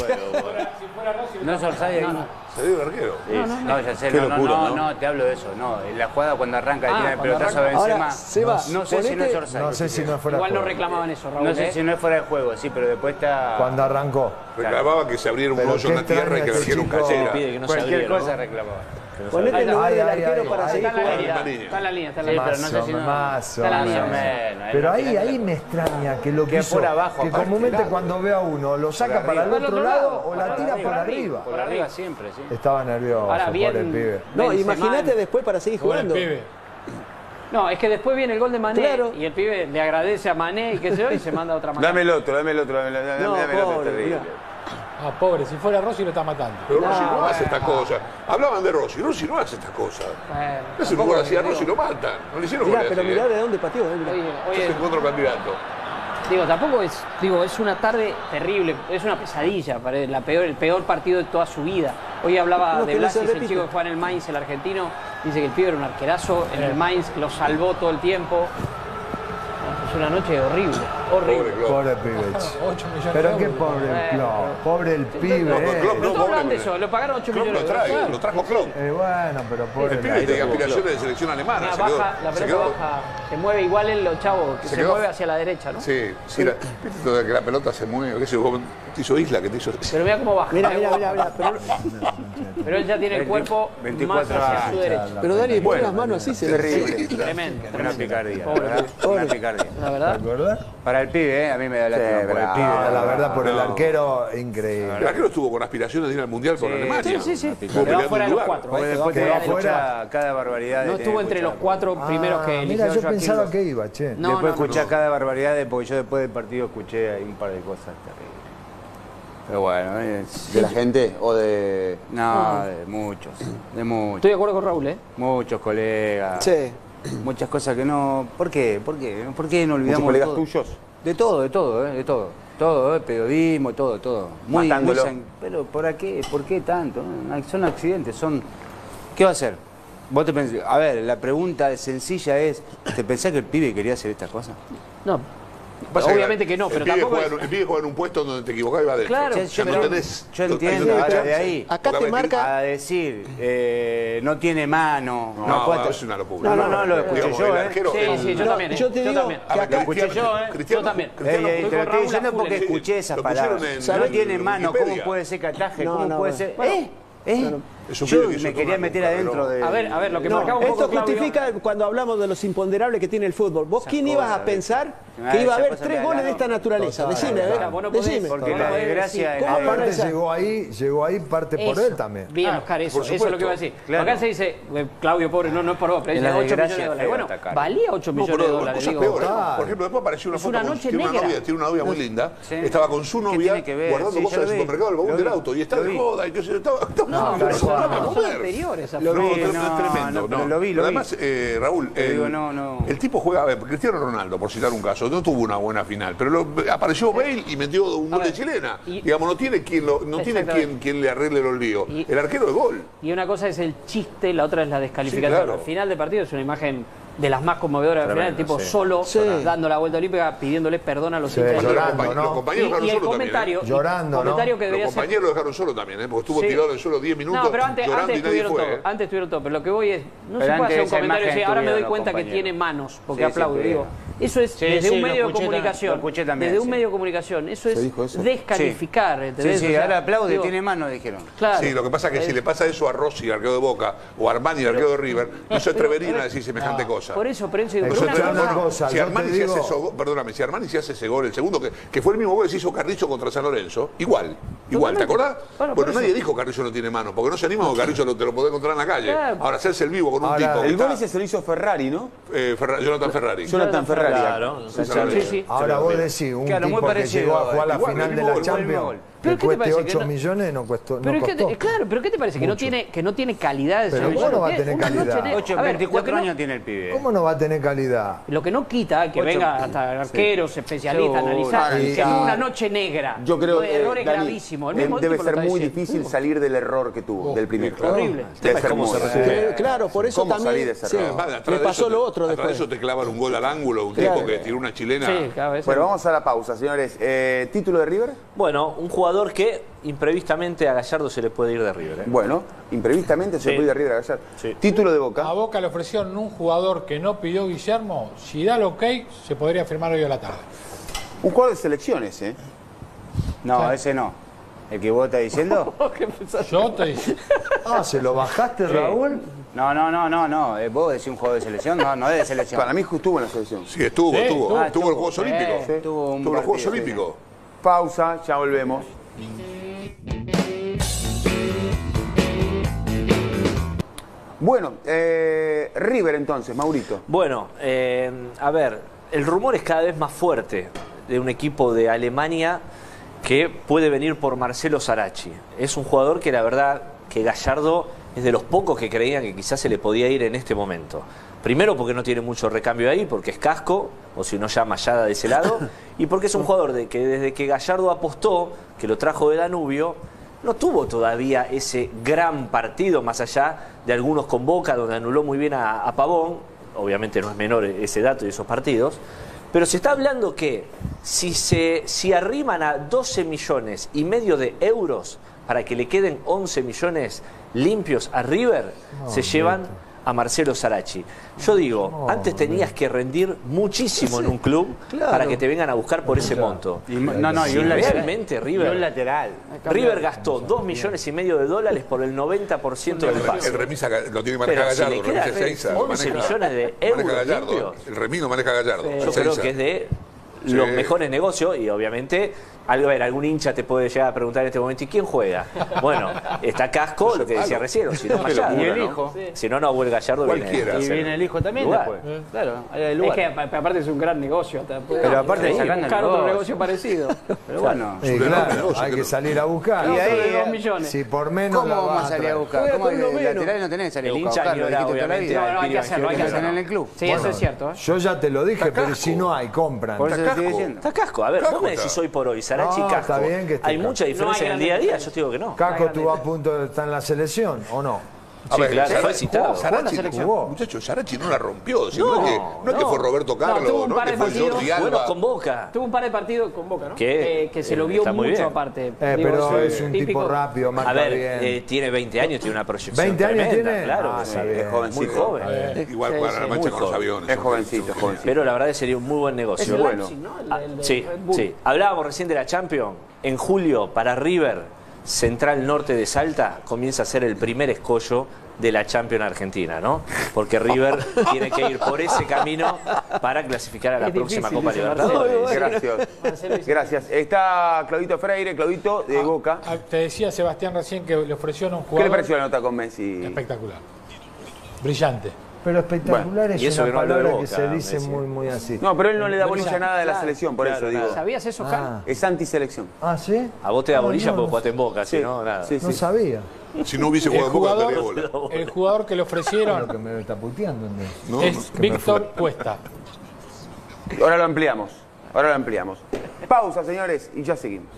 Speaker 6: No es Orsay ahí.
Speaker 2: Se dio el arquero.
Speaker 6: No, ya sé.
Speaker 1: Qué locura,
Speaker 6: No, te hablo de eso. No, en la jugada cuando arranca y tiene el pelotazo a Benzema.
Speaker 5: No
Speaker 6: sé si no es Orsay.
Speaker 3: No sé si no es fuera de
Speaker 4: Igual
Speaker 3: juego.
Speaker 4: no reclamaban eso, Raúl.
Speaker 6: No sé si no es fuera de juego, sí, pero después está...
Speaker 3: Cuando arrancó.
Speaker 2: Reclamaba que se abriera un
Speaker 3: Pero
Speaker 2: hoyo en la
Speaker 3: qué
Speaker 2: tierra y que
Speaker 3: extraño
Speaker 2: le
Speaker 3: este
Speaker 2: un
Speaker 3: chico.
Speaker 2: cachera.
Speaker 6: Cualquier cosa reclamaba.
Speaker 5: Ponete el lugar del arquero para seguir
Speaker 4: Está
Speaker 5: jugando.
Speaker 4: en la línea.
Speaker 6: pero no sé si no...
Speaker 3: Más o
Speaker 4: Está la
Speaker 3: menos.
Speaker 4: línea.
Speaker 3: Pero ahí me extraña que lo
Speaker 6: Que
Speaker 3: quiso,
Speaker 6: por abajo,
Speaker 3: que
Speaker 6: aparte,
Speaker 3: comúnmente
Speaker 6: claro.
Speaker 3: cuando ve a uno lo saca para el otro lado o la tira por arriba.
Speaker 6: Por arriba siempre, sí.
Speaker 3: Estaba nervioso,
Speaker 4: Ahora, bien,
Speaker 3: pobre pibe.
Speaker 5: No,
Speaker 4: Benzema.
Speaker 5: imagínate después para seguir jugando.
Speaker 4: No, es que después viene el gol de Mané
Speaker 5: Claro.
Speaker 4: y el pibe le agradece a Mané y qué sé yo y se manda a otra manera.
Speaker 1: Dame el otro, dame el otro.
Speaker 5: No, pobre,
Speaker 1: terrible.
Speaker 12: Ah, pobre, si fuera Rossi lo está matando.
Speaker 2: Pero Rossi no hace estas cosas. Hablaban de Rossi. Rossi no hace estas cosas. Ese fútbol hacía Rossi lo matan. No le hicieron
Speaker 5: Mirá,
Speaker 2: goles
Speaker 5: pero
Speaker 2: así,
Speaker 5: mirá de dónde pateó.
Speaker 4: Oye,
Speaker 2: Es otro candidato.
Speaker 4: tampoco es, es una tarde terrible, es una pesadilla, el peor partido de toda su vida. Hoy hablaba
Speaker 5: No,
Speaker 4: de
Speaker 5: que no se
Speaker 4: Blasis, el
Speaker 5: repite.
Speaker 4: chico que juega en el Mainz, el argentino, dice que el pibe era un arquerazo en el Mainz, que lo salvó todo el tiempo. Es una noche horrible.
Speaker 3: Pobre pibe.
Speaker 12: 8 millones
Speaker 3: Pero
Speaker 12: de
Speaker 3: qué
Speaker 12: euros.
Speaker 3: pobre el pibe.
Speaker 4: No todos hablan de eso, lo pagaron 8
Speaker 2: Klopp
Speaker 4: millones
Speaker 2: lo
Speaker 4: de euros.
Speaker 2: lo trajo Klopp.
Speaker 3: Bueno, pero pobre
Speaker 2: El pibe tenía aspiraciones de selección alemana.
Speaker 4: La pelota baja, se mueve igual el chavo, que se mueve hacia la derecha, ¿no?
Speaker 2: Sí, viste todo que la pelota se mueve, qué sé yo, te hizo Isla, que te hizo...
Speaker 4: Pero mira cómo baja.
Speaker 5: Mirá.
Speaker 4: Pero él ya tiene el cuerpo
Speaker 6: 24
Speaker 4: más hacia su derecha.
Speaker 5: Pero Dani, pon las manos así, se
Speaker 1: Terrible.
Speaker 4: Tremendo.
Speaker 6: Una picardía.
Speaker 5: Pobre.
Speaker 6: Una picardía.
Speaker 4: La verdad.
Speaker 3: ¿Te acordás?
Speaker 6: Para el pibe, a mí me da lástima por el pibe.
Speaker 3: La verdad, por el
Speaker 2: No.
Speaker 3: arquero, increíble.
Speaker 2: El arquero estuvo con aspiraciones de ir al Mundial con Alemania.
Speaker 4: Sí.
Speaker 2: Estuvo
Speaker 4: Quedó
Speaker 2: peleando
Speaker 4: fuera de
Speaker 2: un
Speaker 4: los
Speaker 2: lugar.
Speaker 4: 4.
Speaker 6: Porque después te
Speaker 3: quedó
Speaker 6: da
Speaker 3: afuera.
Speaker 6: cada barbaridad.
Speaker 4: No estuvo entre los 4 primeros que eligió
Speaker 3: Mira, yo
Speaker 4: Joaquín
Speaker 3: pensaba
Speaker 4: López.
Speaker 3: que iba, che.
Speaker 4: No,
Speaker 6: Después escuché cada barbaridad, porque yo después del partido escuché ahí un par de cosas terribles. Pero bueno,
Speaker 1: ¿De la gente o de...?
Speaker 6: no, de muchos.
Speaker 4: Estoy de acuerdo con Raúl, ¿eh?
Speaker 6: Muchos colegas.
Speaker 5: Sí.
Speaker 6: Muchas cosas que no... ¿Por qué? ¿Por qué no
Speaker 1: ¿Muchos
Speaker 6: olvidamos
Speaker 1: colegas
Speaker 6: todo?
Speaker 1: tuyos?
Speaker 6: De todo. Todo, periodismo, todo.
Speaker 1: Matándolo.
Speaker 6: Pero ¿por qué tanto? Son accidentes, ¿Qué va a hacer? Vos te pensás, a ver, la pregunta sencilla es, ¿te pensás que el pibe quería hacer estas cosas?
Speaker 4: No.
Speaker 2: Pasa
Speaker 4: Obviamente que no, pero tampoco es...
Speaker 2: El pibe juega en un puesto donde te equivocás y va adentro.
Speaker 4: Claro,
Speaker 2: Ya no tenés...
Speaker 6: Yo entiendo,
Speaker 2: ahí no tenés
Speaker 6: ahora de
Speaker 2: chance.
Speaker 6: ahí
Speaker 5: Acá te marca.
Speaker 6: a decir, no tiene mano,
Speaker 2: No,
Speaker 6: puede-
Speaker 2: es una locura.
Speaker 6: No, lo escuché
Speaker 2: Digamos,
Speaker 6: yo,
Speaker 2: el arquero-
Speaker 4: Sí, yo
Speaker 5: No,
Speaker 4: también.
Speaker 5: yo te digo
Speaker 4: también.
Speaker 5: que acá-
Speaker 4: Lo escuché yo,
Speaker 2: Cristiano-
Speaker 4: yo también.
Speaker 2: Cristiano-
Speaker 6: te lo
Speaker 4: con
Speaker 6: estoy
Speaker 4: Raúl
Speaker 6: diciendo
Speaker 4: a full,
Speaker 6: porque
Speaker 4: ¿eh?
Speaker 6: escuché esas
Speaker 2: Lo pusieron
Speaker 6: palabras.
Speaker 2: en-
Speaker 6: No
Speaker 2: en
Speaker 6: tiene mano, ¿cómo
Speaker 2: Wikipedia.
Speaker 6: puede ser que ataje?
Speaker 5: No,
Speaker 6: ¿Cómo
Speaker 5: no,
Speaker 6: puede
Speaker 5: bueno.
Speaker 6: ser?
Speaker 2: Es un
Speaker 6: Yo
Speaker 2: pibe que hizo
Speaker 6: me quería
Speaker 2: tomar
Speaker 6: meter
Speaker 2: nunca,
Speaker 6: adentro
Speaker 2: pero-
Speaker 6: de...
Speaker 4: A ver, lo que
Speaker 5: No,
Speaker 4: marcaba un
Speaker 5: esto
Speaker 4: poco Claudio...
Speaker 5: justifica cuando hablamos de los imponderables que tiene el fútbol. ¿Vos quién ibas a
Speaker 6: cosas,
Speaker 5: pensar
Speaker 6: Ah,
Speaker 5: que iba a
Speaker 6: esa
Speaker 5: haber
Speaker 6: cosa
Speaker 5: 3
Speaker 6: me
Speaker 5: goles de
Speaker 6: da-
Speaker 5: esta naturaleza?
Speaker 3: Total,
Speaker 5: Decime,
Speaker 3: total.
Speaker 5: ¿eh?
Speaker 4: Vos no podés,
Speaker 5: Decime.
Speaker 6: porque
Speaker 4: vos
Speaker 6: la
Speaker 4: no podés
Speaker 6: desgracia
Speaker 4: decir,
Speaker 6: es-
Speaker 5: ¿Cómo
Speaker 3: Aparte
Speaker 5: analizar?
Speaker 3: llegó ahí parte por
Speaker 5: Eso.
Speaker 3: él también.
Speaker 4: Bien, Oscar, eso es lo que iba a
Speaker 2: supuesto.
Speaker 4: decir.
Speaker 6: Claro.
Speaker 4: Acá se dice, Claudio, pobre, no es por vos, pero
Speaker 6: En
Speaker 4: dice
Speaker 6: la
Speaker 4: 8 millones
Speaker 6: desgracia
Speaker 4: de
Speaker 6: es
Speaker 4: dólares.
Speaker 6: feo
Speaker 4: Bueno,
Speaker 6: atacar.
Speaker 4: valía 8
Speaker 2: No,
Speaker 4: millones de
Speaker 2: pero
Speaker 4: dólares,
Speaker 2: cosas
Speaker 4: digo.
Speaker 2: peores.
Speaker 3: claro.
Speaker 2: Por ejemplo, después apareció una
Speaker 4: Es
Speaker 2: foto
Speaker 4: una
Speaker 2: con
Speaker 4: noche
Speaker 2: tiene una
Speaker 4: negra.
Speaker 2: novia, tiene una novia muy linda.
Speaker 6: Sí.
Speaker 2: Estaba con su
Speaker 6: ¿Qué
Speaker 2: novia
Speaker 6: tiene que ver?
Speaker 2: guardando
Speaker 6: Sí,
Speaker 2: cosas
Speaker 6: yo
Speaker 2: del
Speaker 6: lo vi.
Speaker 2: supermercado, el baúl
Speaker 6: Lo
Speaker 2: del
Speaker 6: vi.
Speaker 2: auto. Y está
Speaker 6: Lo
Speaker 2: de
Speaker 6: vi.
Speaker 2: joda. Y que se estaba...
Speaker 4: No,
Speaker 2: pero
Speaker 4: pero
Speaker 2: se van a
Speaker 4: son
Speaker 2: comer.
Speaker 4: anteriores a
Speaker 6: Lo vi,
Speaker 2: No,
Speaker 6: no,
Speaker 2: tremendo.
Speaker 6: no, pero lo vi.
Speaker 2: Además, Raúl,
Speaker 6: Te digo, no.
Speaker 2: el tipo juega, a ver, Cristiano Ronaldo, por citar un caso, no tuvo una buena final, pero apareció Bale y metió un gol de chilena. Digamos, no tiene quien le arregle los líos. El arquero de gol.
Speaker 4: Y una cosa es el chiste, la otra es la descalificación.
Speaker 2: Sí, claro.
Speaker 4: Al final del partido es una imagen de las más conmovedoras del final, el tipo solo, dando la vuelta olímpica, pidiéndole perdón a los hinchas.
Speaker 3: Llorando, ¿no?
Speaker 2: Los compañeros dejaron
Speaker 4: Y el
Speaker 2: solo
Speaker 4: comentario,
Speaker 2: también.
Speaker 3: Llorando, ¿no?
Speaker 4: comentario que
Speaker 2: Los
Speaker 4: debería ser...
Speaker 2: compañeros lo dejaron solo también, porque estuvo
Speaker 4: Sí.
Speaker 2: tirado en el suelo 10 minutos
Speaker 4: No, pero antes
Speaker 2: llorando y nadie
Speaker 4: estuvieron
Speaker 2: fue.
Speaker 4: todos, antes estuvieron todos, pero lo que voy es, no
Speaker 6: Pero
Speaker 4: se puede
Speaker 6: antes
Speaker 4: hacer un
Speaker 6: esa
Speaker 4: comentario y
Speaker 6: imagen
Speaker 4: decir, ahora me doy
Speaker 6: estuvieron
Speaker 4: cuenta
Speaker 6: los
Speaker 4: que
Speaker 6: compañeros.
Speaker 4: tiene manos, porque
Speaker 6: Sí,
Speaker 4: aplaude,
Speaker 6: sí,
Speaker 4: digo. Eso es
Speaker 6: Sí,
Speaker 4: desde
Speaker 6: sí,
Speaker 4: un
Speaker 6: lo
Speaker 4: medio de
Speaker 6: escuché
Speaker 4: comunicación,
Speaker 6: lo escuché también,
Speaker 4: desde un
Speaker 6: sí.
Speaker 4: medio de comunicación, eso es
Speaker 1: dijo eso?
Speaker 4: descalificar, ¿entendés?
Speaker 6: Sí,
Speaker 4: O sea,
Speaker 6: ahora aplaude,
Speaker 4: digo,
Speaker 6: tiene mano, dijeron.
Speaker 4: Claro.
Speaker 2: Sí, lo que pasa es que si le pasa eso a Rossi, arquero de Boca, o a Armani, arquero de River, no se atreverían a decir semejante cosa. cosa.
Speaker 4: Por eso, pero
Speaker 2: Si Armani se hace ese gol, el segundo, que fue el mismo gol que se hizo Carrillo contra San Lorenzo, igual, ¿te acordás? Bueno, nadie dijo Carrillo no tiene mano, porque no se anima porque Carrillo te lo podés encontrar en la calle. Ahora, hacerse el vivo con un tipo.
Speaker 1: El gol ese se lo hizo Ferrari, ¿no?
Speaker 2: Jonathan Ferrari.
Speaker 1: Jonathan Ferrari.
Speaker 8: Claro.
Speaker 3: Ahora vos decís, un tipo que llegó a jugar la final de la Champions, que cueste 8 millones, no costó.
Speaker 4: Claro, pero ¿qué te parece? Que no tiene calidad.
Speaker 3: Pero ¿cómo no va a tener calidad?
Speaker 6: 24 años tiene el pibe.
Speaker 3: ¿Cómo no va a tener calidad?
Speaker 4: Lo que no quita que venga hasta arqueros, especialistas, a analizar en una noche negra.
Speaker 1: Yo creo que
Speaker 4: errores gravísimos.
Speaker 1: Debe ser muy difícil salir del error que tuvo, del primer.
Speaker 4: Horrible.
Speaker 1: Debe ser muy difícil.
Speaker 5: Claro, por eso también le pasó lo otro después.
Speaker 2: Atrás de eso te clavan un gol al ángulo, un tipo que tiró una chilena.
Speaker 1: Bueno, vamos a la pausa, señores. ¿Título de River?
Speaker 8: Bueno, un jugador que imprevistamente a Gallardo se le puede ir de River.
Speaker 1: Bueno, imprevistamente se le puede ir de River a Gallardo. Título de Boca.
Speaker 12: A Boca le ofrecieron un jugador que no pidió Guillermo. Si da el ok, se podría firmar hoy a la tarde.
Speaker 1: Un jugador de selecciones, ¿eh?
Speaker 6: No, ese no. ¿El que vos estás diciendo?
Speaker 12: Yo estoy diciendo.
Speaker 3: ¿Se lo bajaste, Raúl?
Speaker 6: No. ¿Vos decís un jugador de selección? No es de selección.
Speaker 1: Para mí estuvo en la selección.
Speaker 2: Sí, estuvo en los Juegos Olímpicos.
Speaker 6: Estuvo
Speaker 2: en los Juegos Olímpicos.
Speaker 1: Pausa, ya volvemos. Bueno, River entonces, Maurito.
Speaker 8: Bueno, a ver, el rumor es cada vez más fuerte de un equipo de Alemania que puede venir por Marcelo Saracchi. Es un jugador que la verdad que Gallardo es de los pocos que creían que quizás se le podía ir en este momento. Primero porque no tiene mucho recambio ahí, porque es Casco, o si no ya Mayada de ese lado, y porque es un jugador que desde que Gallardo apostó, que lo trajo de Danubio, no tuvo todavía ese gran partido, más allá de algunos con Boca, donde anuló muy bien a Pavón. Obviamente no es menor ese dato y esos partidos. Pero se está hablando que si arriman a 12 millones y medio de euros para que le queden 11 millones limpios a River, se llevan a Marcelo Saracchi. Yo digo, antes tenías que rendir muchísimo en un club para que te vengan a buscar por ese monto.
Speaker 6: Y un lateral.
Speaker 8: Realmente River,
Speaker 6: y un lateral.
Speaker 8: River gastó 2 millones y medio de dólares por el 90% del pase.
Speaker 2: El remisa lo tiene que manejar Gallardo.
Speaker 8: Si le queda 11 millones de euros limpios,
Speaker 2: el remis lo maneja Gallardo.
Speaker 8: Yo creo que es de los mejores negocios y obviamente algún hincha te puede llegar a preguntar en este momento, ¿y quién juega? Bueno, está Casco, lo que decía recién, si no Mayada.
Speaker 6: Y el hijo.
Speaker 8: Si no, Nahuel Gallardo viene.
Speaker 6: Y viene el hijo también después. Claro,
Speaker 4: es que aparte es un gran negocio.
Speaker 6: Pero aparte
Speaker 4: buscar otro negocio parecido.
Speaker 6: Pero bueno,
Speaker 3: claro, hay que salir a buscar.
Speaker 4: Y ahí 2 millones.
Speaker 3: Si por menos
Speaker 6: ¿cómo vamos a salir a buscar? ¿Cómo lateral no tenés salir a buscar?
Speaker 8: El hincha obviamente.
Speaker 4: No, hay que hacerlo, hay que hacerlo
Speaker 6: en el club.
Speaker 4: Sí, eso es cierto.
Speaker 3: Yo ya te lo dije, pero si no hay, compran.
Speaker 6: Por eso estoy diciendo.
Speaker 8: Está Casco. A ver, vos me decís hoy por hoy, Saracchi y Casco.
Speaker 3: Está bien que esté
Speaker 8: ¿Hay mucha diferencia en el día a día? Yo te digo que no.
Speaker 3: ¿Casco estuvo a punto de estar en la selección o no?
Speaker 8: Sí, claro, fue citado.
Speaker 2: Muchachos, Saracchi no la rompió. No es que fue Roberto Carlos, no es que fue Jordi Alba.
Speaker 8: Bueno, con Boca.
Speaker 4: Tuvo un par de partidos con Boca, ¿no?
Speaker 8: Que
Speaker 4: se lo vio mucho aparte.
Speaker 3: Pero es un tipo rápido, marca bien.
Speaker 8: A ver, tiene 20 años, tiene una proyección.
Speaker 3: ¿20 años tiene?
Speaker 8: Claro,
Speaker 1: es jovencito.
Speaker 8: Muy joven.
Speaker 2: Igual para la mancha con los aviones.
Speaker 1: Es jovencito, es jovencito.
Speaker 8: Pero la verdad que sería un muy buen negocio.
Speaker 4: Es
Speaker 8: Bueno, sí. Hablábamos recién de la Champions. En julio, para River, Central Norte de Salta, comienza a ser el primer escollo de la Champions Argentina, ¿no? Porque River tiene que ir por ese camino para clasificar a la próxima Copa Libertadores.
Speaker 1: Gracias. Está Claudito Freire, Claudito de Boca.
Speaker 12: Te decía Sebastián recién que le ofrecieron un jugador.
Speaker 1: ¿Qué le pareció la nota con Messi?
Speaker 12: Espectacular. Brillante.
Speaker 3: Pero espectacular es una palabra que se dice muy así.
Speaker 1: No, pero él no le da bolilla a nada de la selección, por eso digo.
Speaker 4: ¿Sabías eso, Carlos?
Speaker 1: Es antiselección.
Speaker 3: ¿Ah, sí?
Speaker 8: A vos te da bolilla porque jugaste en Boca, si no, nada.
Speaker 3: No sabía.
Speaker 2: Si no hubiese jugado en Boca, daría bola.
Speaker 12: El jugador que le ofrecieron
Speaker 3: Lo que me está puteando.
Speaker 12: es Víctor Cuesta.
Speaker 1: Ahora lo ampliamos. Pausa, señores, y ya seguimos.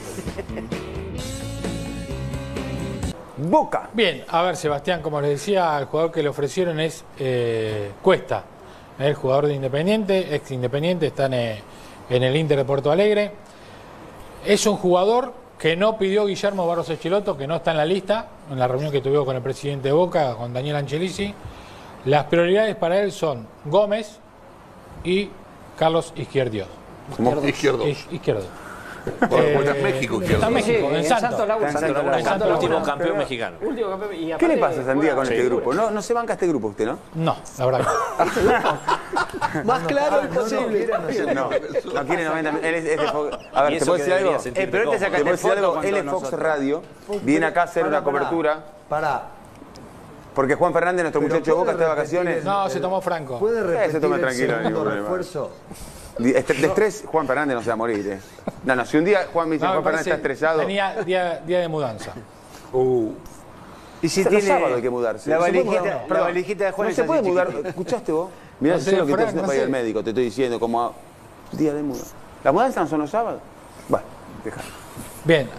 Speaker 1: Boca.
Speaker 12: Bien, a ver, Sebastián, como les decía, el jugador que le ofrecieron es Cuesta, el jugador de Independiente, ex Independiente, está en el Inter de Porto Alegre. Es un jugador que no pidió Guillermo Barros Schelotto, que no está en la lista, en la reunión que tuvimos con el presidente de Boca, con Daniel Angelisi. Las prioridades para él son Gómez y Carlos Izquierdo.
Speaker 2: Izquierdo. Está en México.
Speaker 12: Está en México, en Santos.
Speaker 8: El último campeón mexicano.
Speaker 1: ¿Qué le pasa a Sandía con este grupo? No se banca este grupo usted, ¿no?
Speaker 12: No, la verdad que
Speaker 5: Más claro imposible.
Speaker 1: No quiere 90. Él es de Fox. A ver, ¿te puedo decir algo?
Speaker 6: Pero él te sacaste foto
Speaker 1: Él es Fox Radio, viene acá a hacer una cobertura.
Speaker 3: Pará.
Speaker 1: Porque Juan Fernández, nuestro muchacho de Boca, está de vacaciones.
Speaker 12: No, se tomó Franco.
Speaker 3: ¿Puede repetir
Speaker 1: se tome tranquilo,
Speaker 3: el segundo
Speaker 1: ningún problema.
Speaker 3: refuerzo?
Speaker 1: De estrés, Juan Fernández no se va a morir. No, si un día Juan me dice, Juan Fernández está estresado.
Speaker 12: Tenía día de mudanza.
Speaker 6: Y si
Speaker 1: Los
Speaker 6: tiene
Speaker 1: sábados hay que mudarse.
Speaker 6: la
Speaker 1: No se puede
Speaker 6: valijita,
Speaker 1: mudar.
Speaker 6: la valijita de Juan
Speaker 1: No
Speaker 6: es
Speaker 1: se puede
Speaker 6: así
Speaker 1: mudar.
Speaker 6: chiquitita.
Speaker 1: ¿Escuchaste vos? Mirá,
Speaker 12: No sé,
Speaker 1: sé lo que
Speaker 12: Frank,
Speaker 1: te haciendo
Speaker 12: no
Speaker 1: para ir
Speaker 12: sé.
Speaker 1: al médico. Te estoy diciendo como día de mudanza. ¿Las mudanzas no son los sábados? Bueno, deja.
Speaker 12: Bien,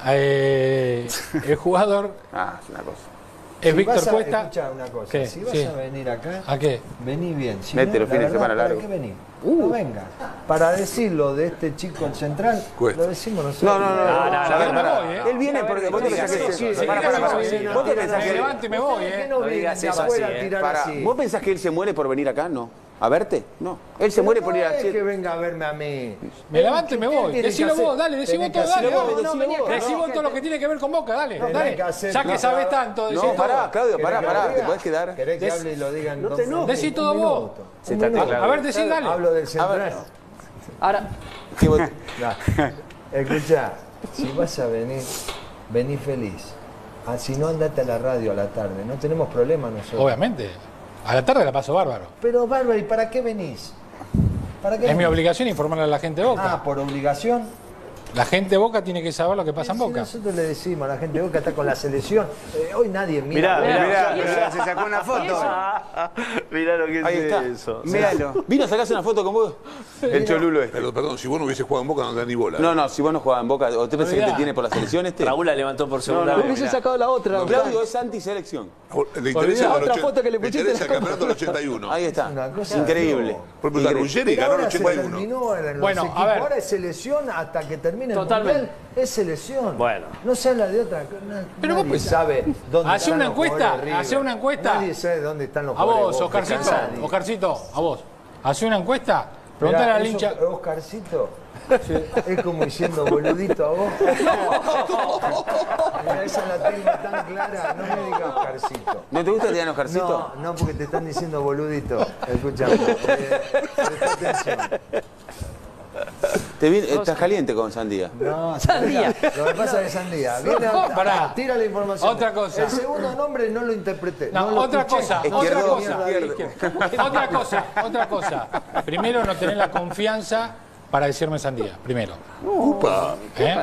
Speaker 12: el jugador
Speaker 1: Es una cosa.
Speaker 12: es Víctor Cuesta.
Speaker 3: Escuchá una cosa.
Speaker 12: ¿Qué?
Speaker 3: Si vas
Speaker 12: Sí.
Speaker 3: a venir acá,
Speaker 12: ¿A qué?
Speaker 3: vení bien. Si
Speaker 1: Mete
Speaker 3: no,
Speaker 1: los
Speaker 3: la
Speaker 1: fines de
Speaker 3: verdad,
Speaker 1: semana
Speaker 3: ¿para
Speaker 1: largos.
Speaker 3: qué venís? No venga. Para decirlo de este chico en Central,
Speaker 2: Cuesta.
Speaker 3: lo decimos nosotros.
Speaker 1: No.
Speaker 12: yo me
Speaker 1: Pará.
Speaker 12: voy,
Speaker 1: Él viene porque vos te pensás que vos te pensás
Speaker 12: Me
Speaker 1: que
Speaker 12: levanto y me voy,
Speaker 3: ¿Por qué no vienen
Speaker 8: digas
Speaker 3: de
Speaker 8: eso
Speaker 3: afuera
Speaker 8: así,
Speaker 3: a tirar así?
Speaker 1: ¿Vos pensás que él se muere por venir acá? No. ¿A verte? No. Él se muere por ir a
Speaker 3: No es que venga a verme a mí.
Speaker 12: Me levanto y me
Speaker 3: ¿Qué
Speaker 12: voy.
Speaker 3: tiene que
Speaker 12: Decilo
Speaker 3: hacer?
Speaker 12: vos, dale, decí vos
Speaker 3: Tenés que
Speaker 12: todo, dale.
Speaker 3: hacerlo
Speaker 12: dale.
Speaker 3: vos, decí vos.
Speaker 12: Decí vos todo lo que tiene que ver con Boca, dale.
Speaker 3: Tenés
Speaker 12: Dale.
Speaker 3: que hacer
Speaker 12: Ya que
Speaker 3: tu
Speaker 12: sabés
Speaker 3: trabajo.
Speaker 12: tanto, decí
Speaker 1: No,
Speaker 12: todo.
Speaker 1: pará, Claudio,
Speaker 3: ¿Querés que
Speaker 1: pará.
Speaker 3: lo
Speaker 1: ¿Te
Speaker 3: diga?
Speaker 1: podés quedar?
Speaker 3: ¿Querés que hable y lo digan?
Speaker 5: No te enojes.
Speaker 12: Decí todo vos.
Speaker 8: Se está teclado.
Speaker 12: A ver, decí, dale.
Speaker 3: Hablo del Central.
Speaker 4: Ahora,
Speaker 1: ¿Qué vos-
Speaker 3: Escuchá, si vas a venir, vení feliz. Si no, andate a la radio a la tarde. No tenemos problema nosotros.
Speaker 12: Obviamente. A la tarde la paso bárbaro.
Speaker 3: Pero, Bárbara, ¿y para qué venís? ¿Para qué
Speaker 12: Es mi
Speaker 3: venís?
Speaker 12: obligación informarle a la gente de Boca.
Speaker 3: ¿Por obligación?
Speaker 12: La gente de Boca tiene que saber lo que pasa en
Speaker 3: Si
Speaker 12: Boca.
Speaker 3: nosotros le decimos a la gente de Boca está con la selección. Hoy nadie mira.
Speaker 6: Mirá, se sacó una foto.
Speaker 8: Mirá lo que
Speaker 1: Ahí
Speaker 8: es
Speaker 1: está.
Speaker 8: eso.
Speaker 6: Míralo.
Speaker 1: ¿Vino a sacarse una foto con vos? El cholulo este.
Speaker 2: Pero, perdón, si vos no hubieses jugado en Boca no te da ni bola.
Speaker 1: No, si vos no jugabas en Boca, ¿o te pensás que te tiene por la selección este?
Speaker 8: Raúl la levantó por segunda
Speaker 1: No,
Speaker 8: vez.
Speaker 5: Hubiese
Speaker 8: mirá.
Speaker 5: sacado la otra.
Speaker 1: Claudio es anti-selección.
Speaker 2: Le interesa
Speaker 5: Otra foto que le pusiste
Speaker 2: interesa
Speaker 5: en la
Speaker 2: el campeonato del 81.
Speaker 1: Ahí está.
Speaker 3: Una cosa
Speaker 1: Increíble.
Speaker 2: Por ejemplo, Ruggeri ganó el
Speaker 3: Ahora se
Speaker 2: 81.
Speaker 3: terminó en los
Speaker 12: Bueno, a
Speaker 3: equipos.
Speaker 12: ver.
Speaker 3: Ahora es selección hasta que termine el
Speaker 4: Totalmente.
Speaker 3: mundial. Es selección.
Speaker 8: Bueno.
Speaker 3: No se habla de otra cosa.
Speaker 12: Pero vos
Speaker 3: Nadie
Speaker 12: pensás-
Speaker 3: sabe dónde
Speaker 12: Hacé
Speaker 3: están
Speaker 12: una
Speaker 3: los
Speaker 12: encuesta,
Speaker 3: jugadores de River.
Speaker 12: hacé una encuesta.
Speaker 3: Nadie sabe dónde están los
Speaker 12: A
Speaker 3: jugadores
Speaker 12: vos,
Speaker 3: de Boca.
Speaker 12: Oscarcito,
Speaker 3: Nadie.
Speaker 12: Oscarcito, a vos. Hacé una encuesta, preguntale
Speaker 3: Mirá,
Speaker 12: al
Speaker 3: eso,
Speaker 12: hincha.
Speaker 3: Oscarcito, es como diciendo boludito a vos. Mira, esa la tengo tan clara. No me digas Oscarcito.
Speaker 1: ¿No te gusta que te digan Oscarcito?
Speaker 3: No, porque te están diciendo boludito. Escuchame. Presta atención.
Speaker 1: Estás caliente con Sandía.
Speaker 3: No,
Speaker 4: Sandía.
Speaker 3: Lo que pasa es que Sandía viene
Speaker 12: Pará.
Speaker 3: tira la información.
Speaker 12: Otra cosa.
Speaker 3: El segundo nombre no lo interpreté.
Speaker 12: No,
Speaker 3: lo
Speaker 12: otra
Speaker 3: escuché.
Speaker 12: cosa,
Speaker 1: Izquierdo,
Speaker 12: otra cosa. Otra cosa. Primero, no tener la confianza para decirme Sandía. Primero.
Speaker 2: Upa.
Speaker 12: ¿Eh?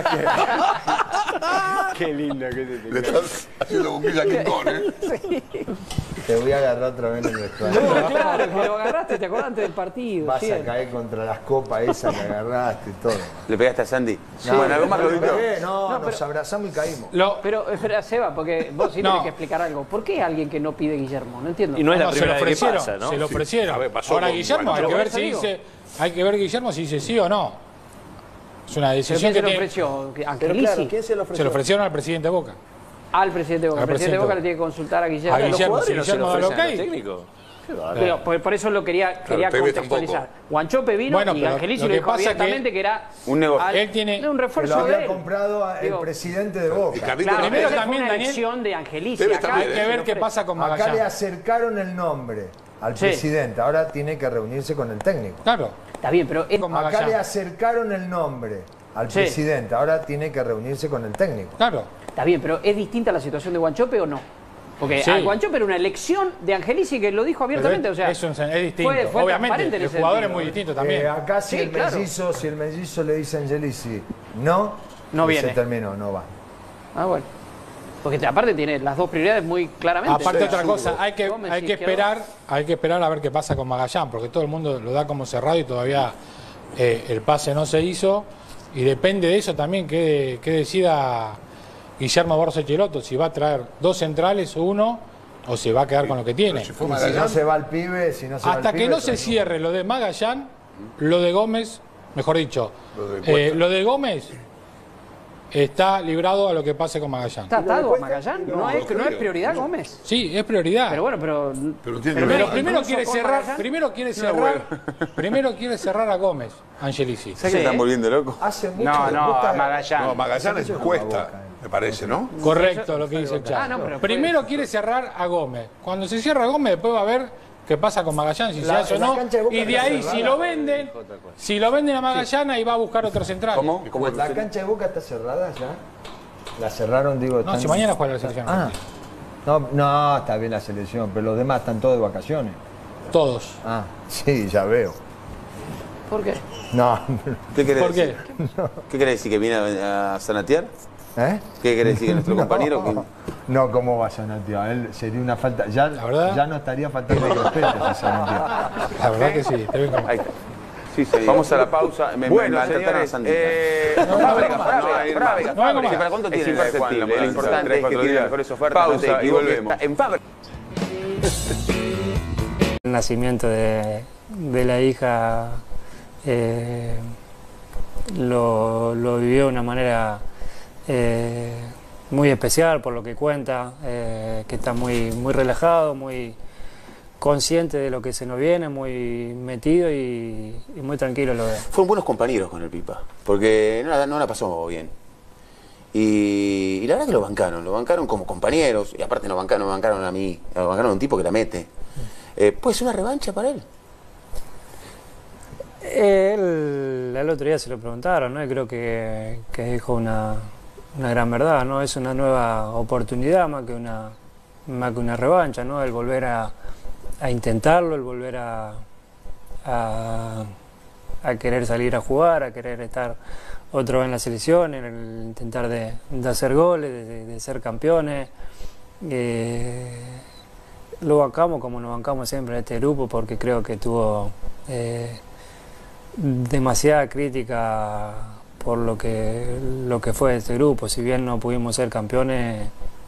Speaker 6: Qué lindo que te
Speaker 2: Le estás haciendo boquilla a King Kong, ¿eh?
Speaker 3: Te voy a agarrar otra vez en el vestuario.
Speaker 4: no, claro, que lo agarraste, te acordás antes del partido.
Speaker 3: Vas a
Speaker 4: siempre.
Speaker 3: caer contra las copas esas que agarraste y todo.
Speaker 1: ¿Le pegaste a Sandy?
Speaker 3: No,
Speaker 1: Bueno, algo más,
Speaker 3: no,
Speaker 1: Claudito.
Speaker 3: nos abrazamos y caímos.
Speaker 4: Pero espera, Seba, porque vos sí
Speaker 12: No.
Speaker 4: tenés que explicar algo. ¿Por qué alguien que no pide Guillermo? No entiendo.
Speaker 8: Y no es la
Speaker 12: No, se lo
Speaker 8: primera vez que
Speaker 12: ofrecieron,
Speaker 8: pasa, ¿no?
Speaker 12: se lo ofrecieron.
Speaker 2: A ver, pasó
Speaker 12: Ahora
Speaker 2: con
Speaker 12: Guillermo, hay
Speaker 2: Guanchope.
Speaker 12: que ver
Speaker 4: Por
Speaker 12: si
Speaker 4: eso
Speaker 12: dice, hay que ver Guillermo si dice sí o no. Es una
Speaker 4: ¿Pero
Speaker 12: decisión
Speaker 4: quién
Speaker 12: que
Speaker 4: se lo
Speaker 12: tiene.
Speaker 4: ofreció?
Speaker 5: Pero
Speaker 4: ¿Angelisi?
Speaker 5: claro, ¿quién se lo ofreció?
Speaker 12: Se lo ofrecieron al presidente de Boca.
Speaker 4: Al presidente de Boca.
Speaker 12: Al
Speaker 4: El presidente de
Speaker 12: presidente
Speaker 4: Boca
Speaker 12: de
Speaker 4: le tiene que consultar a Guillermo.
Speaker 12: A Guillermo, si
Speaker 8: ¿No se lo
Speaker 12: Guillermo da el
Speaker 8: ofrecen a
Speaker 12: ok.
Speaker 8: los técnicos? Qué bárbaro.
Speaker 4: Pero por eso lo quería
Speaker 2: Tevez
Speaker 4: contextualizar.
Speaker 2: tampoco.
Speaker 4: Guanchope vino
Speaker 12: Bueno,
Speaker 4: y
Speaker 12: pero
Speaker 4: Angelisi
Speaker 12: lo
Speaker 4: lo
Speaker 12: que
Speaker 4: dijo
Speaker 12: pasa
Speaker 4: abiertamente que era
Speaker 1: Un negocio.
Speaker 12: Él tiene-
Speaker 4: un
Speaker 3: Que
Speaker 4: refuerzo
Speaker 3: lo
Speaker 4: de
Speaker 3: había
Speaker 4: él.
Speaker 3: comprado el
Speaker 4: Digo,
Speaker 3: presidente de
Speaker 2: Y
Speaker 3: Boca.
Speaker 2: Carlito
Speaker 4: Claro,
Speaker 2: también.
Speaker 12: Primero
Speaker 4: esa fue
Speaker 12: también,
Speaker 4: una
Speaker 12: Daniel,
Speaker 4: elección de Angelisi.
Speaker 2: Tevez
Speaker 4: Acá
Speaker 2: también,
Speaker 12: Hay que ver qué pasa con
Speaker 3: Acá le
Speaker 12: Magallanes.
Speaker 3: acercaron el nombre al
Speaker 4: Sí.
Speaker 3: presidente. Ahora tiene que reunirse con el técnico.
Speaker 12: Claro.
Speaker 4: Está bien, pero
Speaker 12: Con
Speaker 3: Acá le
Speaker 12: Magallanes.
Speaker 3: acercaron el nombre al
Speaker 4: Sí.
Speaker 3: presidente. Ahora tiene que reunirse con el técnico.
Speaker 12: Claro.
Speaker 4: está bien, pero ¿es distinta la situación de Guanchope o no? Porque
Speaker 12: Sí.
Speaker 4: a Guanchope era una elección de Angelisi que lo dijo abiertamente.
Speaker 12: Pero
Speaker 4: o sea,
Speaker 12: es distinto.
Speaker 4: fue
Speaker 12: Obviamente,
Speaker 4: transparente en
Speaker 12: el
Speaker 4: ese
Speaker 12: jugador es
Speaker 4: sentido.
Speaker 12: muy distinto también.
Speaker 3: Acá si,
Speaker 4: Sí,
Speaker 3: el
Speaker 4: claro.
Speaker 3: mellizo le dice a Angelisi no,
Speaker 4: No
Speaker 3: y
Speaker 4: viene.
Speaker 3: se terminó, no va.
Speaker 4: Ah, bueno. Porque aparte tiene las dos prioridades muy claramente.
Speaker 12: Aparte
Speaker 4: Sí.
Speaker 12: otra cosa, hay que
Speaker 4: Gómez,
Speaker 12: esperar a ver qué pasa con Magallanes, porque todo el mundo lo da como cerrado y todavía el pase no se hizo, y depende de eso también que decida Guillermo Borges Cheloto, si va a traer dos centrales o uno, o se va a quedar con lo que tiene.
Speaker 2: Si fue
Speaker 3: Y si
Speaker 2: Magallanes,
Speaker 3: no se va el pibe, si no se va
Speaker 12: Hasta
Speaker 3: el
Speaker 12: que
Speaker 3: pibe,
Speaker 12: no se cierre lo de Magallanes, lo de Gómez, mejor dicho,
Speaker 2: Lo de Cuesta.
Speaker 12: lo de Gómez está librado a lo que pase con Magallanes.
Speaker 4: ¿Está atado a Magallanes? ¿No es prioridad Gómez?
Speaker 12: Sí, es prioridad.
Speaker 4: Pero bueno, pero
Speaker 12: primero quiere cerrar a Gómez, Angelici.
Speaker 1: ¿Sabes que están volviendo locos?
Speaker 3: Hace mucho
Speaker 6: a Magallanes.
Speaker 2: No, Magallanes cuesta, me parece, ¿no?
Speaker 12: Correcto lo que dice el chat. Primero quiere cerrar a Gómez. Cuando se cierra a Gómez, después va a ver qué pasa con Magallanes, si se hace o no. Y de ahí, si lo venden a Magallanes, ahí va a buscar otro central.
Speaker 3: ¿Cómo? ¿La cancha de Boca está cerrada ya? ¿La cerraron, digo?
Speaker 12: No, si mañana juega la selección.
Speaker 3: No, está bien la selección, pero los demás están todos de vacaciones.
Speaker 12: Todos.
Speaker 3: Sí, ya veo.
Speaker 4: ¿Por qué?
Speaker 3: No.
Speaker 1: ¿Qué querés
Speaker 12: ¿Por qué?
Speaker 1: decir? ¿Qué querés decir? ¿Que viene a zanatear?
Speaker 3: ¿Qué
Speaker 1: querés decir? ¿Que nuestro compañero?
Speaker 3: No, ¿cómo va a zanatear? Él sería una falta. Ya no estaría faltando el respeto si zanatea.
Speaker 12: La verdad que sí.
Speaker 1: Sí, vamos a la pausa. Bueno, señores, ¿para cuánto tiene imperceptible? Lo importante es que tiene mejores ofertas. Pausa y volvemos.
Speaker 7: El nacimiento de la hija lo vivió de una manera muy especial por lo que cuenta, que está muy relajado, muy consciente de lo que se nos viene, muy metido y muy tranquilo lo veo.
Speaker 1: Fueron buenos compañeros con el Pipa, porque no la pasó bien. Y la verdad que lo bancaron como compañeros, y aparte no bancaron a mí, bancaron a un tipo que la mete. ¿Puede ser una revancha para él?
Speaker 7: El otro día se lo preguntaron, ¿no? Y creo que dijo una gran verdad, ¿no? Es una nueva oportunidad más que una revancha, ¿no? El volver a intentarlo, el volver a querer salir a jugar, a querer estar otra vez en la selección, en el intentar de hacer goles, de ser campeones. Lo bancamos como nos bancamos siempre en este grupo, porque creo que tuvo demasiada crítica por lo que fue este grupo. Si bien no pudimos ser campeones,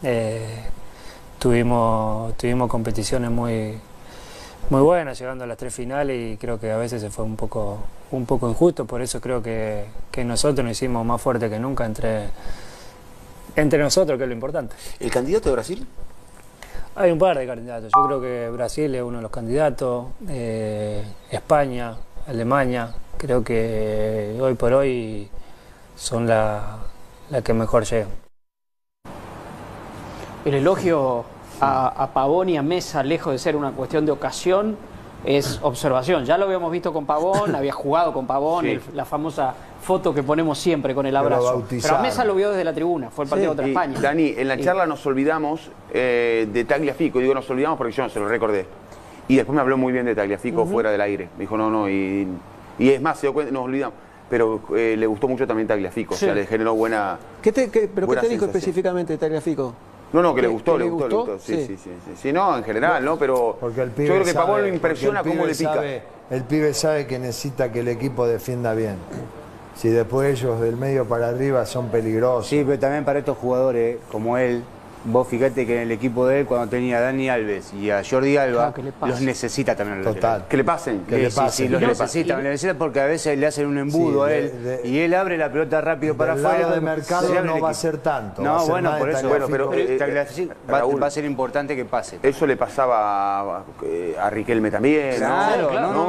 Speaker 7: tuvimos competiciones muy buenas, llegando a las 3 finales, y creo que a veces se fue un poco injusto. Por eso creo que nosotros nos hicimos más fuertes que nunca entre nosotros, que es lo importante.
Speaker 1: ¿El candidato de Brasil?
Speaker 7: Hay un par de candidatos. Yo creo que Brasil es uno de los candidatos, España, Alemania, creo que hoy por hoy son la que mejor llegan.
Speaker 4: El elogio a Pavón y a Mesa, lejos de ser una cuestión de ocasión, es observación. Ya lo habíamos visto con Pavón, había jugado con Pavón, sí. La famosa foto que ponemos siempre con el abrazo. Pero a Mesa lo vio desde la tribuna, fue el partido contra España.
Speaker 1: Dani, en la charla nos olvidamos de Tagliafico, digo nos olvidamos porque yo no se lo recordé. Y después me habló muy bien de Tagliafico fuera del aire. Me dijo no, y es más, se dio cuenta, nos olvidamos. Pero le gustó mucho también Tagliafico, sí. O sea, le generó buena.
Speaker 5: ¿Qué te dijo específicamente de Tagliafico?
Speaker 1: No, que le gustó. Sí, no, en general, ¿no? Pero yo creo que Pavón lo impresiona cómo le pica.
Speaker 3: El pibe sabe que necesita que el equipo defienda bien. Si después ellos del medio para arriba son peligrosos.
Speaker 6: Sí, pero también para estos jugadores como él, vos fíjate que en el equipo de él, cuando tenía a Dani Alves y a Jordi Alba, los necesita también.
Speaker 3: Total.
Speaker 1: Que le pasen.
Speaker 6: Sí, los necesita porque a veces le hacen un embudo a él y él abre la pelota rápido para afuera.
Speaker 3: El lado de mercado no va a ser tanto.
Speaker 6: No, bueno, por eso. Pero va a ser importante que pase.
Speaker 1: Eso le pasaba a Riquelme también.
Speaker 6: Claro,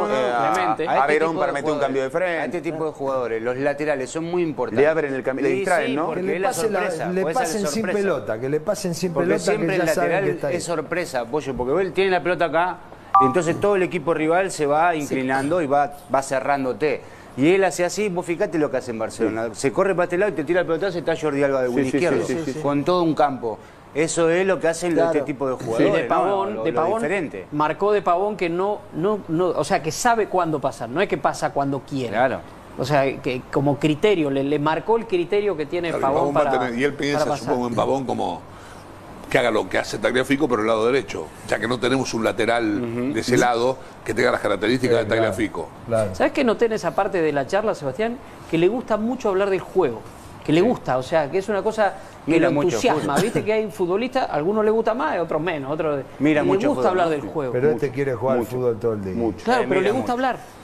Speaker 1: a Verón para meter un cambio de frente.
Speaker 6: A este tipo de jugadores, los laterales son muy importantes.
Speaker 1: Le abren el camino, le distraen, ¿no?
Speaker 3: Que le pasen sin pelota, que le pasen sin
Speaker 6: porque
Speaker 3: pelota,
Speaker 6: siempre el lateral es sorpresa, Pollo, porque él tiene la pelota acá, y entonces todo el equipo rival se va inclinando y va cerrándote. Y él hace así, vos fíjate lo que hace en Barcelona. Se corre para este lado y te tira el pelotazo y está Jordi Alba de win izquierdo, con todo un campo. Eso es lo que hacen este tipo de jugadores.
Speaker 4: De Pavón
Speaker 6: diferente.
Speaker 4: Marcó de Pavón que no, o sea, que sabe cuándo pasar, no es que pasa cuando quiere.
Speaker 6: Claro.
Speaker 4: O sea, que como criterio, le marcó el criterio que tiene Pavón para
Speaker 2: y él piensa, supongo, en Pavón como que haga lo que hace Tagliafico, pero el lado derecho, ya que no tenemos un lateral de ese lado que tenga las características de Tagliafico.
Speaker 4: Claro. ¿Sabes qué noté en esa parte de la charla, Sebastián? Que le gusta mucho hablar del juego, que le gusta, o sea, que es una cosa que lo entusiasma. Viste que hay futbolistas, a algunos les gusta más, a otros menos, a otros le gusta hablar del juego.
Speaker 3: Pero quiere jugar al fútbol todo el día.
Speaker 4: Claro, pero le gusta hablar.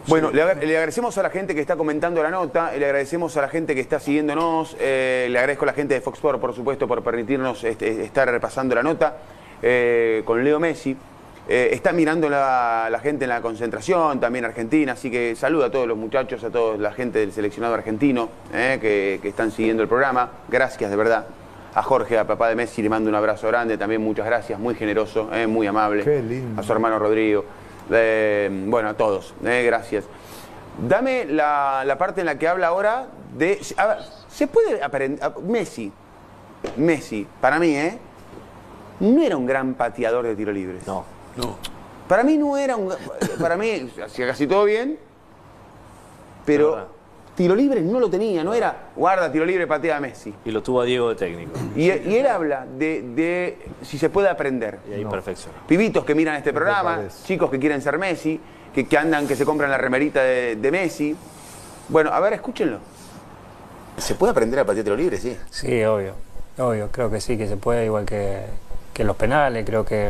Speaker 1: Bueno, le agradecemos a la gente que está comentando la nota, le agradecemos a la gente que está siguiéndonos, le agradezco a la gente de Fox Sports, por supuesto, por permitirnos estar repasando la nota con Leo Messi. Está mirando la gente en la concentración, también Argentina, así que saludo a todos los muchachos, a toda la gente del seleccionado argentino que están siguiendo el programa. Gracias, de verdad. A Jorge, a papá de Messi, le mando un abrazo grande, también muchas gracias, muy generoso, muy amable.
Speaker 3: Qué lindo.
Speaker 1: A su hermano Rodrigo. Bueno, a todos, gracias. Dame la parte en la que habla ahora de... A ver, ¿se puede aprender? Messi, para mí, no era un gran pateador de tiro libres.
Speaker 8: No.
Speaker 1: Para mí no era un... Para mí hacía casi todo bien, pero tiro libre no lo tenía, no era guarda, tiro libre, patea a Messi.
Speaker 8: Y lo tuvo a Diego de técnico.
Speaker 1: Y él habla de si se puede aprender.
Speaker 8: Y ahí perfeccionó.
Speaker 1: Pibitos que miran este programa, chicos que quieren ser Messi, que se compran la remerita de Messi. Bueno, a ver, escúchenlo. ¿Se puede aprender a patear tiro libre? Sí.
Speaker 7: Sí, obvio. Creo que sí, que se puede, igual que los penales. Creo que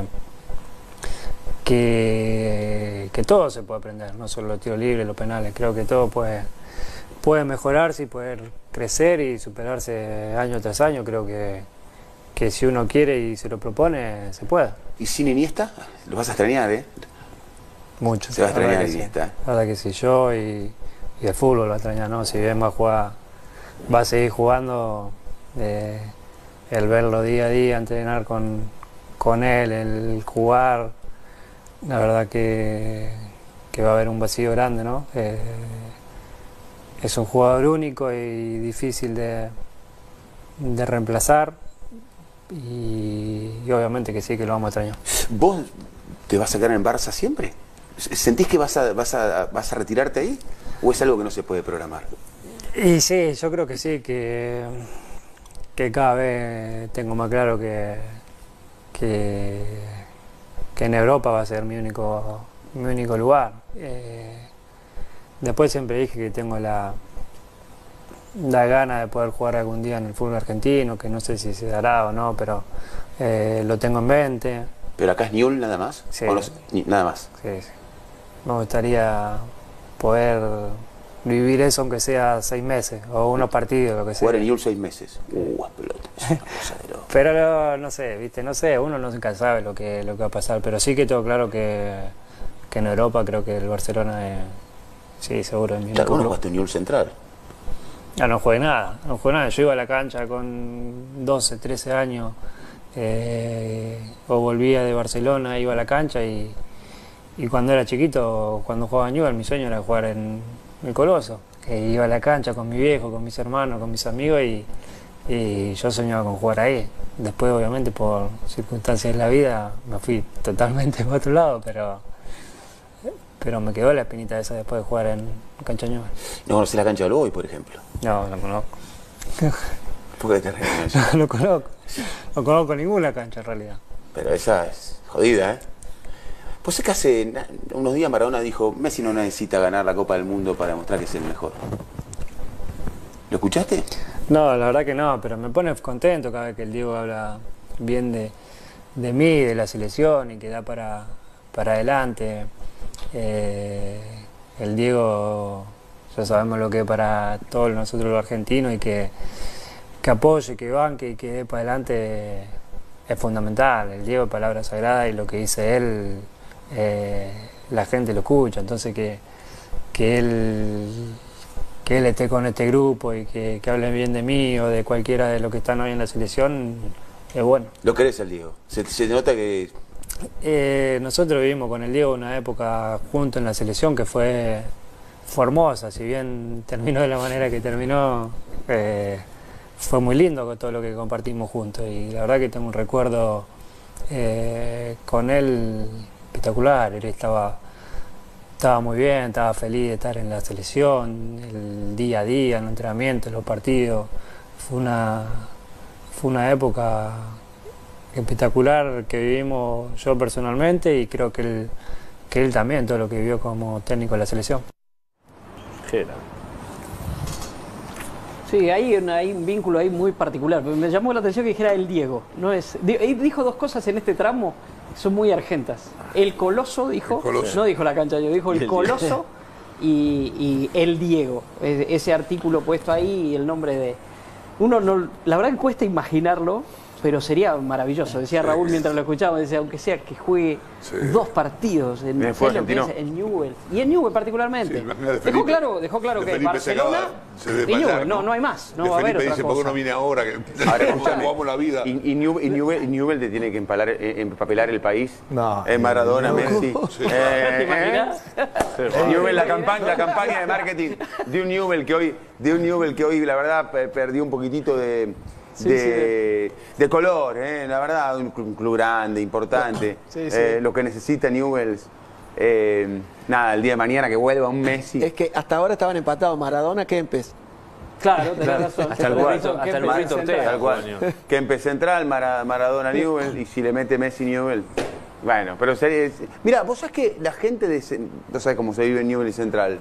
Speaker 7: todo se puede aprender, no solo los tiros libres, los penales. Creo que todo puede mejorarse y poder crecer y superarse año tras año. Creo que si uno quiere y se lo propone, se puede.
Speaker 1: ¿Y sin Iniesta? Lo vas a extrañar,
Speaker 7: Mucho.
Speaker 1: Se va a extrañar
Speaker 7: sí.
Speaker 1: Iniesta.
Speaker 7: La verdad que sí, yo y el fútbol lo va a extrañar, ¿no? Si bien va a seguir jugando, el verlo día a día, entrenar con él, el jugar, la verdad que va a haber un vacío grande, ¿no? Es un jugador único y difícil de reemplazar y obviamente que sí, que lo vamos a extrañar.
Speaker 1: ¿Vos te vas a quedar en Barça siempre? ¿Sentís que vas a retirarte ahí? ¿O es algo que no se puede programar?
Speaker 7: Y sí, yo creo que sí, que cada vez tengo más claro que en Europa va a ser mi único lugar. Después siempre dije que tengo la gana de poder jugar algún día en el fútbol argentino, que no sé si se dará o no, pero lo tengo en mente.
Speaker 1: ¿Pero acá es Newell's nada más?
Speaker 7: Sí.
Speaker 1: Nada más.
Speaker 7: Sí. Me gustaría poder vivir eso aunque sea 6 meses o unos partidos, lo que sea.
Speaker 1: Jugar en Newell's 6 meses. Pelota. Es una cosa de loco.
Speaker 7: Pero no sé, ¿viste? No sé, uno nunca sabe lo que va a pasar, pero sí que tengo claro que en Europa creo que el Barcelona es... Sí, seguro.
Speaker 1: Claro, vos no jugaste en Newell's Central.
Speaker 7: No jugué nada. Yo iba a la cancha con 12, 13 años, o volvía de Barcelona, iba a la cancha y cuando era chiquito, cuando jugaba en Newell's, mi sueño era jugar en el Coloso. Iba a la cancha con mi viejo, con mis hermanos, con mis amigos y yo soñaba con jugar ahí. Después, obviamente, por circunstancias de la vida, me fui totalmente para otro lado, pero me quedó la espinita esa después de jugar en Cancha Newell's.
Speaker 1: ¿No conoces la cancha del Boy, por ejemplo?
Speaker 7: No, no conozco.
Speaker 1: ¿Por qué te ríes?
Speaker 7: No conozco. No conozco ninguna cancha en realidad.
Speaker 1: Pero esa es jodida, Pues es que hace unos días Maradona dijo, Messi no necesita ganar la Copa del Mundo para demostrar que es el mejor. ¿Lo escuchaste?
Speaker 7: No, la verdad que no, pero me pone contento cada vez que el Diego habla bien de mí, de la selección y que da para adelante. El Diego, ya sabemos lo que es para todos nosotros los argentinos y que apoye, que banque y que dé para adelante es fundamental. El Diego es palabra sagrada y lo que dice él, la gente lo escucha. Entonces que él esté con este grupo y que hable bien de mí o de cualquiera de los que están hoy en la selección es bueno.
Speaker 1: ¿Lo querés al Diego? Se nota que...
Speaker 7: Nosotros vivimos con el Diego una época juntos en la selección que fue hermosa. Si bien terminó de la manera que terminó, fue muy lindo con todo lo que compartimos juntos y la verdad que tengo un recuerdo con él espectacular. Él estaba muy bien, estaba feliz de estar en la selección, el día a día, en el entrenamiento, en los partidos. Fue una época espectacular que vivimos yo personalmente y creo que él también, todo lo que vivió como técnico de la selección.
Speaker 4: Sí, hay un vínculo ahí muy particular. Me llamó la atención que dijera el Diego. Dijo dos cosas en este tramo que son muy argentas. El Coloso dijo, no dijo la cancha, yo dijo el Coloso y el Diego, ese artículo puesto ahí y el nombre de... Uno no, la verdad que cuesta imaginarlo, pero sería maravilloso. Decía Raúl mientras lo escuchábamos, decía, aunque sea que juegue 2 partidos en Newell's. Y en Newell's particularmente. Sí, dejó claro que Barcelona y Newell's, no hay más. No va a haber otra cosa.
Speaker 2: ¿Por qué no vine ahora?
Speaker 1: Ahora jugamos la vida. Y Newell's te tiene que empapelar el país. No. Maradona, Messi.
Speaker 4: ¿Te imaginas?
Speaker 1: Newell's, la campaña de marketing de un Newell's que hoy la verdad perdió un poquitito de color, la verdad, un club grande, importante, lo que necesita Newell's, nada, el día de mañana que vuelva un Messi.
Speaker 5: Es que hasta ahora estaban empatados Maradona, Kempes.
Speaker 4: Claro, tenés razón.
Speaker 8: Hasta el Burrito Ortega.
Speaker 1: Tal cual. Kempes central, Maradona Newell's, y si le mete Messi Newell's. Bueno, pero mira, vos sabés que la gente no sabés cómo se vive en Newell's Central.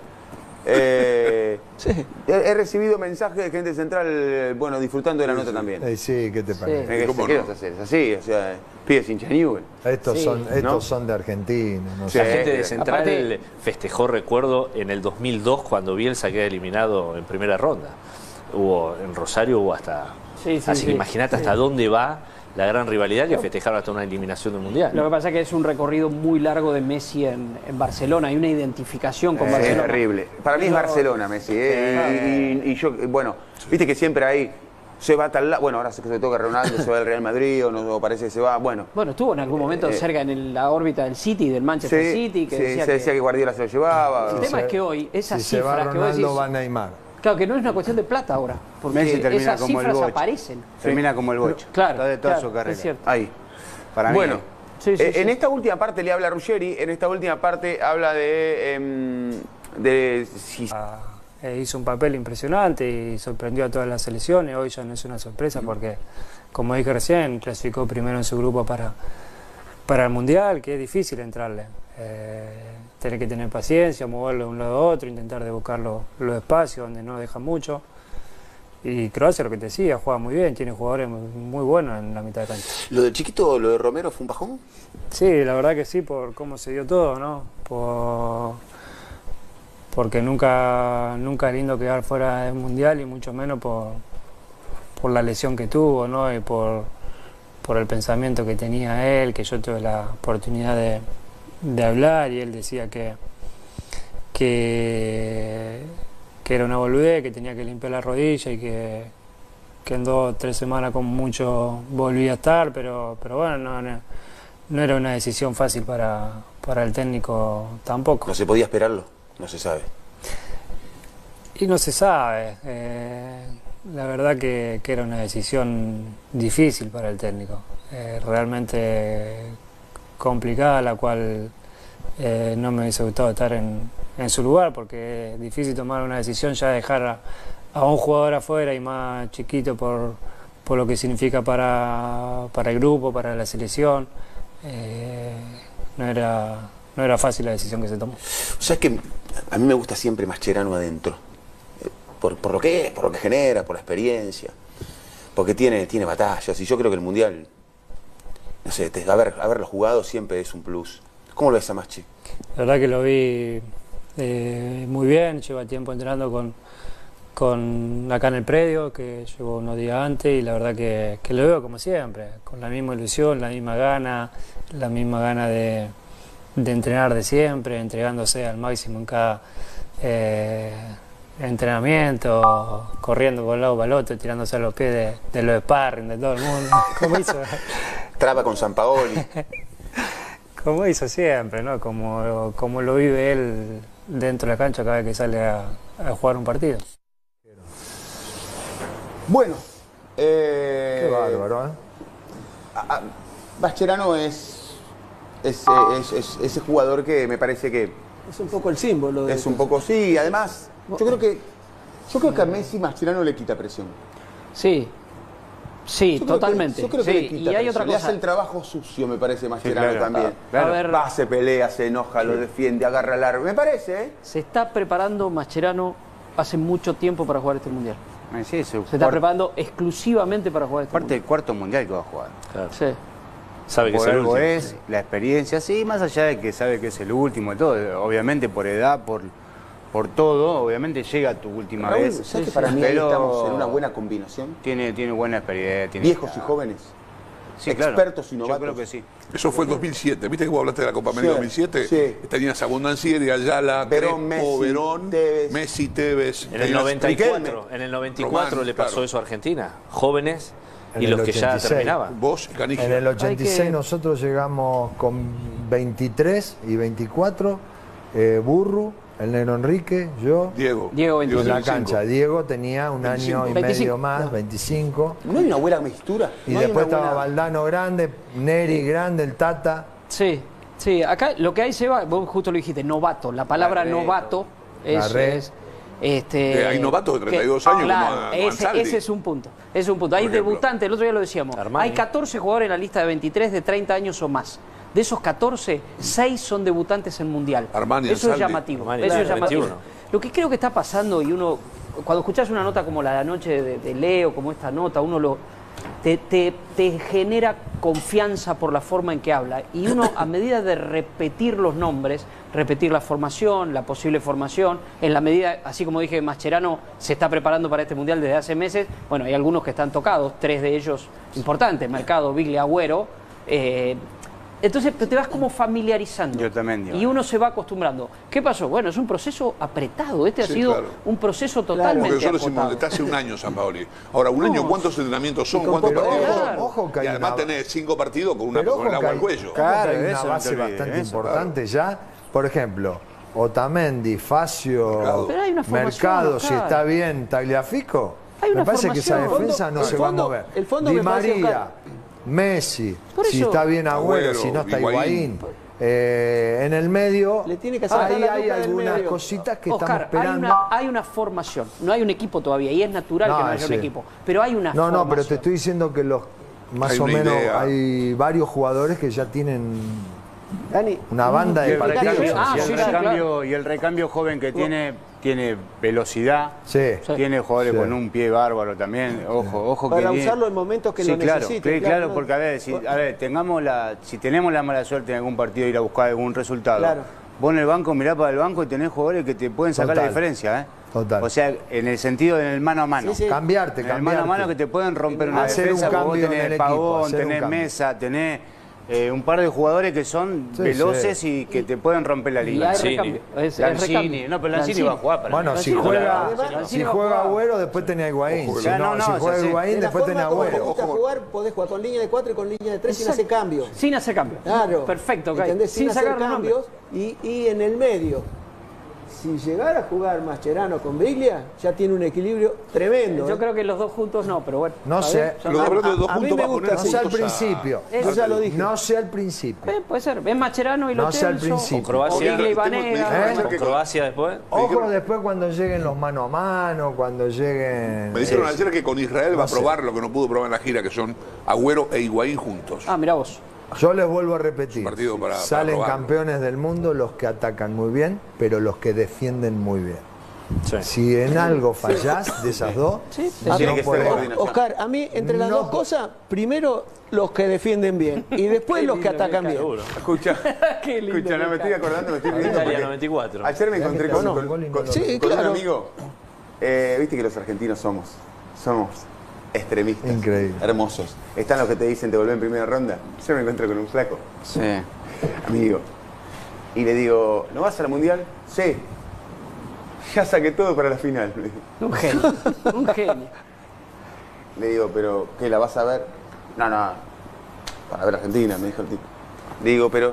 Speaker 1: He recibido mensajes de gente central, bueno, disfrutando de la nota también.
Speaker 3: Sí, ¿qué te parece?
Speaker 1: ¿Qué vas a hacer? Es así, o sea, pibes hincha Newell's.
Speaker 3: Estos son de Argentina. No
Speaker 8: sé. La gente de Central festejó, recuerdo, en el 2002 cuando Bielsa queda eliminado en primera ronda. En Rosario hubo hasta... así que imagínate hasta dónde va la gran rivalidad que festejaron hasta una eliminación del Mundial.
Speaker 4: Lo que pasa es que es un recorrido muy largo de Messi en Barcelona. Hay una identificación con Barcelona.
Speaker 1: Es terrible. Para mí es Barcelona, Messi. Y yo, bueno, viste que siempre hay... Se va a tal lado. Bueno, ahora se toca Ronaldo, se va del Real Madrid o no parece que se va. Bueno,
Speaker 4: estuvo en algún momento cerca en la órbita del City, del Manchester City. Que
Speaker 1: decía que Guardiola se lo llevaba.
Speaker 4: El tema es que hoy, esa
Speaker 3: cifra
Speaker 4: se va
Speaker 3: Ronaldo,
Speaker 4: que vos decís,
Speaker 3: va Neymar.
Speaker 4: Claro, que no es una cuestión de plata ahora, porque
Speaker 6: Messi termina
Speaker 4: esas
Speaker 6: como
Speaker 4: cifras
Speaker 6: el
Speaker 4: aparecen.
Speaker 6: Termina como el Bocha.
Speaker 4: Claro,
Speaker 6: de toda su carrera.
Speaker 4: Es cierto.
Speaker 1: Ahí.
Speaker 6: Para mí.
Speaker 1: Bueno, en esta última parte le habla Ruggeri, en esta última parte habla de
Speaker 7: hizo un papel impresionante y sorprendió a todas las selecciones. Hoy ya no es una sorpresa porque, como dije recién, clasificó primero en su grupo para el Mundial, que es difícil entrarle. Tener que tener paciencia, moverlo de un lado a otro, intentar de buscar los espacios donde no deja mucho. Y Croacia, lo que te decía, juega muy bien, tiene jugadores muy buenos en la mitad de cancha.
Speaker 1: ¿Lo del chiquito, lo de Romero, fue un bajón?
Speaker 7: Sí, la verdad que sí, por cómo se dio todo, ¿no? Porque nunca es lindo quedar fuera del Mundial y mucho menos por la lesión que tuvo, ¿no? Y por el pensamiento que tenía él, que yo tuve la oportunidad de hablar y él decía que era una boludez, que tenía que limpiar la rodilla y que en 2 o 3 semanas como mucho volvía a estar, pero bueno, no era una decisión fácil para el técnico tampoco.
Speaker 1: ¿No se podía esperarlo? No se sabe.
Speaker 7: Y no se sabe. La verdad que era una decisión difícil para el técnico. Realmente complicada, la cual no me hubiese gustado estar en su lugar, porque es difícil tomar una decisión, ya dejar a un jugador afuera y más chiquito por lo que significa para el grupo, para la selección. No era fácil la decisión que se tomó.
Speaker 1: O sea, es que a mí me gusta siempre Mascherano adentro, por lo que es, por lo que genera, por la experiencia, porque tiene batallas, y yo creo que el Mundial, no sé, haberlo jugado siempre es un plus. ¿Cómo lo ves a Maschi?
Speaker 7: La verdad que lo vi muy bien, lleva tiempo entrenando con acá en el predio, que llegó unos días antes, y la verdad que lo veo como siempre, con la misma ilusión, la misma gana de entrenar de siempre, entregándose al máximo en cada entrenamiento, corriendo por un lado para el otro, tirándose a los pies de los sparring de todo el mundo, como hizo.
Speaker 1: Traba con Sampaoli.
Speaker 7: Como hizo siempre, ¿no? Como lo vive él dentro de la cancha cada vez que sale a jugar un partido.
Speaker 1: Bueno.
Speaker 3: Qué bárbaro, ¿eh?
Speaker 1: Mascherano es ese jugador que me parece que...
Speaker 5: Es un poco el símbolo.
Speaker 1: Es un poco, sí. Además, yo creo que a Messi Mascherano le quita presión.
Speaker 4: Sí. Sí, totalmente.
Speaker 1: Yo creo que le quita
Speaker 4: y hay otra cosa.
Speaker 1: Le hace el trabajo sucio, me parece, Mascherano también.
Speaker 4: A ver,
Speaker 1: va, se pelea, se enoja, lo defiende, agarra el árbol. Me parece, ¿eh?
Speaker 4: Se está preparando Mascherano hace mucho tiempo para jugar este Mundial.
Speaker 6: Sí,
Speaker 4: se está preparando exclusivamente para jugar este
Speaker 6: Mundial. Parte del cuarto Mundial que va a jugar. Claro. Sí. Sabe que es el último. Es la experiencia, sí, más allá de que sabe que es el último y todo, obviamente por edad, por por todo, obviamente llega tu última
Speaker 1: Raúl,
Speaker 6: vez.
Speaker 1: ¿sabes que para mí ahí estamos en una buena combinación?
Speaker 6: Tiene buena experiencia.
Speaker 1: Viejos y jóvenes.
Speaker 6: Sí,
Speaker 1: expertos
Speaker 6: claro.
Speaker 1: y novatos.
Speaker 6: Yo creo que sí.
Speaker 2: Eso fue el 2007. ¿Viste que vos hablaste de la Copa América 2007?
Speaker 1: Sí.
Speaker 2: Tenías a Bondancieri, Ayala,
Speaker 1: Verón,
Speaker 2: Crespo, Verón,
Speaker 1: Messi,
Speaker 2: Tevez.
Speaker 8: En el 94
Speaker 2: Román,
Speaker 8: le pasó
Speaker 2: claro.
Speaker 8: eso a Argentina. Jóvenes
Speaker 3: En
Speaker 8: y
Speaker 3: el
Speaker 8: los que ya
Speaker 3: 86.
Speaker 8: terminaban.
Speaker 2: Vos, Canigia.
Speaker 3: En el 86 nosotros llegamos con 23 y 24, Burru, el Negro Enrique, yo.
Speaker 2: Diego.
Speaker 3: En la cancha. Diego tenía un
Speaker 1: 25.
Speaker 3: año y
Speaker 1: 25.
Speaker 3: medio más, 25.
Speaker 1: ¿No hay una buena mixtura?
Speaker 3: Y
Speaker 1: ¿No hay
Speaker 3: después
Speaker 1: una
Speaker 3: estaba
Speaker 1: buena-
Speaker 3: Valdano grande, Neri grande, el Tata.
Speaker 4: Sí, sí, acá lo que hay se va, vos justo lo dijiste, novato, la palabra
Speaker 3: Barreto.
Speaker 4: novato es...
Speaker 3: Barreto.
Speaker 2: Hay novatos de 32 años
Speaker 4: claro,
Speaker 2: como
Speaker 4: ese es un punto. Es un punto. Hay
Speaker 2: ejemplo.
Speaker 4: debutantes, el otro día lo decíamos. Hay 14 jugadores en la lista de 23 de 30 años o más. De esos 14, 6 son debutantes en Mundial.
Speaker 2: Armani,
Speaker 4: Eso es
Speaker 2: Ansaldi.
Speaker 4: llamativo.
Speaker 8: Armani,
Speaker 4: Eso es
Speaker 8: claro,
Speaker 4: llamativo.
Speaker 8: 21.
Speaker 4: Lo que creo que está pasando, y uno, cuando escuchás una nota como la de anoche de Leo, como esta nota, uno te genera confianza por la forma en que habla. Y uno, a medida de repetir los nombres, repetir la formación, la posible formación, en la medida, así como dije, Mascherano se está preparando para este Mundial desde hace meses, bueno, hay algunos que están tocados, 3 de ellos importantes, Mercado, Biglia, Agüero. Entonces te vas como familiarizando.
Speaker 6: Yo también, digo.
Speaker 4: Y uno se va acostumbrando. ¿Qué pasó? Bueno, es un proceso apretado. Este ha
Speaker 2: Sí,
Speaker 4: sido
Speaker 2: claro.
Speaker 4: un proceso totalmente
Speaker 2: Porque nosotros decimos,
Speaker 4: acotado.
Speaker 2: está hace un año San Paoli. Ahora, un año, ¿cuántos entrenamientos son? ¿Cuántos
Speaker 3: pero
Speaker 2: partidos son?
Speaker 3: ojo que
Speaker 2: Y
Speaker 3: hay
Speaker 2: además
Speaker 3: una-
Speaker 2: tenés 5 partidos con una
Speaker 3: Pero
Speaker 2: con el
Speaker 3: ojo
Speaker 2: agua
Speaker 3: que
Speaker 2: al
Speaker 3: hay-
Speaker 2: cuello.
Speaker 3: ojo que hay
Speaker 6: Claro,
Speaker 3: una
Speaker 6: eso no te
Speaker 3: base
Speaker 6: olvides,
Speaker 3: bastante
Speaker 6: eso,
Speaker 3: importante ya. Por ejemplo, Otamendi, Facio,
Speaker 4: Pero hay una formación,
Speaker 3: Mercado,
Speaker 4: Oscar.
Speaker 3: si está bien Tagliafico,
Speaker 4: Hay una
Speaker 3: me parece que esa
Speaker 4: formación.
Speaker 3: defensa no
Speaker 5: El
Speaker 3: se va a
Speaker 5: fondo-
Speaker 3: mover.
Speaker 5: el fondo
Speaker 3: Di
Speaker 5: me parece,
Speaker 3: María,
Speaker 5: Oscar.
Speaker 3: Messi,
Speaker 4: Por
Speaker 3: si
Speaker 4: eso-
Speaker 3: está bien Agüero,
Speaker 2: Agüero,
Speaker 3: si no está
Speaker 2: Higuaín.
Speaker 3: Higuaín. En el medio,
Speaker 5: Le tiene que hacer
Speaker 3: ahí
Speaker 5: la
Speaker 3: hay
Speaker 5: dupla del
Speaker 3: algunas
Speaker 5: medio.
Speaker 3: cositas que estamos
Speaker 4: Oscar,
Speaker 3: esperando.
Speaker 4: hay una formación. No hay un equipo todavía y es natural
Speaker 3: No,
Speaker 4: que no haya
Speaker 3: sí.
Speaker 4: un equipo. Pero hay una
Speaker 3: No,
Speaker 4: formación.
Speaker 3: no, pero te estoy diciendo que los más
Speaker 2: Hay
Speaker 3: o
Speaker 2: una
Speaker 3: menos
Speaker 2: idea.
Speaker 3: hay varios jugadores que ya tienen
Speaker 5: Dani,
Speaker 3: una banda de
Speaker 6: Y el
Speaker 3: partidos.
Speaker 6: recambio,
Speaker 4: Ah,
Speaker 6: y el
Speaker 4: sí, sí,
Speaker 6: recambio-
Speaker 4: claro.
Speaker 6: y el recambio joven que tiene velocidad,
Speaker 3: Sí.
Speaker 6: tiene jugadores
Speaker 3: Sí.
Speaker 6: con un pie bárbaro también, ojo
Speaker 5: para
Speaker 6: que tiene-
Speaker 5: usarlo en momentos que
Speaker 6: sí,
Speaker 5: lo
Speaker 6: claro,
Speaker 5: necesite.
Speaker 6: claro,
Speaker 5: no.
Speaker 6: porque a ver, si tenemos la mala suerte en algún partido de ir a buscar algún resultado,
Speaker 5: Claro.
Speaker 6: vos en el banco mirá para el banco y tenés jugadores que te pueden sacar
Speaker 3: Total.
Speaker 6: la diferencia, ¿eh?
Speaker 3: Total.
Speaker 6: O sea, en el sentido en el mano a mano.
Speaker 5: Sí, sí.
Speaker 3: Cambiarte,
Speaker 6: En el mano a
Speaker 3: cambiarte.
Speaker 6: mano que te pueden romper una
Speaker 3: Hacer un
Speaker 6: defensa, porque vos
Speaker 3: cambio en
Speaker 6: tenés
Speaker 3: el equipo,
Speaker 6: Pavón,
Speaker 3: hacer un
Speaker 6: tenés
Speaker 3: cambio.
Speaker 6: Mesa, tenés un par de jugadores que son
Speaker 3: Sí,
Speaker 6: veloces
Speaker 3: sí.
Speaker 6: y que te pueden romper la
Speaker 4: Y
Speaker 6: línea.
Speaker 4: hay
Speaker 8: Lanzini.
Speaker 4: recambio. Es
Speaker 6: Lanzini,
Speaker 4: recambio.
Speaker 6: no, pero Lanzini va a jugar para
Speaker 3: Bueno,
Speaker 6: mí.
Speaker 3: si
Speaker 4: Lanzini
Speaker 3: juega,
Speaker 4: va a jugar.
Speaker 3: si
Speaker 4: Lanzini va a
Speaker 3: juega
Speaker 4: jugar.
Speaker 3: Agüero, después tenés a Higuaín.
Speaker 2: Ojo,
Speaker 3: Si
Speaker 6: ya,
Speaker 3: no,
Speaker 6: no,
Speaker 3: si
Speaker 6: ya
Speaker 3: juega
Speaker 6: sé.
Speaker 3: Higuaín,
Speaker 5: De la
Speaker 3: después tenés a
Speaker 5: forma como te
Speaker 3: Agüero.
Speaker 5: gusta jugar, podés jugar con línea de 4 y con línea de 3 sin hacer cambios.
Speaker 4: Sin hacer cambio.
Speaker 5: Claro.
Speaker 4: Perfecto, ok.
Speaker 5: ¿Entendés? Sin hacer
Speaker 4: sacar los nombres.
Speaker 5: cambios. Y en el medio, si llegara a jugar Mascherano con Biglia, ya tiene un equilibrio tremendo.
Speaker 4: Yo creo que los dos juntos no, pero bueno.
Speaker 3: No
Speaker 4: está
Speaker 3: sé.
Speaker 4: bien.
Speaker 2: Los hablando de dos
Speaker 5: a mí
Speaker 2: juntos
Speaker 5: me
Speaker 2: va a
Speaker 5: gusta
Speaker 2: poner
Speaker 3: No sé al
Speaker 2: juntos a-
Speaker 3: principio.
Speaker 5: Yo ya lo dije.
Speaker 3: No sé al principio.
Speaker 4: Puede ser. Es Mascherano y Lo
Speaker 3: No sé al
Speaker 4: Celso,
Speaker 3: principio.
Speaker 8: Con Croacia.
Speaker 4: o Biglia y
Speaker 2: Tengo-
Speaker 4: Vanega.
Speaker 2: ¿Eh?
Speaker 8: Con Croacia después.
Speaker 3: Ojo después cuando lleguen los mano a mano, cuando lleguen...
Speaker 2: Me dijeron ayer que con Israel va a
Speaker 3: sé.
Speaker 2: probar lo que no pudo probar en la gira, que son Agüero e Higuaín juntos.
Speaker 4: Ah, mirá vos.
Speaker 3: Yo les vuelvo a repetir.
Speaker 2: Partido para
Speaker 3: Salen
Speaker 2: probarlo.
Speaker 3: campeones del mundo los que atacan muy bien, pero los que defienden muy bien.
Speaker 8: Sí.
Speaker 3: Si en algo fallás de esas dos,
Speaker 4: Sí,
Speaker 3: no
Speaker 1: tiene que ser
Speaker 3: podés-
Speaker 1: coordinación.
Speaker 5: Oscar, a mí, entre las
Speaker 3: No.
Speaker 5: dos cosas, primero los que defienden bien y después los que atacan bien.
Speaker 1: Escucha,
Speaker 4: Qué lindo
Speaker 1: escucha, no me estoy acordando, me estoy riendo
Speaker 8: Italia
Speaker 1: porque
Speaker 8: 94.
Speaker 1: ayer me encontré con,
Speaker 3: Gol
Speaker 1: con-
Speaker 3: y
Speaker 1: con-
Speaker 3: gol.
Speaker 5: Sí,
Speaker 1: con
Speaker 5: claro.
Speaker 1: un amigo. Viste que los argentinos somos extremistas.
Speaker 3: Increíble.
Speaker 1: Hermosos. Están los que te dicen te volvé en primera ronda. Yo me encuentro con un flaco,
Speaker 6: Sí.
Speaker 1: amigo. Y le digo, ¿no vas a la mundial? Sí. Ya saqué todo para la final. me dijo.
Speaker 4: Un genio. Un genio.
Speaker 1: Le digo, ¿pero qué, la vas a ver? No, no, para ver Argentina, me dijo el tipo. Le digo, pero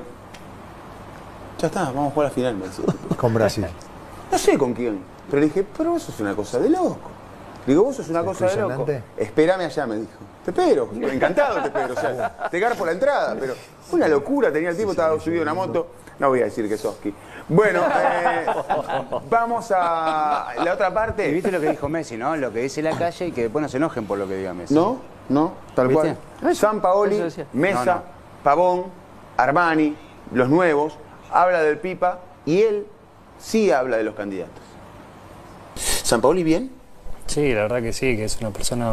Speaker 1: ya está, vamos a jugar a la final, me decía.
Speaker 3: Con Brasil.
Speaker 1: No sé con quién. Pero le dije, pero vos sos una cosa de loco. Le digo, vos sos una cosa de loco.
Speaker 3: Impresionante.
Speaker 1: Espérame allá, me dijo. Te espero, encantado te espero. O sea, te garpo la entrada, pero una locura tenía el tipo, estaba subido en una moto. No voy a decir que sos Ki. Bueno, vamos a la otra
Speaker 6: Y
Speaker 1: parte.
Speaker 6: viste lo que dijo Messi, ¿no? Lo que dice la calle y que después no se enojen por lo que diga Messi.
Speaker 1: No, tal
Speaker 6: ¿Viste?
Speaker 1: cual. San Paoli,
Speaker 4: Eso decía.
Speaker 1: Mesa,
Speaker 6: No, no.
Speaker 1: Pavón, Armani, los nuevos, habla del Pipa y él sí habla de los candidatos. ¿San Paoli bien?
Speaker 7: Sí, la verdad que sí, que es una persona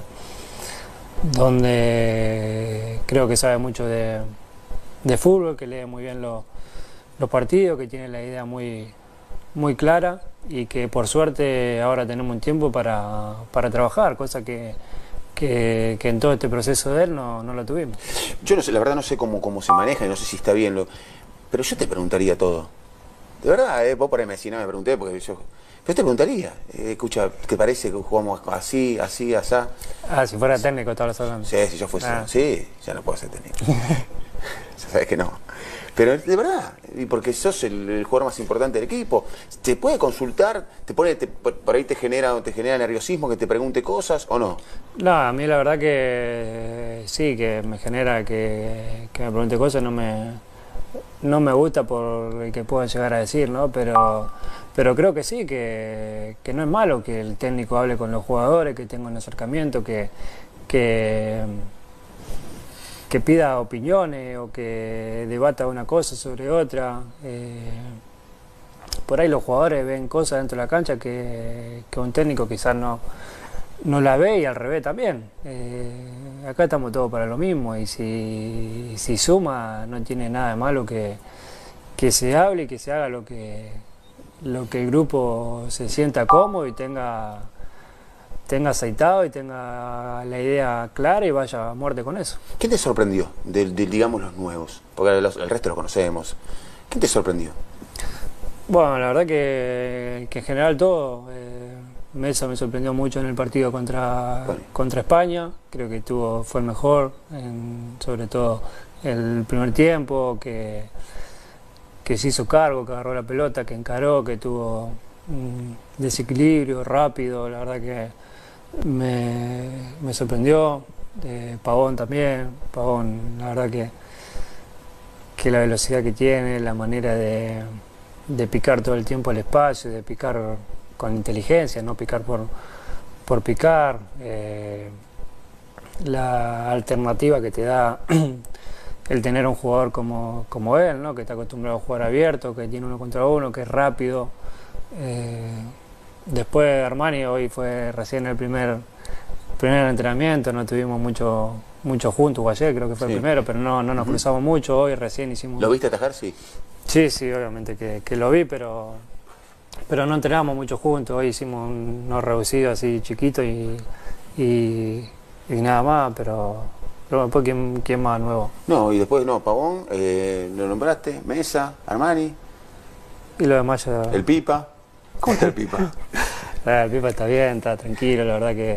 Speaker 7: donde creo que sabe mucho de fútbol, que lee muy bien los partidos, que tiene la idea muy muy clara y que por suerte ahora tenemos un tiempo para trabajar, cosa que en todo este proceso de él no lo tuvimos.
Speaker 1: Yo no sé, la verdad no sé cómo se maneja y no sé si está bien, pero yo te preguntaría todo. De verdad, vos por ahí me decís, no me pregunté porque yo... Pero te preguntaría, escucha, ¿te parece que jugamos así, así, asá?
Speaker 7: Ah, si fuera técnico estabas hablando.
Speaker 1: Sí, si yo fuese, sí, ya no puedo ser técnico. Ya sabes que no. Pero de verdad, y porque sos el jugador más importante del equipo, ¿te puede consultar? ¿Por ahí te genera nerviosismo que te pregunte cosas o no?
Speaker 7: No, a mí la verdad que sí, que me genera que me pregunte cosas, no me gusta por el que puedan llegar a decir, ¿no? Pero creo que sí, que no es malo que el técnico hable con los jugadores, que tenga un acercamiento, que pida opiniones o que debata una cosa sobre otra. Por ahí los jugadores ven cosas dentro de la cancha que un técnico quizás no la ve, y al revés también. Acá estamos todos para lo mismo, y si suma, no tiene nada de malo que se hable y que se haga lo que el grupo se sienta cómodo y tenga aceitado y tenga la idea clara y vaya a muerte con eso.
Speaker 1: ¿Quién te sorprendió digamos, los nuevos? Porque el resto lo conocemos. ¿Quién te sorprendió?
Speaker 7: Bueno, la verdad que en general todo. Mesa me sorprendió mucho en el partido contra España. Creo que fue el mejor, sobre todo el primer tiempo, que se hizo cargo, que agarró la pelota, que encaró, que tuvo un desequilibrio rápido. La verdad que me sorprendió. Pavón también. Pavón, la verdad que la velocidad que tiene, la manera de picar todo el tiempo al espacio, de picar con inteligencia, no picar por picar. La alternativa que te da el tener un jugador como él, ¿no? Que está acostumbrado a jugar abierto, que tiene 1 contra 1, que es rápido. Después Armani hoy fue recién el primer entrenamiento, no tuvimos mucho juntos, o ayer creo que fue el primero, pero no nos cruzamos mucho. Hoy recién hicimos...
Speaker 1: ¿Lo viste atajar? Sí.
Speaker 7: Sí, obviamente que lo vi, pero no entrenamos mucho juntos. Hoy hicimos unos reducidos así chiquitos y nada más, pero después ¿quién más nuevo?
Speaker 1: No, y después Pavón, lo nombraste, Mesa, Armani.
Speaker 7: Y lo demás ya...
Speaker 1: ¿El Pipa? ¿Cómo está el Pipa?
Speaker 7: El Pipa está bien, está tranquilo, la verdad que...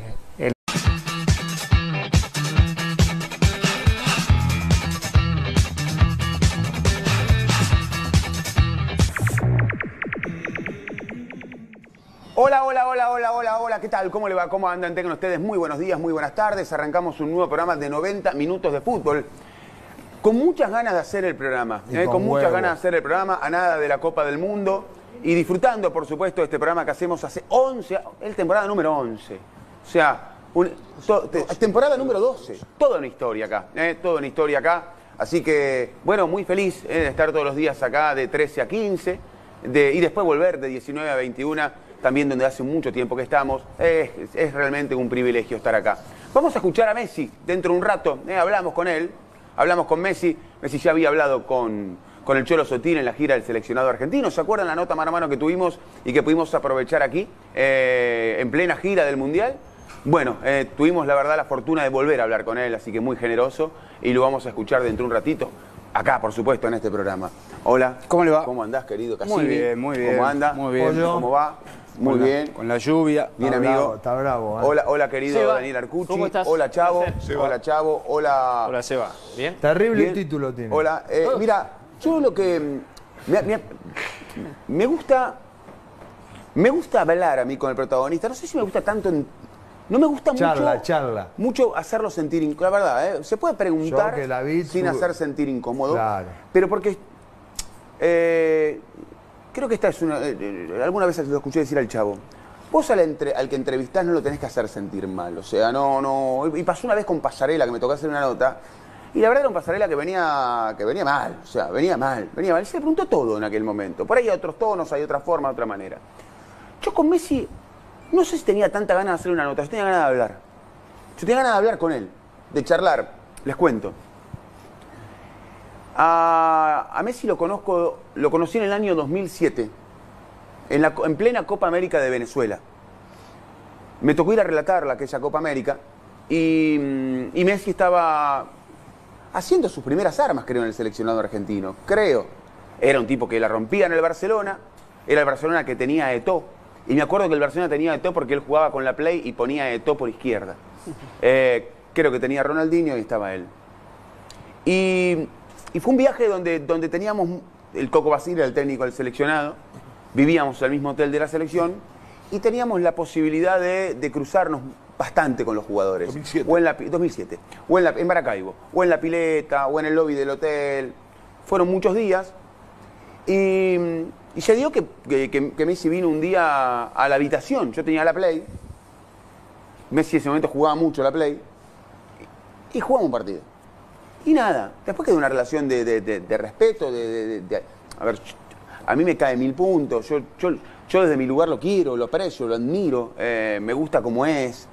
Speaker 1: Hola, ¿qué tal? ¿Cómo le va? ¿Cómo andan? Tengan ustedes muy buenos días, muy buenas tardes. Arrancamos un nuevo programa de 90 minutos de fútbol. Con muchas ganas de hacer el programa, con muchas ganas de hacer el programa, a nada de la Copa del Mundo, y disfrutando, por supuesto, de este programa que hacemos hace 11, es temporada número 11. O sea, temporada número 12. Toda una historia acá, toda una historia acá. Así que, bueno, muy feliz de estar todos los días acá de 13 a 15, y después volver de 19 a 21, también donde hace mucho tiempo que estamos. Es realmente un privilegio estar acá. Vamos a escuchar a Messi dentro de un rato. Hablamos con él, hablamos con Messi. Messi ya había hablado con el Cholo Sotil en la gira del seleccionado argentino. ¿Se acuerdan la nota mano a mano que tuvimos y que pudimos aprovechar aquí en plena gira del Mundial? Bueno, tuvimos la verdad la fortuna de volver a hablar con él, así que muy generoso, y lo vamos a escuchar dentro de un ratito. Acá, por supuesto, en este programa. Hola.
Speaker 6: ¿Cómo le va?
Speaker 1: ¿Cómo andás, querido Cassini?
Speaker 6: Muy bien, muy bien.
Speaker 1: ¿Cómo anda?
Speaker 6: Muy bien.
Speaker 1: ¿Cómo va? Muy bien.
Speaker 6: Con la lluvia.
Speaker 1: Bien,
Speaker 3: está
Speaker 1: amigo.
Speaker 3: Bravo, está bravo.
Speaker 1: Hola, querido
Speaker 4: Seba.
Speaker 1: Daniel Arcucci.
Speaker 4: ¿Cómo estás?
Speaker 1: Hola, Chavo.
Speaker 6: Seba.
Speaker 1: Hola, Chavo. Hola.
Speaker 8: Hola, Seba. ¿Bien?
Speaker 3: Terrible
Speaker 1: Bien.
Speaker 3: título tiene.
Speaker 1: Hola. Mira, yo lo que... Me gusta hablar a mí con el protagonista. No sé si me gusta tanto... No me gusta
Speaker 3: charla.
Speaker 1: mucho hacerlo sentir incómodo. La verdad, se puede preguntar
Speaker 3: Yo que la vi,
Speaker 1: sin hacer sentir incómodo.
Speaker 3: Claro.
Speaker 1: Pero porque... creo que esta es una... alguna vez lo escuché decir al Chavo. Vos al que entrevistás no lo tenés que hacer sentir mal. O sea, no... Y pasó una vez con Pasarela, que me tocó hacer una nota. Y la verdad era un Pasarela que venía mal. O sea, venía mal. Y se le preguntó todo en aquel momento. Por ahí hay otros tonos, hay otra forma, otra manera. Yo con Messi... No sé si tenía tanta ganas de hacer una nota, yo tenía ganas de hablar. Yo tenía ganas de hablar con él, de charlar. Les cuento. A Messi lo conocí en el año 2007. en plena Copa América de Venezuela. Me tocó ir a relatarla, aquella Copa América, y Messi estaba haciendo sus primeras armas, creo, en el seleccionado argentino. Creo. Era un tipo que la rompía en el Barcelona, era el Barcelona que tenía a Eto'o, y me acuerdo que el Barcelona tenía a Eto'o porque él jugaba con la Play y ponía a Eto'o por izquierda. Creo que tenía a Ronaldinho y estaba él. Y fue un viaje donde teníamos, el Coco Basile, el técnico del seleccionado, vivíamos en el mismo hotel de la selección y teníamos la posibilidad de cruzarnos bastante con los jugadores.
Speaker 2: 2007.
Speaker 1: O en 2007. O en Maracaibo, o en la pileta, o en el lobby del hotel. Fueron muchos días. Y se dio que Messi vino un día a la habitación. Yo tenía la Play. Messi en ese momento jugaba mucho la Play. Y jugamos un partido. Y nada, después quedó una relación de respeto, a ver, a mí me cae 1000 puntos, yo desde mi lugar lo quiero, lo aprecio, lo admiro, me gusta como es,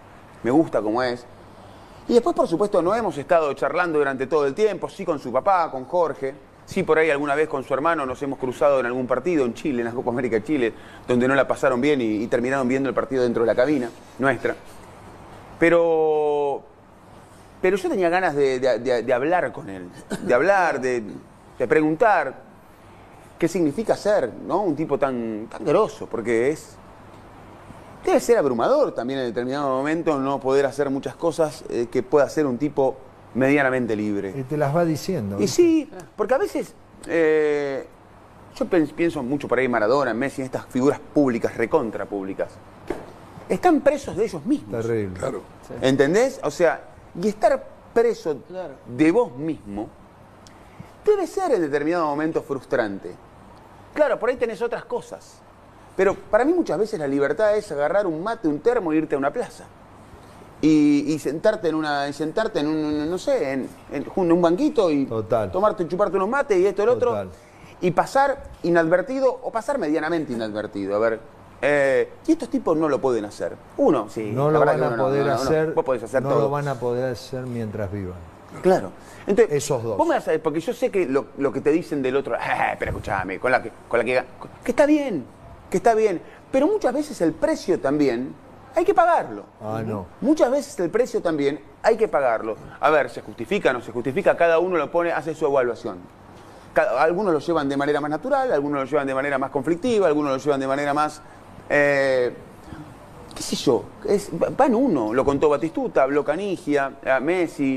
Speaker 1: Y después, por supuesto, no hemos estado charlando durante todo el tiempo, sí con su papá, con Jorge, sí por ahí alguna vez con su hermano nos hemos cruzado en algún partido en Chile, en la Copa América de Chile, donde no la pasaron bien y terminaron viendo el partido dentro de la cabina nuestra. Pero yo tenía ganas de hablar con él, de preguntar qué significa ser, ¿no? Un tipo tan grosso, porque debe ser abrumador también en determinado momento no poder hacer muchas cosas que pueda hacer un tipo medianamente libre.
Speaker 3: Y te las va diciendo.
Speaker 1: Y sí, porque a veces yo pienso mucho por ahí en Maradona, en Messi, en estas figuras públicas, recontra públicas. Están presos de ellos mismos.
Speaker 3: Terrible.
Speaker 2: Claro.
Speaker 1: Sí. ¿Entendés? O sea, y estar preso de vos mismo debe ser en determinado momento frustrante. Claro, por ahí tenés otras cosas. Pero para mí muchas veces la libertad es agarrar un mate, un termo e irte a una plaza. Y sentarte en un, no sé, en un banquito y chuparte unos mates y esto y el otro. Y pasar inadvertido o pasar medianamente inadvertido. A ver, y estos tipos no lo pueden hacer. Uno, sí.
Speaker 3: No lo van a poder hacer.
Speaker 1: Vos podés hacer
Speaker 3: no
Speaker 1: todo.
Speaker 3: lo van a poder hacer mientras vivan.
Speaker 1: Claro. Entonces,
Speaker 3: esos dos.
Speaker 1: Vos me vas a ver, porque yo sé que lo que te dicen del otro, pero escuchame, que está bien, pero muchas veces el precio también hay que pagarlo.
Speaker 3: No.
Speaker 1: Muchas veces el precio también hay que pagarlo. A ver, ¿se justifica o no se justifica? Cada uno lo pone, hace su evaluación. Algunos lo llevan de manera más natural, algunos lo llevan de manera más conflictiva, algunos lo llevan de manera más... qué sé yo, va en uno, lo contó Batistuta, habló Canigia, Messi.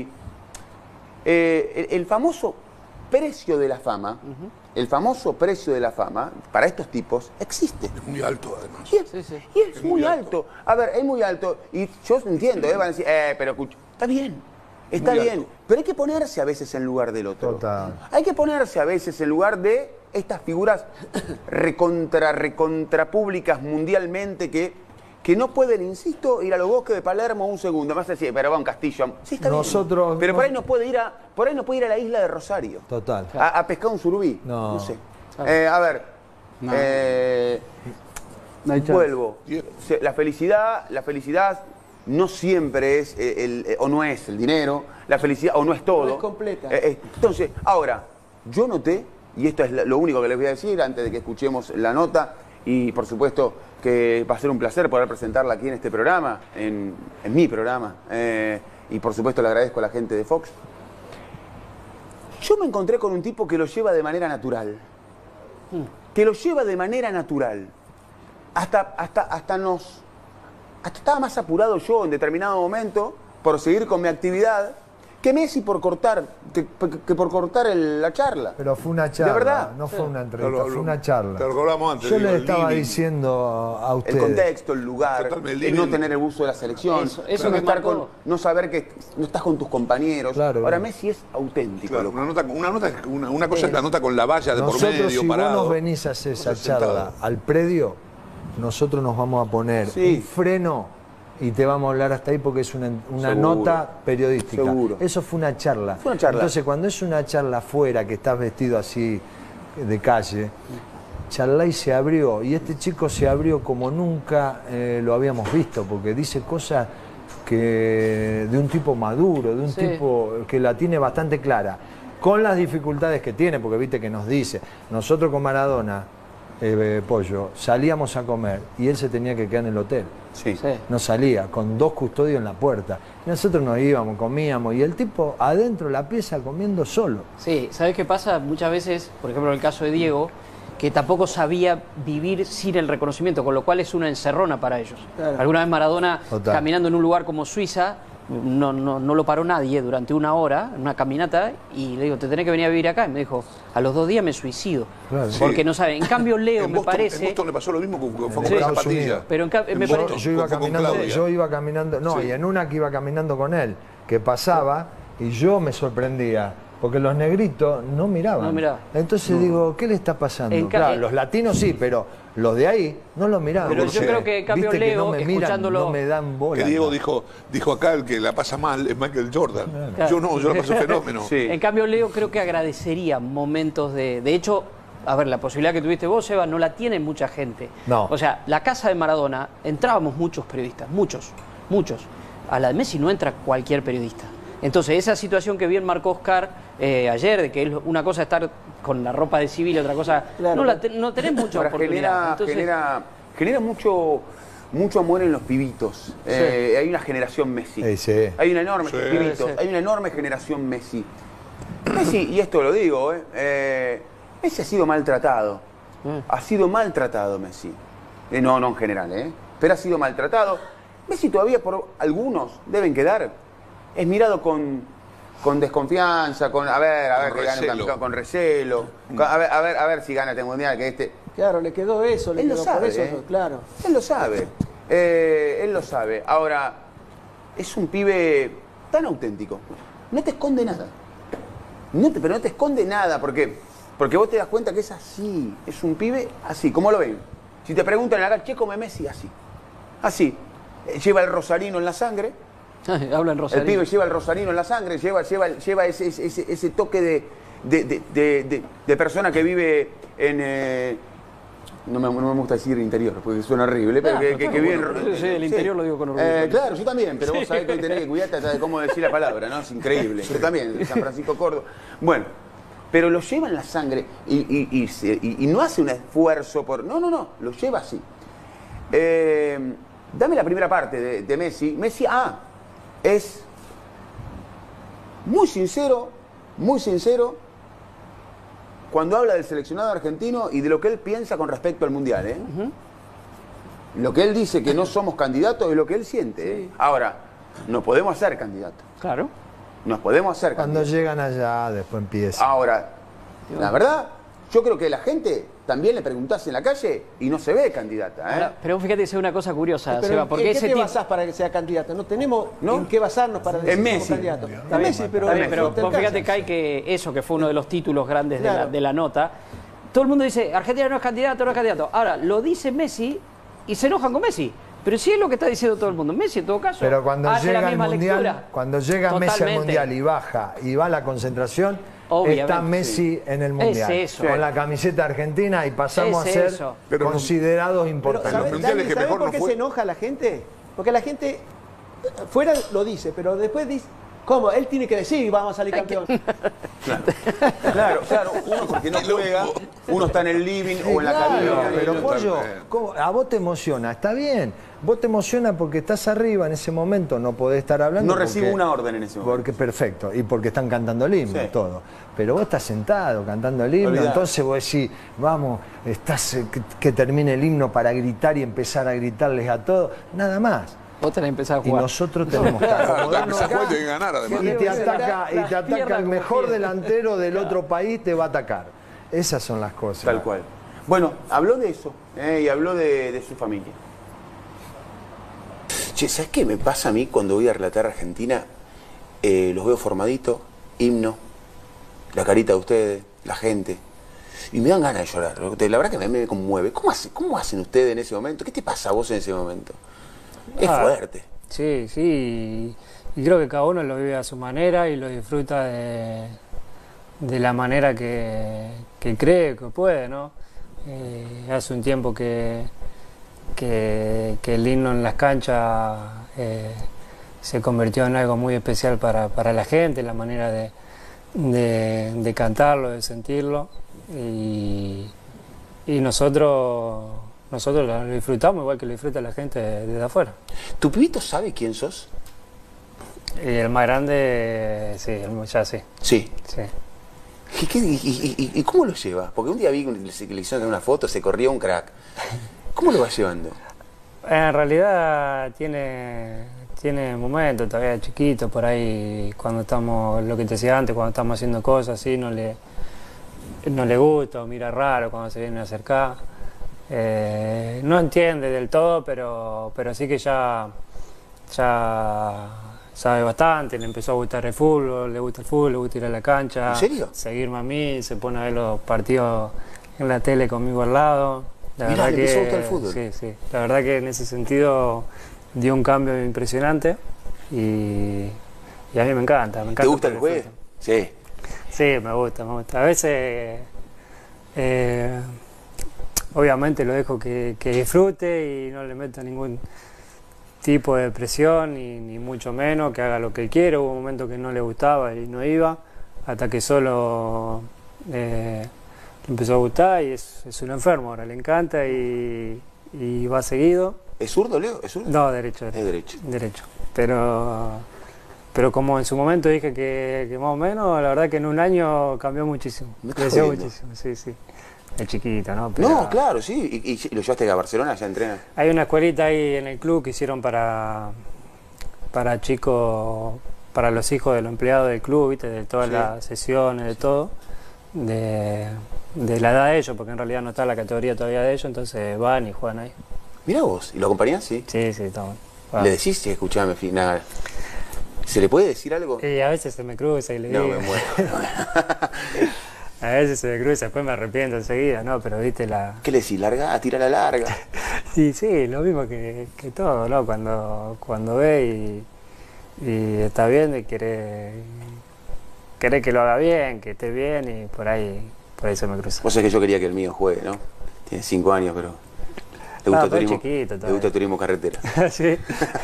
Speaker 1: El famoso precio de la fama, para estos tipos existe.
Speaker 2: Es muy alto, además.
Speaker 1: Y es muy alto. A ver, es muy alto. Y yo entiendo, van a decir, pero escucha, está bien, pero hay que ponerse a veces en lugar del otro.
Speaker 3: Total.
Speaker 1: Hay que ponerse a veces en lugar de estas figuras recontra públicas mundialmente que no pueden, insisto, ir a los bosques de Palermo un segundo. Más decir, pero va a un castillo. Sí, está bien. Pero por ahí no puede ir a la isla de Rosario.
Speaker 3: Total.
Speaker 1: A pescar un surubí.
Speaker 3: No
Speaker 1: sé. A ver. Vuelvo. La felicidad no siempre es o no es el dinero. La felicidad o no es todo.
Speaker 5: No es completa.
Speaker 1: Entonces, ahora, yo noté, y esto es lo único que les voy a decir antes de que escuchemos la nota, y por supuesto que va a ser un placer poder presentarla aquí en este programa, en mi programa, y por supuesto le agradezco a la gente de Fox. Yo me encontré con un tipo que lo lleva de manera natural. Hasta estaba más apurado yo en determinado momento por seguir con mi actividad que Messi por cortar la charla.
Speaker 3: Pero fue una charla,
Speaker 1: ¿de verdad?
Speaker 3: No fue una entrevista, fue una charla.
Speaker 2: Pero lo hablamos antes.
Speaker 3: Yo le estaba diciendo a ustedes.
Speaker 1: El contexto, el lugar, el no tener el buzo de la selección,
Speaker 4: eso
Speaker 1: no saber que no estás con tus compañeros.
Speaker 3: Claro,
Speaker 1: ahora Messi es auténtico.
Speaker 2: Claro, una cosa es la nota con la valla de por medio,
Speaker 3: si
Speaker 2: parado.
Speaker 3: vos nos venís a hacer esa charla al predio, nosotros nos vamos a poner un freno y te vamos a hablar hasta ahí porque es una nota periodística.
Speaker 1: Seguro.
Speaker 3: Eso fue una charla.
Speaker 1: Fue una charla.
Speaker 3: Entonces, cuando es una charla afuera, que estás vestido así de calle, Charlay se abrió, y este chico se abrió como nunca lo habíamos visto, porque dice cosas de un tipo maduro, de un tipo que la tiene bastante clara, con las dificultades que tiene, porque viste que nos dice, nosotros con Maradona Pollo, salíamos a comer y él se tenía que quedar en el hotel.
Speaker 1: Sí.
Speaker 3: No salía, con 2 custodios en la puerta. Y nosotros nos íbamos, comíamos, y el tipo adentro de la pieza comiendo solo.
Speaker 4: Sí, ¿sabes qué pasa? Muchas veces, por ejemplo en el caso de Diego, que tampoco sabía vivir sin el reconocimiento, con lo cual es una encerrona para ellos. Claro. Alguna vez Maradona, caminando en un lugar como Suiza, no lo paró nadie durante 1 hora, en una caminata, y le digo, te tenés que venir a vivir acá. Y me dijo, a los 2 días me suicido. Claro. Porque no saben. En cambio, Leo, me parece...
Speaker 2: En Boston le pasó lo mismo con Zapatilla.
Speaker 4: Pero me parece...
Speaker 3: Yo iba caminando, no, y en una que iba caminando con él, que pasaba, y yo me sorprendía. Porque los negritos no miraban.
Speaker 4: No miraba.
Speaker 3: Entonces digo, ¿qué le está pasando? Claro, los latinos sí, pero los de ahí no lo miraban.
Speaker 4: Pero yo creo que en cambio Leo,
Speaker 3: no me
Speaker 4: escuchándolo...
Speaker 3: no me dan bola.
Speaker 2: Que Diego dijo acá, el que la pasa mal es Michael Jordan. Claro. Yo no, yo la paso fenómeno.
Speaker 4: Sí. En cambio Leo creo que agradecería momentos de... De hecho, a ver, la posibilidad que tuviste vos, Eva, no la tiene mucha gente.
Speaker 3: No.
Speaker 4: O sea, la casa de Maradona, entrábamos muchos periodistas, muchos. A la de Messi no entra cualquier periodista. Entonces, esa situación que bien marcó Oscar ayer, de que una cosa es estar con la ropa de civil y otra cosa... Claro, no tenés mucha oportunidad.
Speaker 1: Genera mucho amor en los pibitos. Sí. Hay una generación Messi.
Speaker 3: Sí.
Speaker 1: Hay una enorme, pibitos, hay una enorme generación Messi. Messi, y esto lo digo, Messi ha sido maltratado. Ha sido maltratado Messi. No en general, pero ha sido maltratado. Messi todavía por algunos deben quedar... Es mirado con desconfianza, con a ver que gana con recelo, a ver si gana este mundial, que este.
Speaker 5: Claro, le quedó eso,
Speaker 1: él lo sabe, claro. Él lo sabe. Ahora, es un pibe tan auténtico. No te esconde nada. Pero no te esconde nada, porque vos te das cuenta que es así. Es un pibe así, ¿cómo lo ven? Si te preguntan acá, ¿qué come Messi? Así. Así. Lleva el rosarino en la sangre.
Speaker 4: Habla en rosarino.
Speaker 1: El pibe lleva el rosarino en la sangre, lleva ese toque de persona que vive en... no me gusta decir interior, porque suena horrible, pero que vive en...
Speaker 4: Sí, el interior lo digo con orgullo.
Speaker 1: Claro, yo también, pero vos sabés que tenés que cuidarte hasta de cómo decir la palabra, ¿no? Es increíble. Yo también, San Francisco Córdoba. Bueno, pero lo lleva en la sangre y no hace un esfuerzo por... No, lo lleva así. Dame la primera parte de Messi. Messi, es muy sincero cuando habla del seleccionado argentino y de lo que él piensa con respecto al Mundial. Lo que él dice que no somos candidatos es lo que él siente. Sí. Ahora, no podemos ser candidatos.
Speaker 4: Claro.
Speaker 1: Nos podemos hacer
Speaker 3: cuando
Speaker 1: candidatos.
Speaker 3: Llegan allá, después empieza.
Speaker 1: Ahora, la verdad, yo creo que la gente también le preguntás en la calle y no se ve candidata.
Speaker 4: Ahora, pero fíjate que es una cosa curiosa,
Speaker 5: pero
Speaker 4: Seba, porque
Speaker 5: ¿en qué te basás para que sea candidata? No tenemos en qué basarnos para decir que somos candidatos.
Speaker 4: En Messi, pero vos fíjate, Kai, que eso que fue uno de los títulos grandes de la nota, todo el mundo dice, Argentina no es candidato. Ahora, lo dice Messi y se enojan con Messi. Pero sí es lo que está diciendo todo el mundo. Messi, en todo caso,
Speaker 3: pero cuando
Speaker 4: hace
Speaker 3: llega
Speaker 4: la misma
Speaker 3: mundial,
Speaker 4: lectura.
Speaker 3: Cuando llega Messi al Mundial y baja y va a la concentración, obviamente, está Messi en el Mundial.
Speaker 4: Es eso.
Speaker 3: Con la camiseta argentina y pasamos a ser considerados importantes.
Speaker 5: ¿Sabés por qué se enoja la gente? Porque la gente fuera lo dice, pero después dice... ¿Cómo? Él tiene que decir, vamos a salir campeón.
Speaker 1: Claro, uno porque no juega, uno está en el living o en la cabina.
Speaker 3: Pero Pollo, a vos te emociona, está bien. Vos te emociona porque estás arriba en ese momento, no podés estar hablando.
Speaker 1: No recibo una orden en ese momento.
Speaker 3: Porque perfecto, y porque están cantando el himno y todo. Pero vos estás sentado cantando el himno, entonces vos decís, vamos, estás que termine el himno para gritar y empezar a gritarles a todos, nada más.
Speaker 4: Vos tenés que empezar a jugar.
Speaker 3: Y nosotros tenemos que acomodarnos acá,
Speaker 2: y ganar, además.
Speaker 3: y te ataca el mejor delantero del otro país, te va a atacar. Esas son las cosas.
Speaker 1: Tal cual. Bueno, habló de eso y habló de su familia. Che, ¿sabes qué me pasa a mí cuando voy a relatar a Argentina? Los veo formaditos, himno, la carita de ustedes, la gente. Y me dan ganas de llorar. La verdad que me conmueve. ¿Cómo hacen ustedes en ese momento? ¿Qué te pasa a vos en ese momento? Es fuerte.
Speaker 7: Sí, y creo que cada uno lo vive a su manera y lo disfruta de la manera que cree que puede, ¿no? Hace un tiempo que el himno en las canchas se convirtió en algo muy especial para la gente, la manera de cantarlo, de sentirlo, y y nosotros lo disfrutamos igual que lo disfruta la gente desde afuera.
Speaker 1: ¿Tu pibito sabe quién sos?
Speaker 7: Y el más grande, sí, ya sí.
Speaker 1: Sí.
Speaker 7: Sí.
Speaker 1: ¿Y cómo lo lleva? Porque un día vi que le hicieron una foto, se corría un crack. ¿Cómo lo va llevando?
Speaker 7: En realidad tiene momentos todavía chiquito, por ahí cuando estamos, lo que te decía antes, cuando estamos haciendo cosas así, no le gusta o mira raro cuando se viene a acercar. No entiende del todo, pero sí que ya sabe bastante, le empezó a gustar el fútbol, le gusta ir a la cancha.
Speaker 1: ¿En serio?
Speaker 7: Seguirme a mí, se pone a ver los partidos en la tele conmigo al lado.
Speaker 1: Mirá, le empezó a gustar el fútbol.
Speaker 7: Sí. La verdad que en ese sentido dio un cambio impresionante y a mí me encanta.
Speaker 1: ¿Te gusta el juego? Sí.
Speaker 7: Sí, me gusta. A veces, obviamente lo dejo que disfrute y no le meto ningún tipo de presión, ni mucho menos, que haga lo que él quiere. Hubo un momento que no le gustaba y no iba, hasta que solo le empezó a gustar y es un enfermo ahora, le encanta y va seguido.
Speaker 1: ¿Es zurdo, Leo? ¿Es zurdo?
Speaker 7: No, derecho.
Speaker 1: Es derecho.
Speaker 7: Derecho. Pero como en su momento dije que más o menos, la verdad que en un año cambió muchísimo. Creció muchísimo, sí. Es chiquito, ¿no? Pero
Speaker 1: no, claro, sí. ¿Y lo llevaste a Barcelona? ¿Ya entrena?
Speaker 7: Hay una escuelita ahí en el club que hicieron para chicos, para los hijos de los empleados del club, ¿viste? De todas las sesiones, de todo. De la edad de ellos, porque en realidad no está la categoría todavía de ellos, entonces van y juegan ahí.
Speaker 1: Mirá vos, ¿y lo acompañás? Sí,
Speaker 7: todo.
Speaker 1: ¿Le decís? Sí, escuchame, nada. ¿Se le puede decir algo?
Speaker 7: Y a veces se me cruza y le digo.
Speaker 1: No, me muero.
Speaker 7: A veces se me cruza, después me arrepiento enseguida, ¿no? Pero viste la...
Speaker 1: ¿Qué le decís? ¿Larga? ¿Tira la larga?
Speaker 7: Sí, lo mismo que todo, ¿no? Cuando ve y está bien y quiere que lo haga bien, que esté bien y por ahí se me cruza.
Speaker 1: Vos sabés que yo quería que el mío juegue, ¿no? Tiene 5 años, pero... ¿Te gusta el turismo carretera?
Speaker 7: Sí.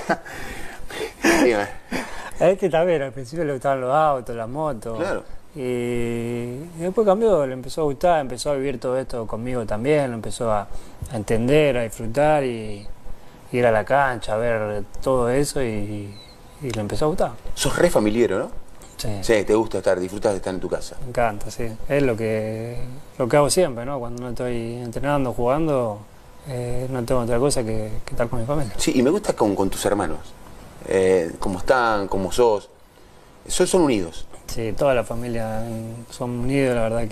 Speaker 7: A este también, al principio le gustaban los autos, las motos.
Speaker 1: Claro.
Speaker 7: Y después cambió, le empezó a gustar, empezó a vivir todo esto conmigo también, lo empezó a entender, a disfrutar y ir a la cancha, a ver todo eso y le empezó a gustar.
Speaker 1: Sos re familiero, ¿no?
Speaker 7: Sí.
Speaker 1: Sí, te gusta disfrutas de estar en tu casa.
Speaker 7: Me encanta, sí. Es lo que hago siempre, ¿no? Cuando no estoy entrenando, jugando, no tengo otra cosa que estar con mi familia.
Speaker 1: Sí, y me gusta con tus hermanos. Cómo están, cómo sos. Son unidos.
Speaker 7: Sí, toda la familia son unidos, la verdad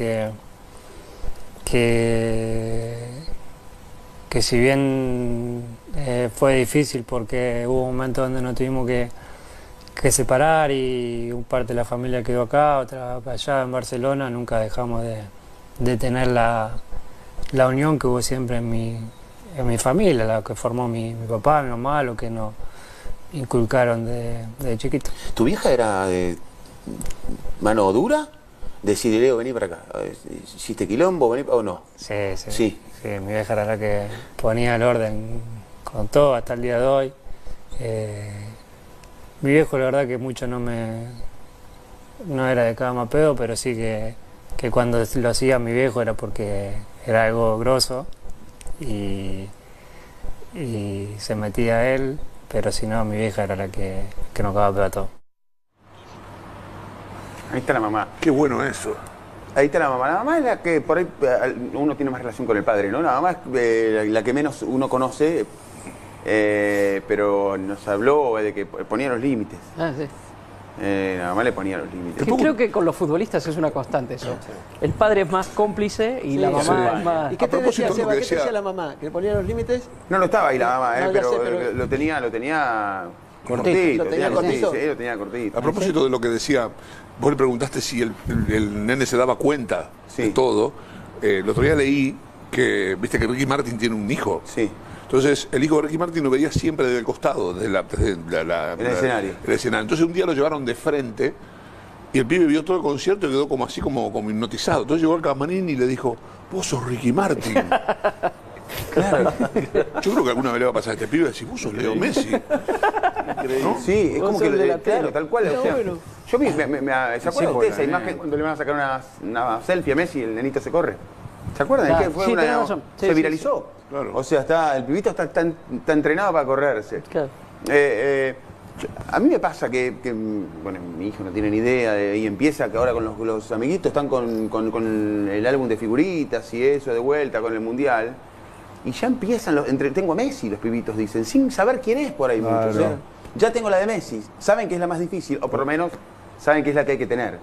Speaker 7: que si bien fue difícil porque hubo momentos donde nos tuvimos que separar y un parte de la familia quedó acá, otra allá en Barcelona, nunca dejamos de tener la unión que hubo siempre en mi familia, la que formó mi papá, mi mamá, lo que nos inculcaron de chiquito.
Speaker 1: ¿Tu vieja era de mano dura? Decir, Leo, vení para acá. ¿Hiciste quilombo? ¿Vení o no?
Speaker 7: Sí, mi vieja era la que ponía el orden con todo hasta el día de hoy. Mi viejo, la verdad que mucho no era de cama pedo, pero sí que cuando lo hacía mi viejo era porque era algo grosso y se metía él, pero si no, mi vieja era la que nos cagaba pedo a todo.
Speaker 1: Ahí está la mamá.
Speaker 2: Qué bueno eso.
Speaker 1: Ahí está la mamá. La mamá es la que por ahí uno tiene más relación con el padre, ¿no? La mamá es la que menos uno conoce, pero nos habló de que ponía los límites.
Speaker 4: Sí.
Speaker 1: La mamá le ponía los límites.
Speaker 4: Creo que con los futbolistas es una constante eso. El padre es más cómplice y la mamá es más...
Speaker 5: ¿Y qué te decía, Seba? ¿Qué te decía la mamá? ¿Que le ponía los límites?
Speaker 1: No estaba ahí la mamá, pero lo tenía cortito. Lo tenía cortito.
Speaker 2: A propósito de lo que decía, vos le preguntaste si el nene se daba cuenta de todo. El otro día leí que, viste que Ricky Martin tiene un hijo.
Speaker 1: Sí.
Speaker 2: Entonces, el hijo de Ricky Martin lo veía siempre desde el costado, desde el escenario. Entonces, un día lo llevaron de frente y el pibe vio todo el concierto y quedó como así, como hipnotizado. Entonces llegó al camarín y le dijo, vos sos Ricky Martin. Claro. Yo creo que alguna vez le va a pasar a este pibe y decir, vos sos Leo Messi.
Speaker 1: ¿No? Sí, es como que tal cual. O sea, yo ¿se acuerdan ustedes esa imagen cuando le van a sacar una selfie a Messi y el nenito se corre? ¿Se acuerdan?
Speaker 4: Claro.
Speaker 1: ¿Qué fue
Speaker 4: Sí,
Speaker 1: una,
Speaker 4: tenés razón. Sí,
Speaker 1: se
Speaker 4: sí,
Speaker 1: viralizó.
Speaker 2: Claro.
Speaker 1: O sea, el pibito está entrenado para correrse.
Speaker 4: Claro.
Speaker 1: A mí me pasa que, bueno, mi hijo no tiene ni idea y empieza que ahora con los amiguitos están con el álbum de figuritas y eso de vuelta con el mundial y ya empiezan tengo a Messi, los pibitos dicen, sin saber quién es por ahí mucho. O sea, ya tengo la de Messi, saben que es la más difícil o por lo menos saben que es la que hay que tener.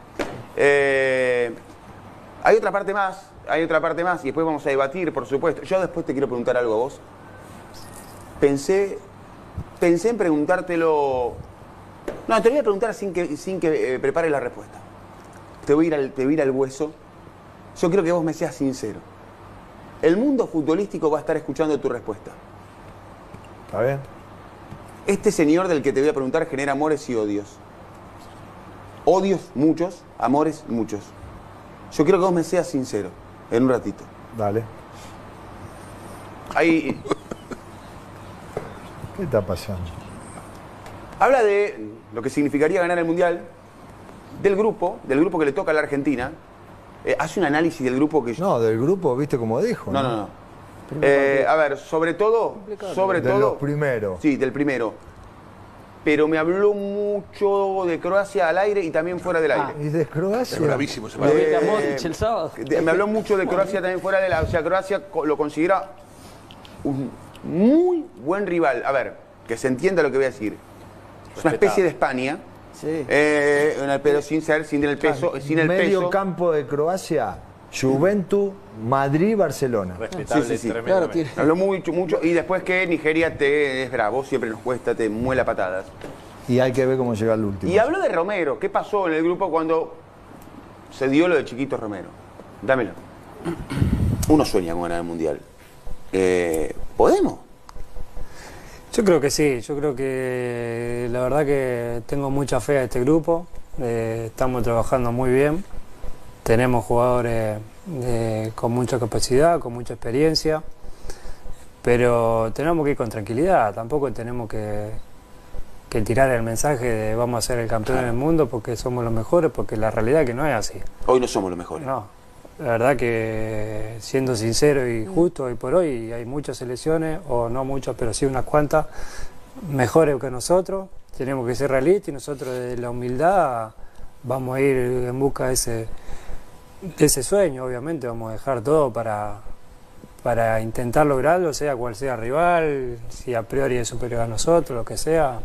Speaker 1: Hay otra parte más y después vamos a debatir, por supuesto. Yo después te quiero preguntar algo a vos. Pensé en preguntártelo. No, te voy a preguntar sin que prepares la respuesta. Te voy a ir al hueso. Yo quiero que vos me seas sincero. El mundo futbolístico va a estar escuchando tu respuesta.
Speaker 3: ¿Está bien?
Speaker 1: Este señor del que te voy a preguntar genera amores y odios. Odios muchos, amores muchos. Yo quiero que vos me seas sincero, en un ratito.
Speaker 3: Dale.
Speaker 1: Ahí.
Speaker 3: ¿Qué está pasando?
Speaker 1: Habla de lo que significaría ganar el Mundial, del grupo que le toca a la Argentina. Hace un análisis del grupo que...
Speaker 3: No, del grupo, viste como dijo.
Speaker 1: No. A ver, sobre todo...
Speaker 3: De los primeros.
Speaker 1: Sí, del primero. Pero me habló mucho de Croacia al aire y también fuera del aire.
Speaker 3: ¿Y de Croacia?
Speaker 2: Es bravísimo ese partido.
Speaker 4: El sábado.
Speaker 1: Me habló mucho de Croacia también fuera del aire. O sea, Croacia lo considera un muy buen rival. A ver, que se entienda lo que voy a decir. Es una especie de España.
Speaker 5: Sí.
Speaker 1: Pero sin el peso.
Speaker 3: Medio campo de Croacia, Juventus, Madrid, Barcelona.
Speaker 8: Respetable,
Speaker 1: Sí.
Speaker 5: Claro, tiene.
Speaker 1: Habló mucho. Y después que Nigeria es bravo, siempre nos cuesta, te muela patadas.
Speaker 3: Y hay que ver cómo llega el último.
Speaker 1: Y habló de Romero. ¿Qué pasó en el grupo cuando se dio lo de Chiquito Romero? Dámelo. Uno sueña con ganar el Mundial. ¿Podemos?
Speaker 7: Yo creo que sí, yo creo que la verdad que tengo mucha fe a este grupo, estamos trabajando muy bien, tenemos jugadores con mucha capacidad, con mucha experiencia, pero tenemos que ir con tranquilidad, tampoco tenemos que tirar el mensaje de vamos a ser el campeón del mundo porque somos los mejores, porque la realidad es que no es así.
Speaker 1: Hoy no somos los mejores.
Speaker 7: No, la verdad que siendo sincero y justo, hoy por hoy hay muchas selecciones, o no muchas, pero sí unas cuantas, mejores que nosotros. Tenemos que ser realistas y nosotros desde la humildad vamos a ir en busca de ese sueño. Obviamente vamos a dejar todo para intentar lograrlo, sea cual sea el rival, si a priori es superior a nosotros, lo que sea,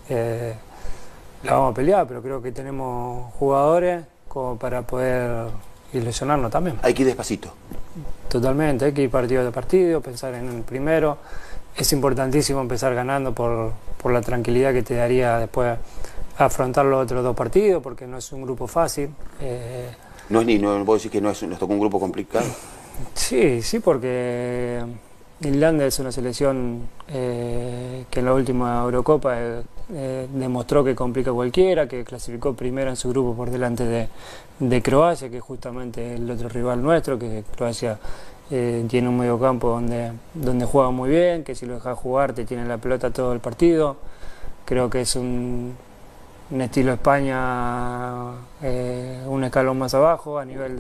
Speaker 7: la vamos a pelear, pero creo que tenemos jugadores como para poder ilusionarnos también.
Speaker 1: Hay que ir despacito.
Speaker 7: Totalmente, hay que ir partido de partido, pensar en el primero. Es importantísimo empezar ganando por la tranquilidad que te daría después afrontar los otros dos partidos, porque no es un grupo fácil.
Speaker 1: No puedo decir que nos tocó un grupo complicado.
Speaker 7: Sí, porque Islandia es una selección que en la última Eurocopa demostró que complica a cualquiera, que clasificó primero en su grupo por delante de Croacia, que es justamente el otro rival nuestro, que Croacia tiene un mediocampo donde juega muy bien, que si lo dejas jugar te tiene la pelota todo el partido. Creo que es un estilo España un escalón más abajo a nivel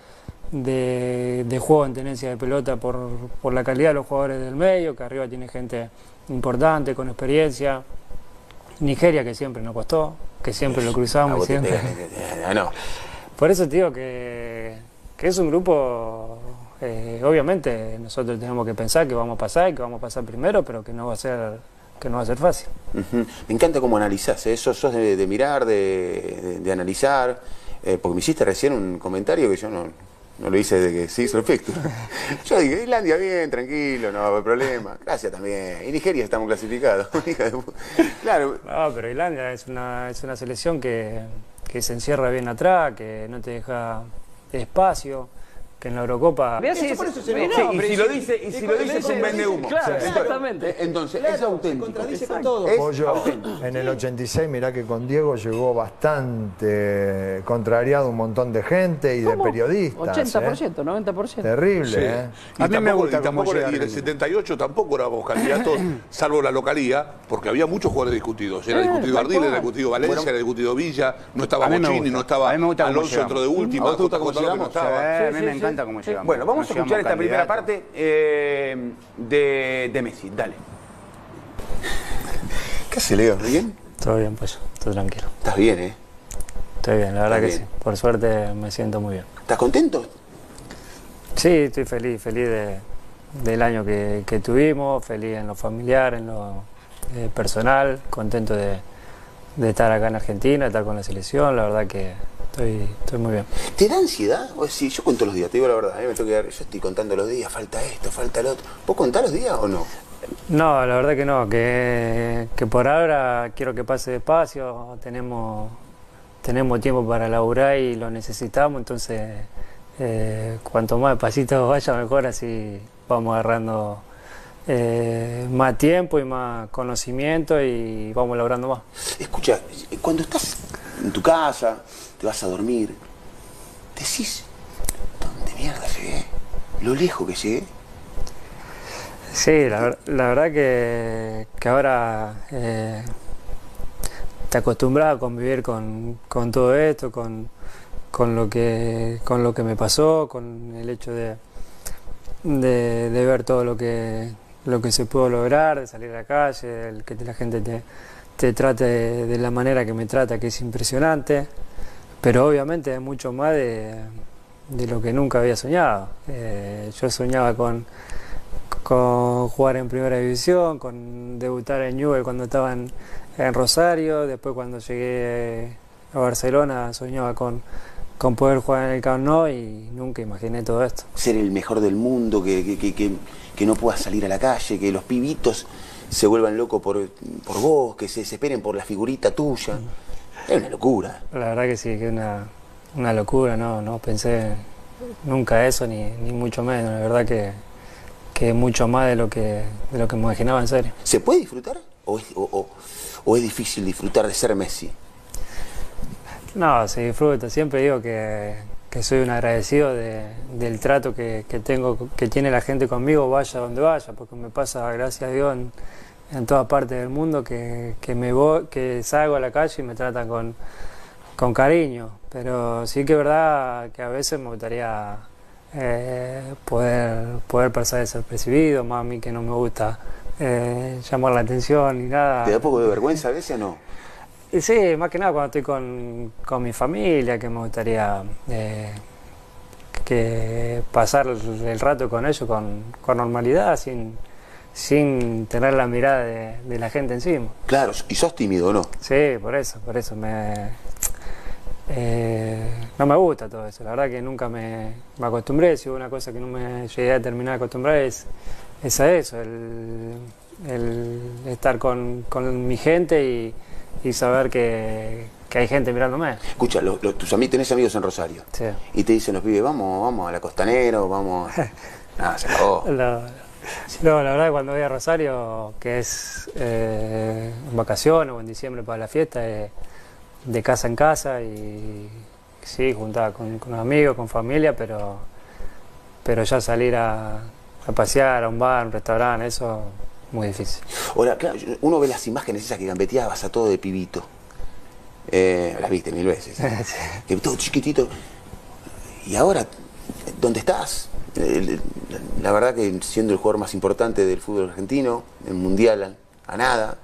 Speaker 7: de juego en tenencia de pelota por la calidad de los jugadores del medio, que arriba tiene gente importante, con experiencia. Nigeria, que siempre nos costó, que siempre lo cruzamos y siempre...
Speaker 1: No.
Speaker 7: Por eso te digo que es un grupo, obviamente nosotros tenemos que pensar que vamos a pasar y que vamos a pasar primero, pero que no va a ser fácil.
Speaker 1: Me encanta cómo analizás, sos de mirar, de analizar, porque me hiciste recién un comentario que yo no lo hice desde que se hizo el efecto. Yo dije, Islandia bien, tranquilo, no hay problema. Gracias también. Y Nigeria estamos clasificados. Claro.
Speaker 7: No, pero Islandia es una selección que se encierra bien atrás, que no te deja espacio, que en la Eurocopa...
Speaker 5: Por eso se ve.
Speaker 1: Y si lo dice es un vende humo.
Speaker 4: Claro, exactamente.
Speaker 1: Entonces, es auténtico.
Speaker 5: Se contradice con todo.
Speaker 3: Pollo, en el 86, mirá que con Diego llegó bastante contrariado un montón de gente y de periodistas.
Speaker 4: 80%, 90%.
Speaker 3: Terrible,
Speaker 2: Sí.
Speaker 6: A mí me gusta cómo
Speaker 2: tampoco,
Speaker 6: llega
Speaker 2: y en el
Speaker 6: Argentina.
Speaker 2: 78 tampoco éramos candidatos, salvo la localía, porque había muchos jugadores discutidos. Era discutido
Speaker 4: tal
Speaker 2: Ardil,
Speaker 4: cual.
Speaker 2: era discutido Valencia, era discutido Villa, no estaba
Speaker 6: A mí me
Speaker 2: Bochini,
Speaker 6: gusta.
Speaker 2: no estaba
Speaker 6: A mí me gusta cómo
Speaker 2: Alonso
Speaker 6: llegamos.
Speaker 2: dentro de última,
Speaker 1: ¿A vos te gusta cómo
Speaker 2: Gonzalo que no
Speaker 1: llegamos?
Speaker 2: estaba.
Speaker 6: A mí me encanta encanta cómo llegamos.
Speaker 1: Bueno, vamos a escuchar esta primera
Speaker 6: candidatos.
Speaker 1: parte de Messi. Dale. ¿Qué hace, Leo? ¿Bien?
Speaker 7: Todo bien, pues, todo tranquilo.
Speaker 1: Estás bien, ¿eh?
Speaker 7: Estoy bien, la verdad que
Speaker 1: bien.
Speaker 7: sí. Por suerte me siento muy bien.
Speaker 1: ¿Estás contento?
Speaker 7: Sí, estoy feliz del año que tuvimos, feliz en lo familiar, en lo personal, contento de estar acá en Argentina, de estar con la selección, la verdad que estoy muy bien.
Speaker 1: ¿Te da ansiedad? O sí, yo cuento los días, te digo la verdad, me tengo que dar, yo estoy contando los días, falta esto, falta lo otro. ¿Vos contás los días o no?
Speaker 7: No, la verdad que no, que por ahora quiero que pase despacio, tenemos tiempo para laburar y lo necesitamos, entonces cuanto más despacito vaya mejor, así vamos agarrando más tiempo y más conocimiento y vamos laburando más.
Speaker 1: Escucha, cuando estás en tu casa, te vas a dormir, decís, ¿dónde mierda llegué? ¿Lo lejos que llegué?
Speaker 7: Sí, la verdad que ahora te acostumbras a convivir con todo esto, con lo que me pasó, con el hecho de ver todo lo que se pudo lograr, de salir a la calle, el que la gente te trate de la manera que me trata, que es impresionante, pero obviamente es mucho más de lo que nunca había soñado. Yo soñaba con jugar en primera división, con debutar en Newell's cuando estaba en Rosario, después cuando llegué a Barcelona soñaba con poder jugar en el Camp Nou y nunca imaginé todo esto.
Speaker 1: Ser el mejor del mundo, que no puedas salir a la calle, que los pibitos se vuelvan locos por vos, que se desesperen por la figurita tuya. Es una locura.
Speaker 7: La verdad que sí, que es una locura, no pensé nunca eso, ni mucho menos. La verdad que mucho más de lo que me imaginaba, en serio.
Speaker 1: ¿Se puede disfrutar o es difícil disfrutar de ser Messi?
Speaker 7: No, se disfruta. Siempre digo que soy un agradecido del trato que tiene la gente conmigo, vaya donde vaya, porque me pasa, gracias a Dios, en todas partes del mundo que salgo a la calle y me tratan con cariño. Pero sí que es verdad que a veces me gustaría poder pasar desapercibido, más a mí que no me gusta llamar la atención ni nada.
Speaker 1: ¿Te da poco de vergüenza a veces o no?
Speaker 7: Y sí, más que nada cuando estoy con mi familia, que me gustaría que pasar el rato con ellos con normalidad, sin tener la mirada de la gente encima.
Speaker 1: Claro, y sos tímido, ¿no?
Speaker 7: Sí, por eso no me gusta todo eso. La verdad que nunca me acostumbré. Si hubo una cosa que no me llegué a terminar de acostumbrar es a eso, el estar con mi gente y saber que hay gente mirándome.
Speaker 1: Escucha, tenés amigos en Rosario.
Speaker 7: Sí.
Speaker 1: Y te dicen los pibes, vamos a la Costanera, vamos... Nada, se acabó.
Speaker 7: No, la verdad que cuando voy a Rosario, que es en vacaciones o en diciembre para la fiesta, de casa en casa y sí, juntada con amigos, con familia, pero ya salir a pasear a un bar, a un restaurante, eso muy difícil.
Speaker 1: Ahora, claro, uno ve las imágenes esas que gambeteabas a todo de pibito. Las viste 1000 veces.
Speaker 7: Sí.
Speaker 1: Que todo chiquitito. Y ahora, ¿dónde estás? La verdad que siendo el jugador más importante del fútbol argentino, el mundial a nada,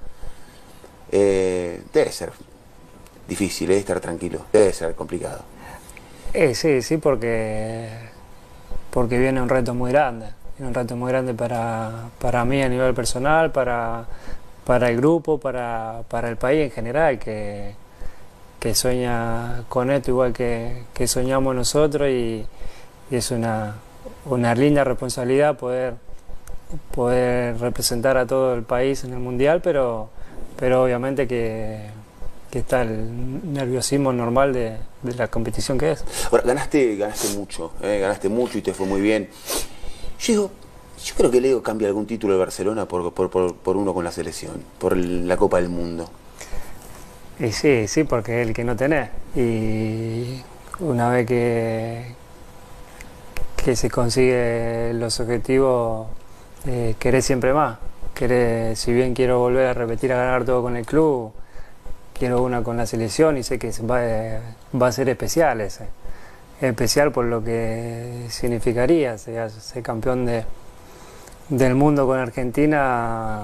Speaker 1: debe ser difícil, estar tranquilo, debe ser complicado.
Speaker 7: Sí, porque viene un reto muy grande. Un reto muy grande para mí a nivel personal, para el grupo, para el país en general, que sueña con esto igual que soñamos nosotros y es una linda responsabilidad poder representar a todo el país en el Mundial, pero obviamente que está el nerviosismo normal de la competición que es.
Speaker 1: Ahora, ganaste mucho y te fue muy bien. Yo creo que Leo cambia algún título de Barcelona por uno con la selección, por la Copa del Mundo.
Speaker 7: Y sí, porque es el que no tenés. Y una vez que se consigue los objetivos, querés siempre más. Si bien quiero volver a repetir a ganar todo con el club, quiero una con la selección y sé que va a ser especial ese. especial por lo que significaría ser campeón del mundo con Argentina.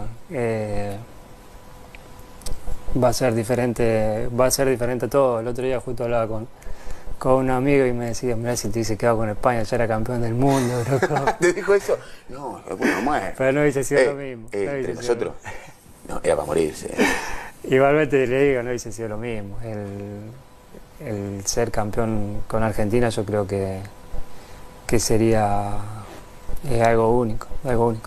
Speaker 7: Va a ser diferente todo. El otro día justo hablaba con un amigo y me decía, mirá, si te hubiese quedado con España ya era campeón del mundo.
Speaker 1: ¿Te dijo eso? No, bueno, muere.
Speaker 7: Pero no hubiese sido lo mismo.
Speaker 1: Entre nosotros, no, era para morirse.
Speaker 7: Igualmente le digo, no hubiese sido lo mismo. El ser campeón con Argentina yo creo que sería algo único, algo único.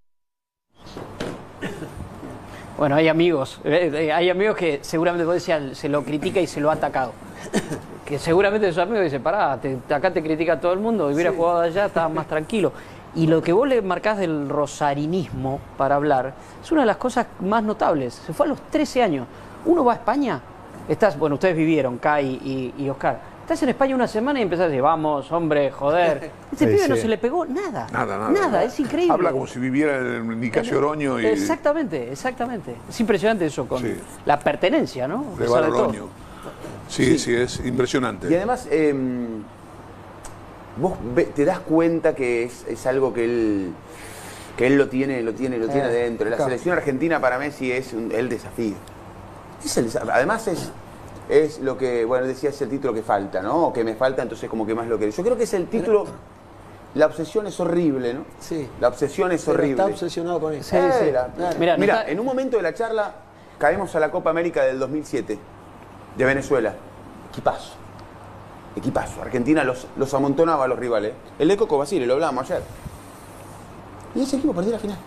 Speaker 4: Bueno, hay amigos que seguramente vos decías, se lo critica y se lo ha atacado. Que seguramente sus amigos dicen, pará, acá te critica todo el mundo, hubiera jugado allá, estabas más tranquilo. Y lo que vos le marcás del rosarinismo para hablar, es una de las cosas más notables. Se fue a los 13 años. Uno va a España, bueno, ustedes vivieron, Kai y Oscar. Estás en España una semana y empezás a decir, vamos, hombre, joder. Este pibe no se le pegó nada. Nada, es increíble.
Speaker 2: Habla como si viviera en Nicasio Oroño.
Speaker 4: Exactamente. Es impresionante eso con la pertenencia, ¿no?
Speaker 2: De Oroño. Sí, es impresionante.
Speaker 1: Y además, vos te das cuenta que es algo que él lo tiene adentro. La selección argentina para Messi es el desafío. Además es lo que, bueno, decía, es el título que falta, ¿no? O que me falta, entonces como que más lo que... Yo creo que es el título... La obsesión es horrible, ¿no?
Speaker 5: Sí.
Speaker 1: La obsesión es horrible.
Speaker 5: Está obsesionado con eso.
Speaker 1: Mira, en un momento de la charla caemos a la Copa América del 2007 de Venezuela. Equipazo. Argentina los amontonaba a los rivales. El de Coco Basile, lo hablábamos ayer. Y ese equipo perdió la final.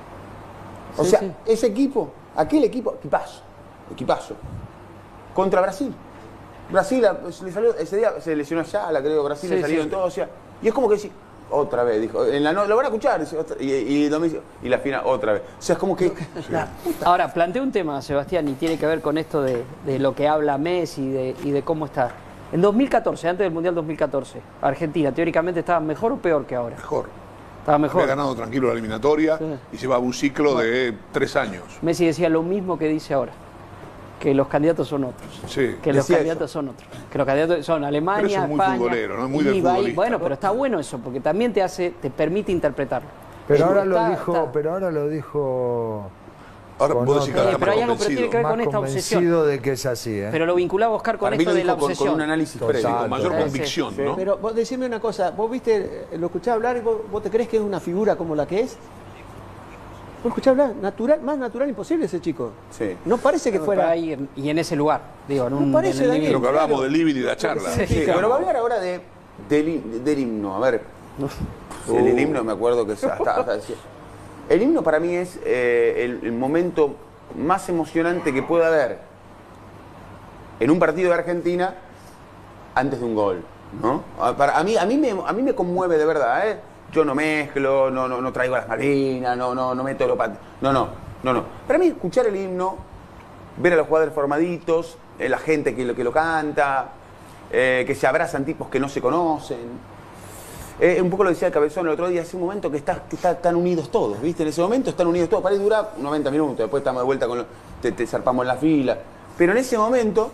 Speaker 1: O sea, ese equipo, aquel equipo, equipazo. Contra Brasil. Brasil le salió, ese día se lesionó la creo, Brasil le salieron todos. O sea, y es como que decir, otra vez, dijo, lo van a escuchar, y la final otra vez. O sea, es como que...
Speaker 4: Ahora, plantea un tema, Sebastián, y tiene que ver con esto de lo que habla Messi y de cómo está. En 2014, antes del Mundial 2014, Argentina, teóricamente, ¿estaba mejor o peor que ahora?
Speaker 2: Mejor.
Speaker 4: Estaba mejor.
Speaker 2: Había ganado tranquilo la eliminatoria y llevaba un ciclo de 3 años.
Speaker 4: Messi decía lo mismo que dice ahora. Que los candidatos son otros.
Speaker 2: Sí.
Speaker 4: Que los candidatos son otros. Que los candidatos son Alemania,
Speaker 2: pero eso es muy
Speaker 4: España.
Speaker 2: Futbolero, ¿no? Es muy del futbolista.
Speaker 4: Bueno, pero está bueno eso, porque también te permite interpretarlo.
Speaker 3: Pero ahora lo dijo.
Speaker 2: Ahora puedo decir que
Speaker 4: pero hay algo que tiene que ver con esta obsesión.
Speaker 3: De que es así,
Speaker 4: Pero lo vinculaba Oscar con esto de la obsesión.
Speaker 1: Con un análisis previo,
Speaker 2: con mayor convicción, ¿no?
Speaker 5: Pero vos decime una cosa, vos viste, lo escuchás hablar y vos te crees que es una figura como la que es. ¿Vos escuchás hablar? Más natural imposible ese chico.
Speaker 1: Sí.
Speaker 5: No parece que fuera...
Speaker 4: Y en ese lugar, digo, en un...
Speaker 5: No parece, Daniel.
Speaker 2: Lo que hablábamos del living y de la charla.
Speaker 1: Sí, pero va a hablar ahora del himno. A ver, el himno me acuerdo que el himno para mí es el momento más emocionante que puede haber en un partido de Argentina antes de un gol, ¿no? A mí me conmueve de verdad, ¿eh? Yo no mezclo, no traigo las Malvinas, no meto los patos. No. Para mí escuchar el himno, ver a los jugadores formaditos, la gente que lo canta, que se abrazan tipos que no se conocen. Un poco lo decía el Cabezón el otro día, hace un momento que están unidos todos, ¿viste? En ese momento están unidos todos. Para ir dura 90 minutos, después estamos de vuelta te zarpamos en la fila. Pero en ese momento,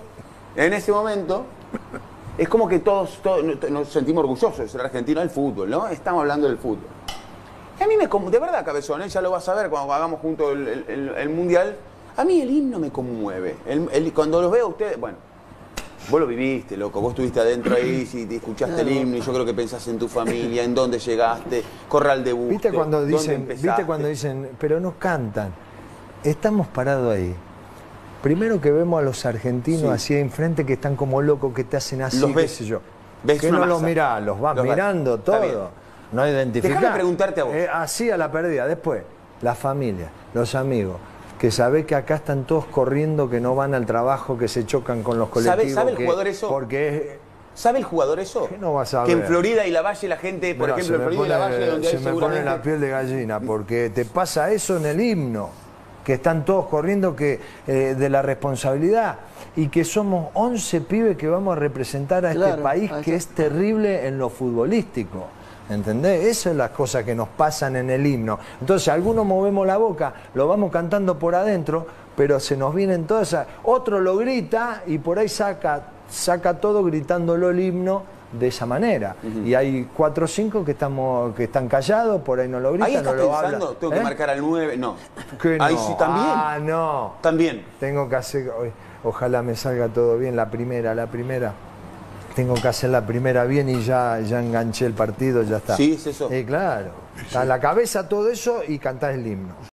Speaker 1: es como que todos nos sentimos orgullosos de ser argentinos del fútbol, ¿no? Estamos hablando del fútbol. Y a mí de verdad, Cabezón, ya lo vas a ver cuando hagamos juntos el Mundial, a mí el himno me conmueve. Cuando los veo a ustedes, bueno, vos lo viviste, loco, vos estuviste adentro ahí, si te escuchaste el himno, y yo creo que pensás en tu familia, en dónde llegaste, Corral de Busto,
Speaker 3: ¿Viste cuando dicen, pero no cantan? Estamos parados ahí. Primero que vemos a los argentinos así enfrente que están como locos, que te hacen así,
Speaker 1: los ves,
Speaker 3: qué sé yo.
Speaker 1: ¿Ves
Speaker 3: que no los mirás, los vas mirando todo. No identificás.
Speaker 1: Déjame preguntarte a vos.
Speaker 3: Así a la perdida. Después, la familia, los amigos, que sabés que acá están todos corriendo, que no van al trabajo, que se chocan con los colectivos.
Speaker 1: ¿Sabe el jugador eso? ¿Sabe el jugador eso?
Speaker 3: ¿Qué no vas a ver?
Speaker 1: Que en Florida y la Valle la gente, por ejemplo, en Florida y la Valle, donde hay seguramente...
Speaker 3: Se me pone la piel de gallina, porque te pasa eso en el himno. Que están todos corriendo de la responsabilidad y que somos 11 pibes que vamos a representar a este país que es terrible en lo futbolístico. ¿Entendés? Esas son las cosas que nos pasan en el himno. Entonces, algunos movemos la boca, lo vamos cantando por adentro, pero se nos vienen todas esas... Otro lo grita y por ahí saca todo gritándolo el himno de esa manera. Y hay 4 o 5 que están callados, por ahí no lo gritan,
Speaker 1: ahí estás
Speaker 3: no lo
Speaker 1: pensando,
Speaker 3: hablan.
Speaker 1: tengo que marcar al 9, no.
Speaker 3: ¿Qué no?
Speaker 1: Ahí sí también.
Speaker 3: Ah, no.
Speaker 1: También.
Speaker 3: Tengo que hacer, ojalá me salga todo bien, la primera. Tengo que hacer la primera bien y ya enganché el partido, ya está.
Speaker 1: Sí, es eso.
Speaker 3: Claro. Está en la cabeza todo eso y cantás el himno.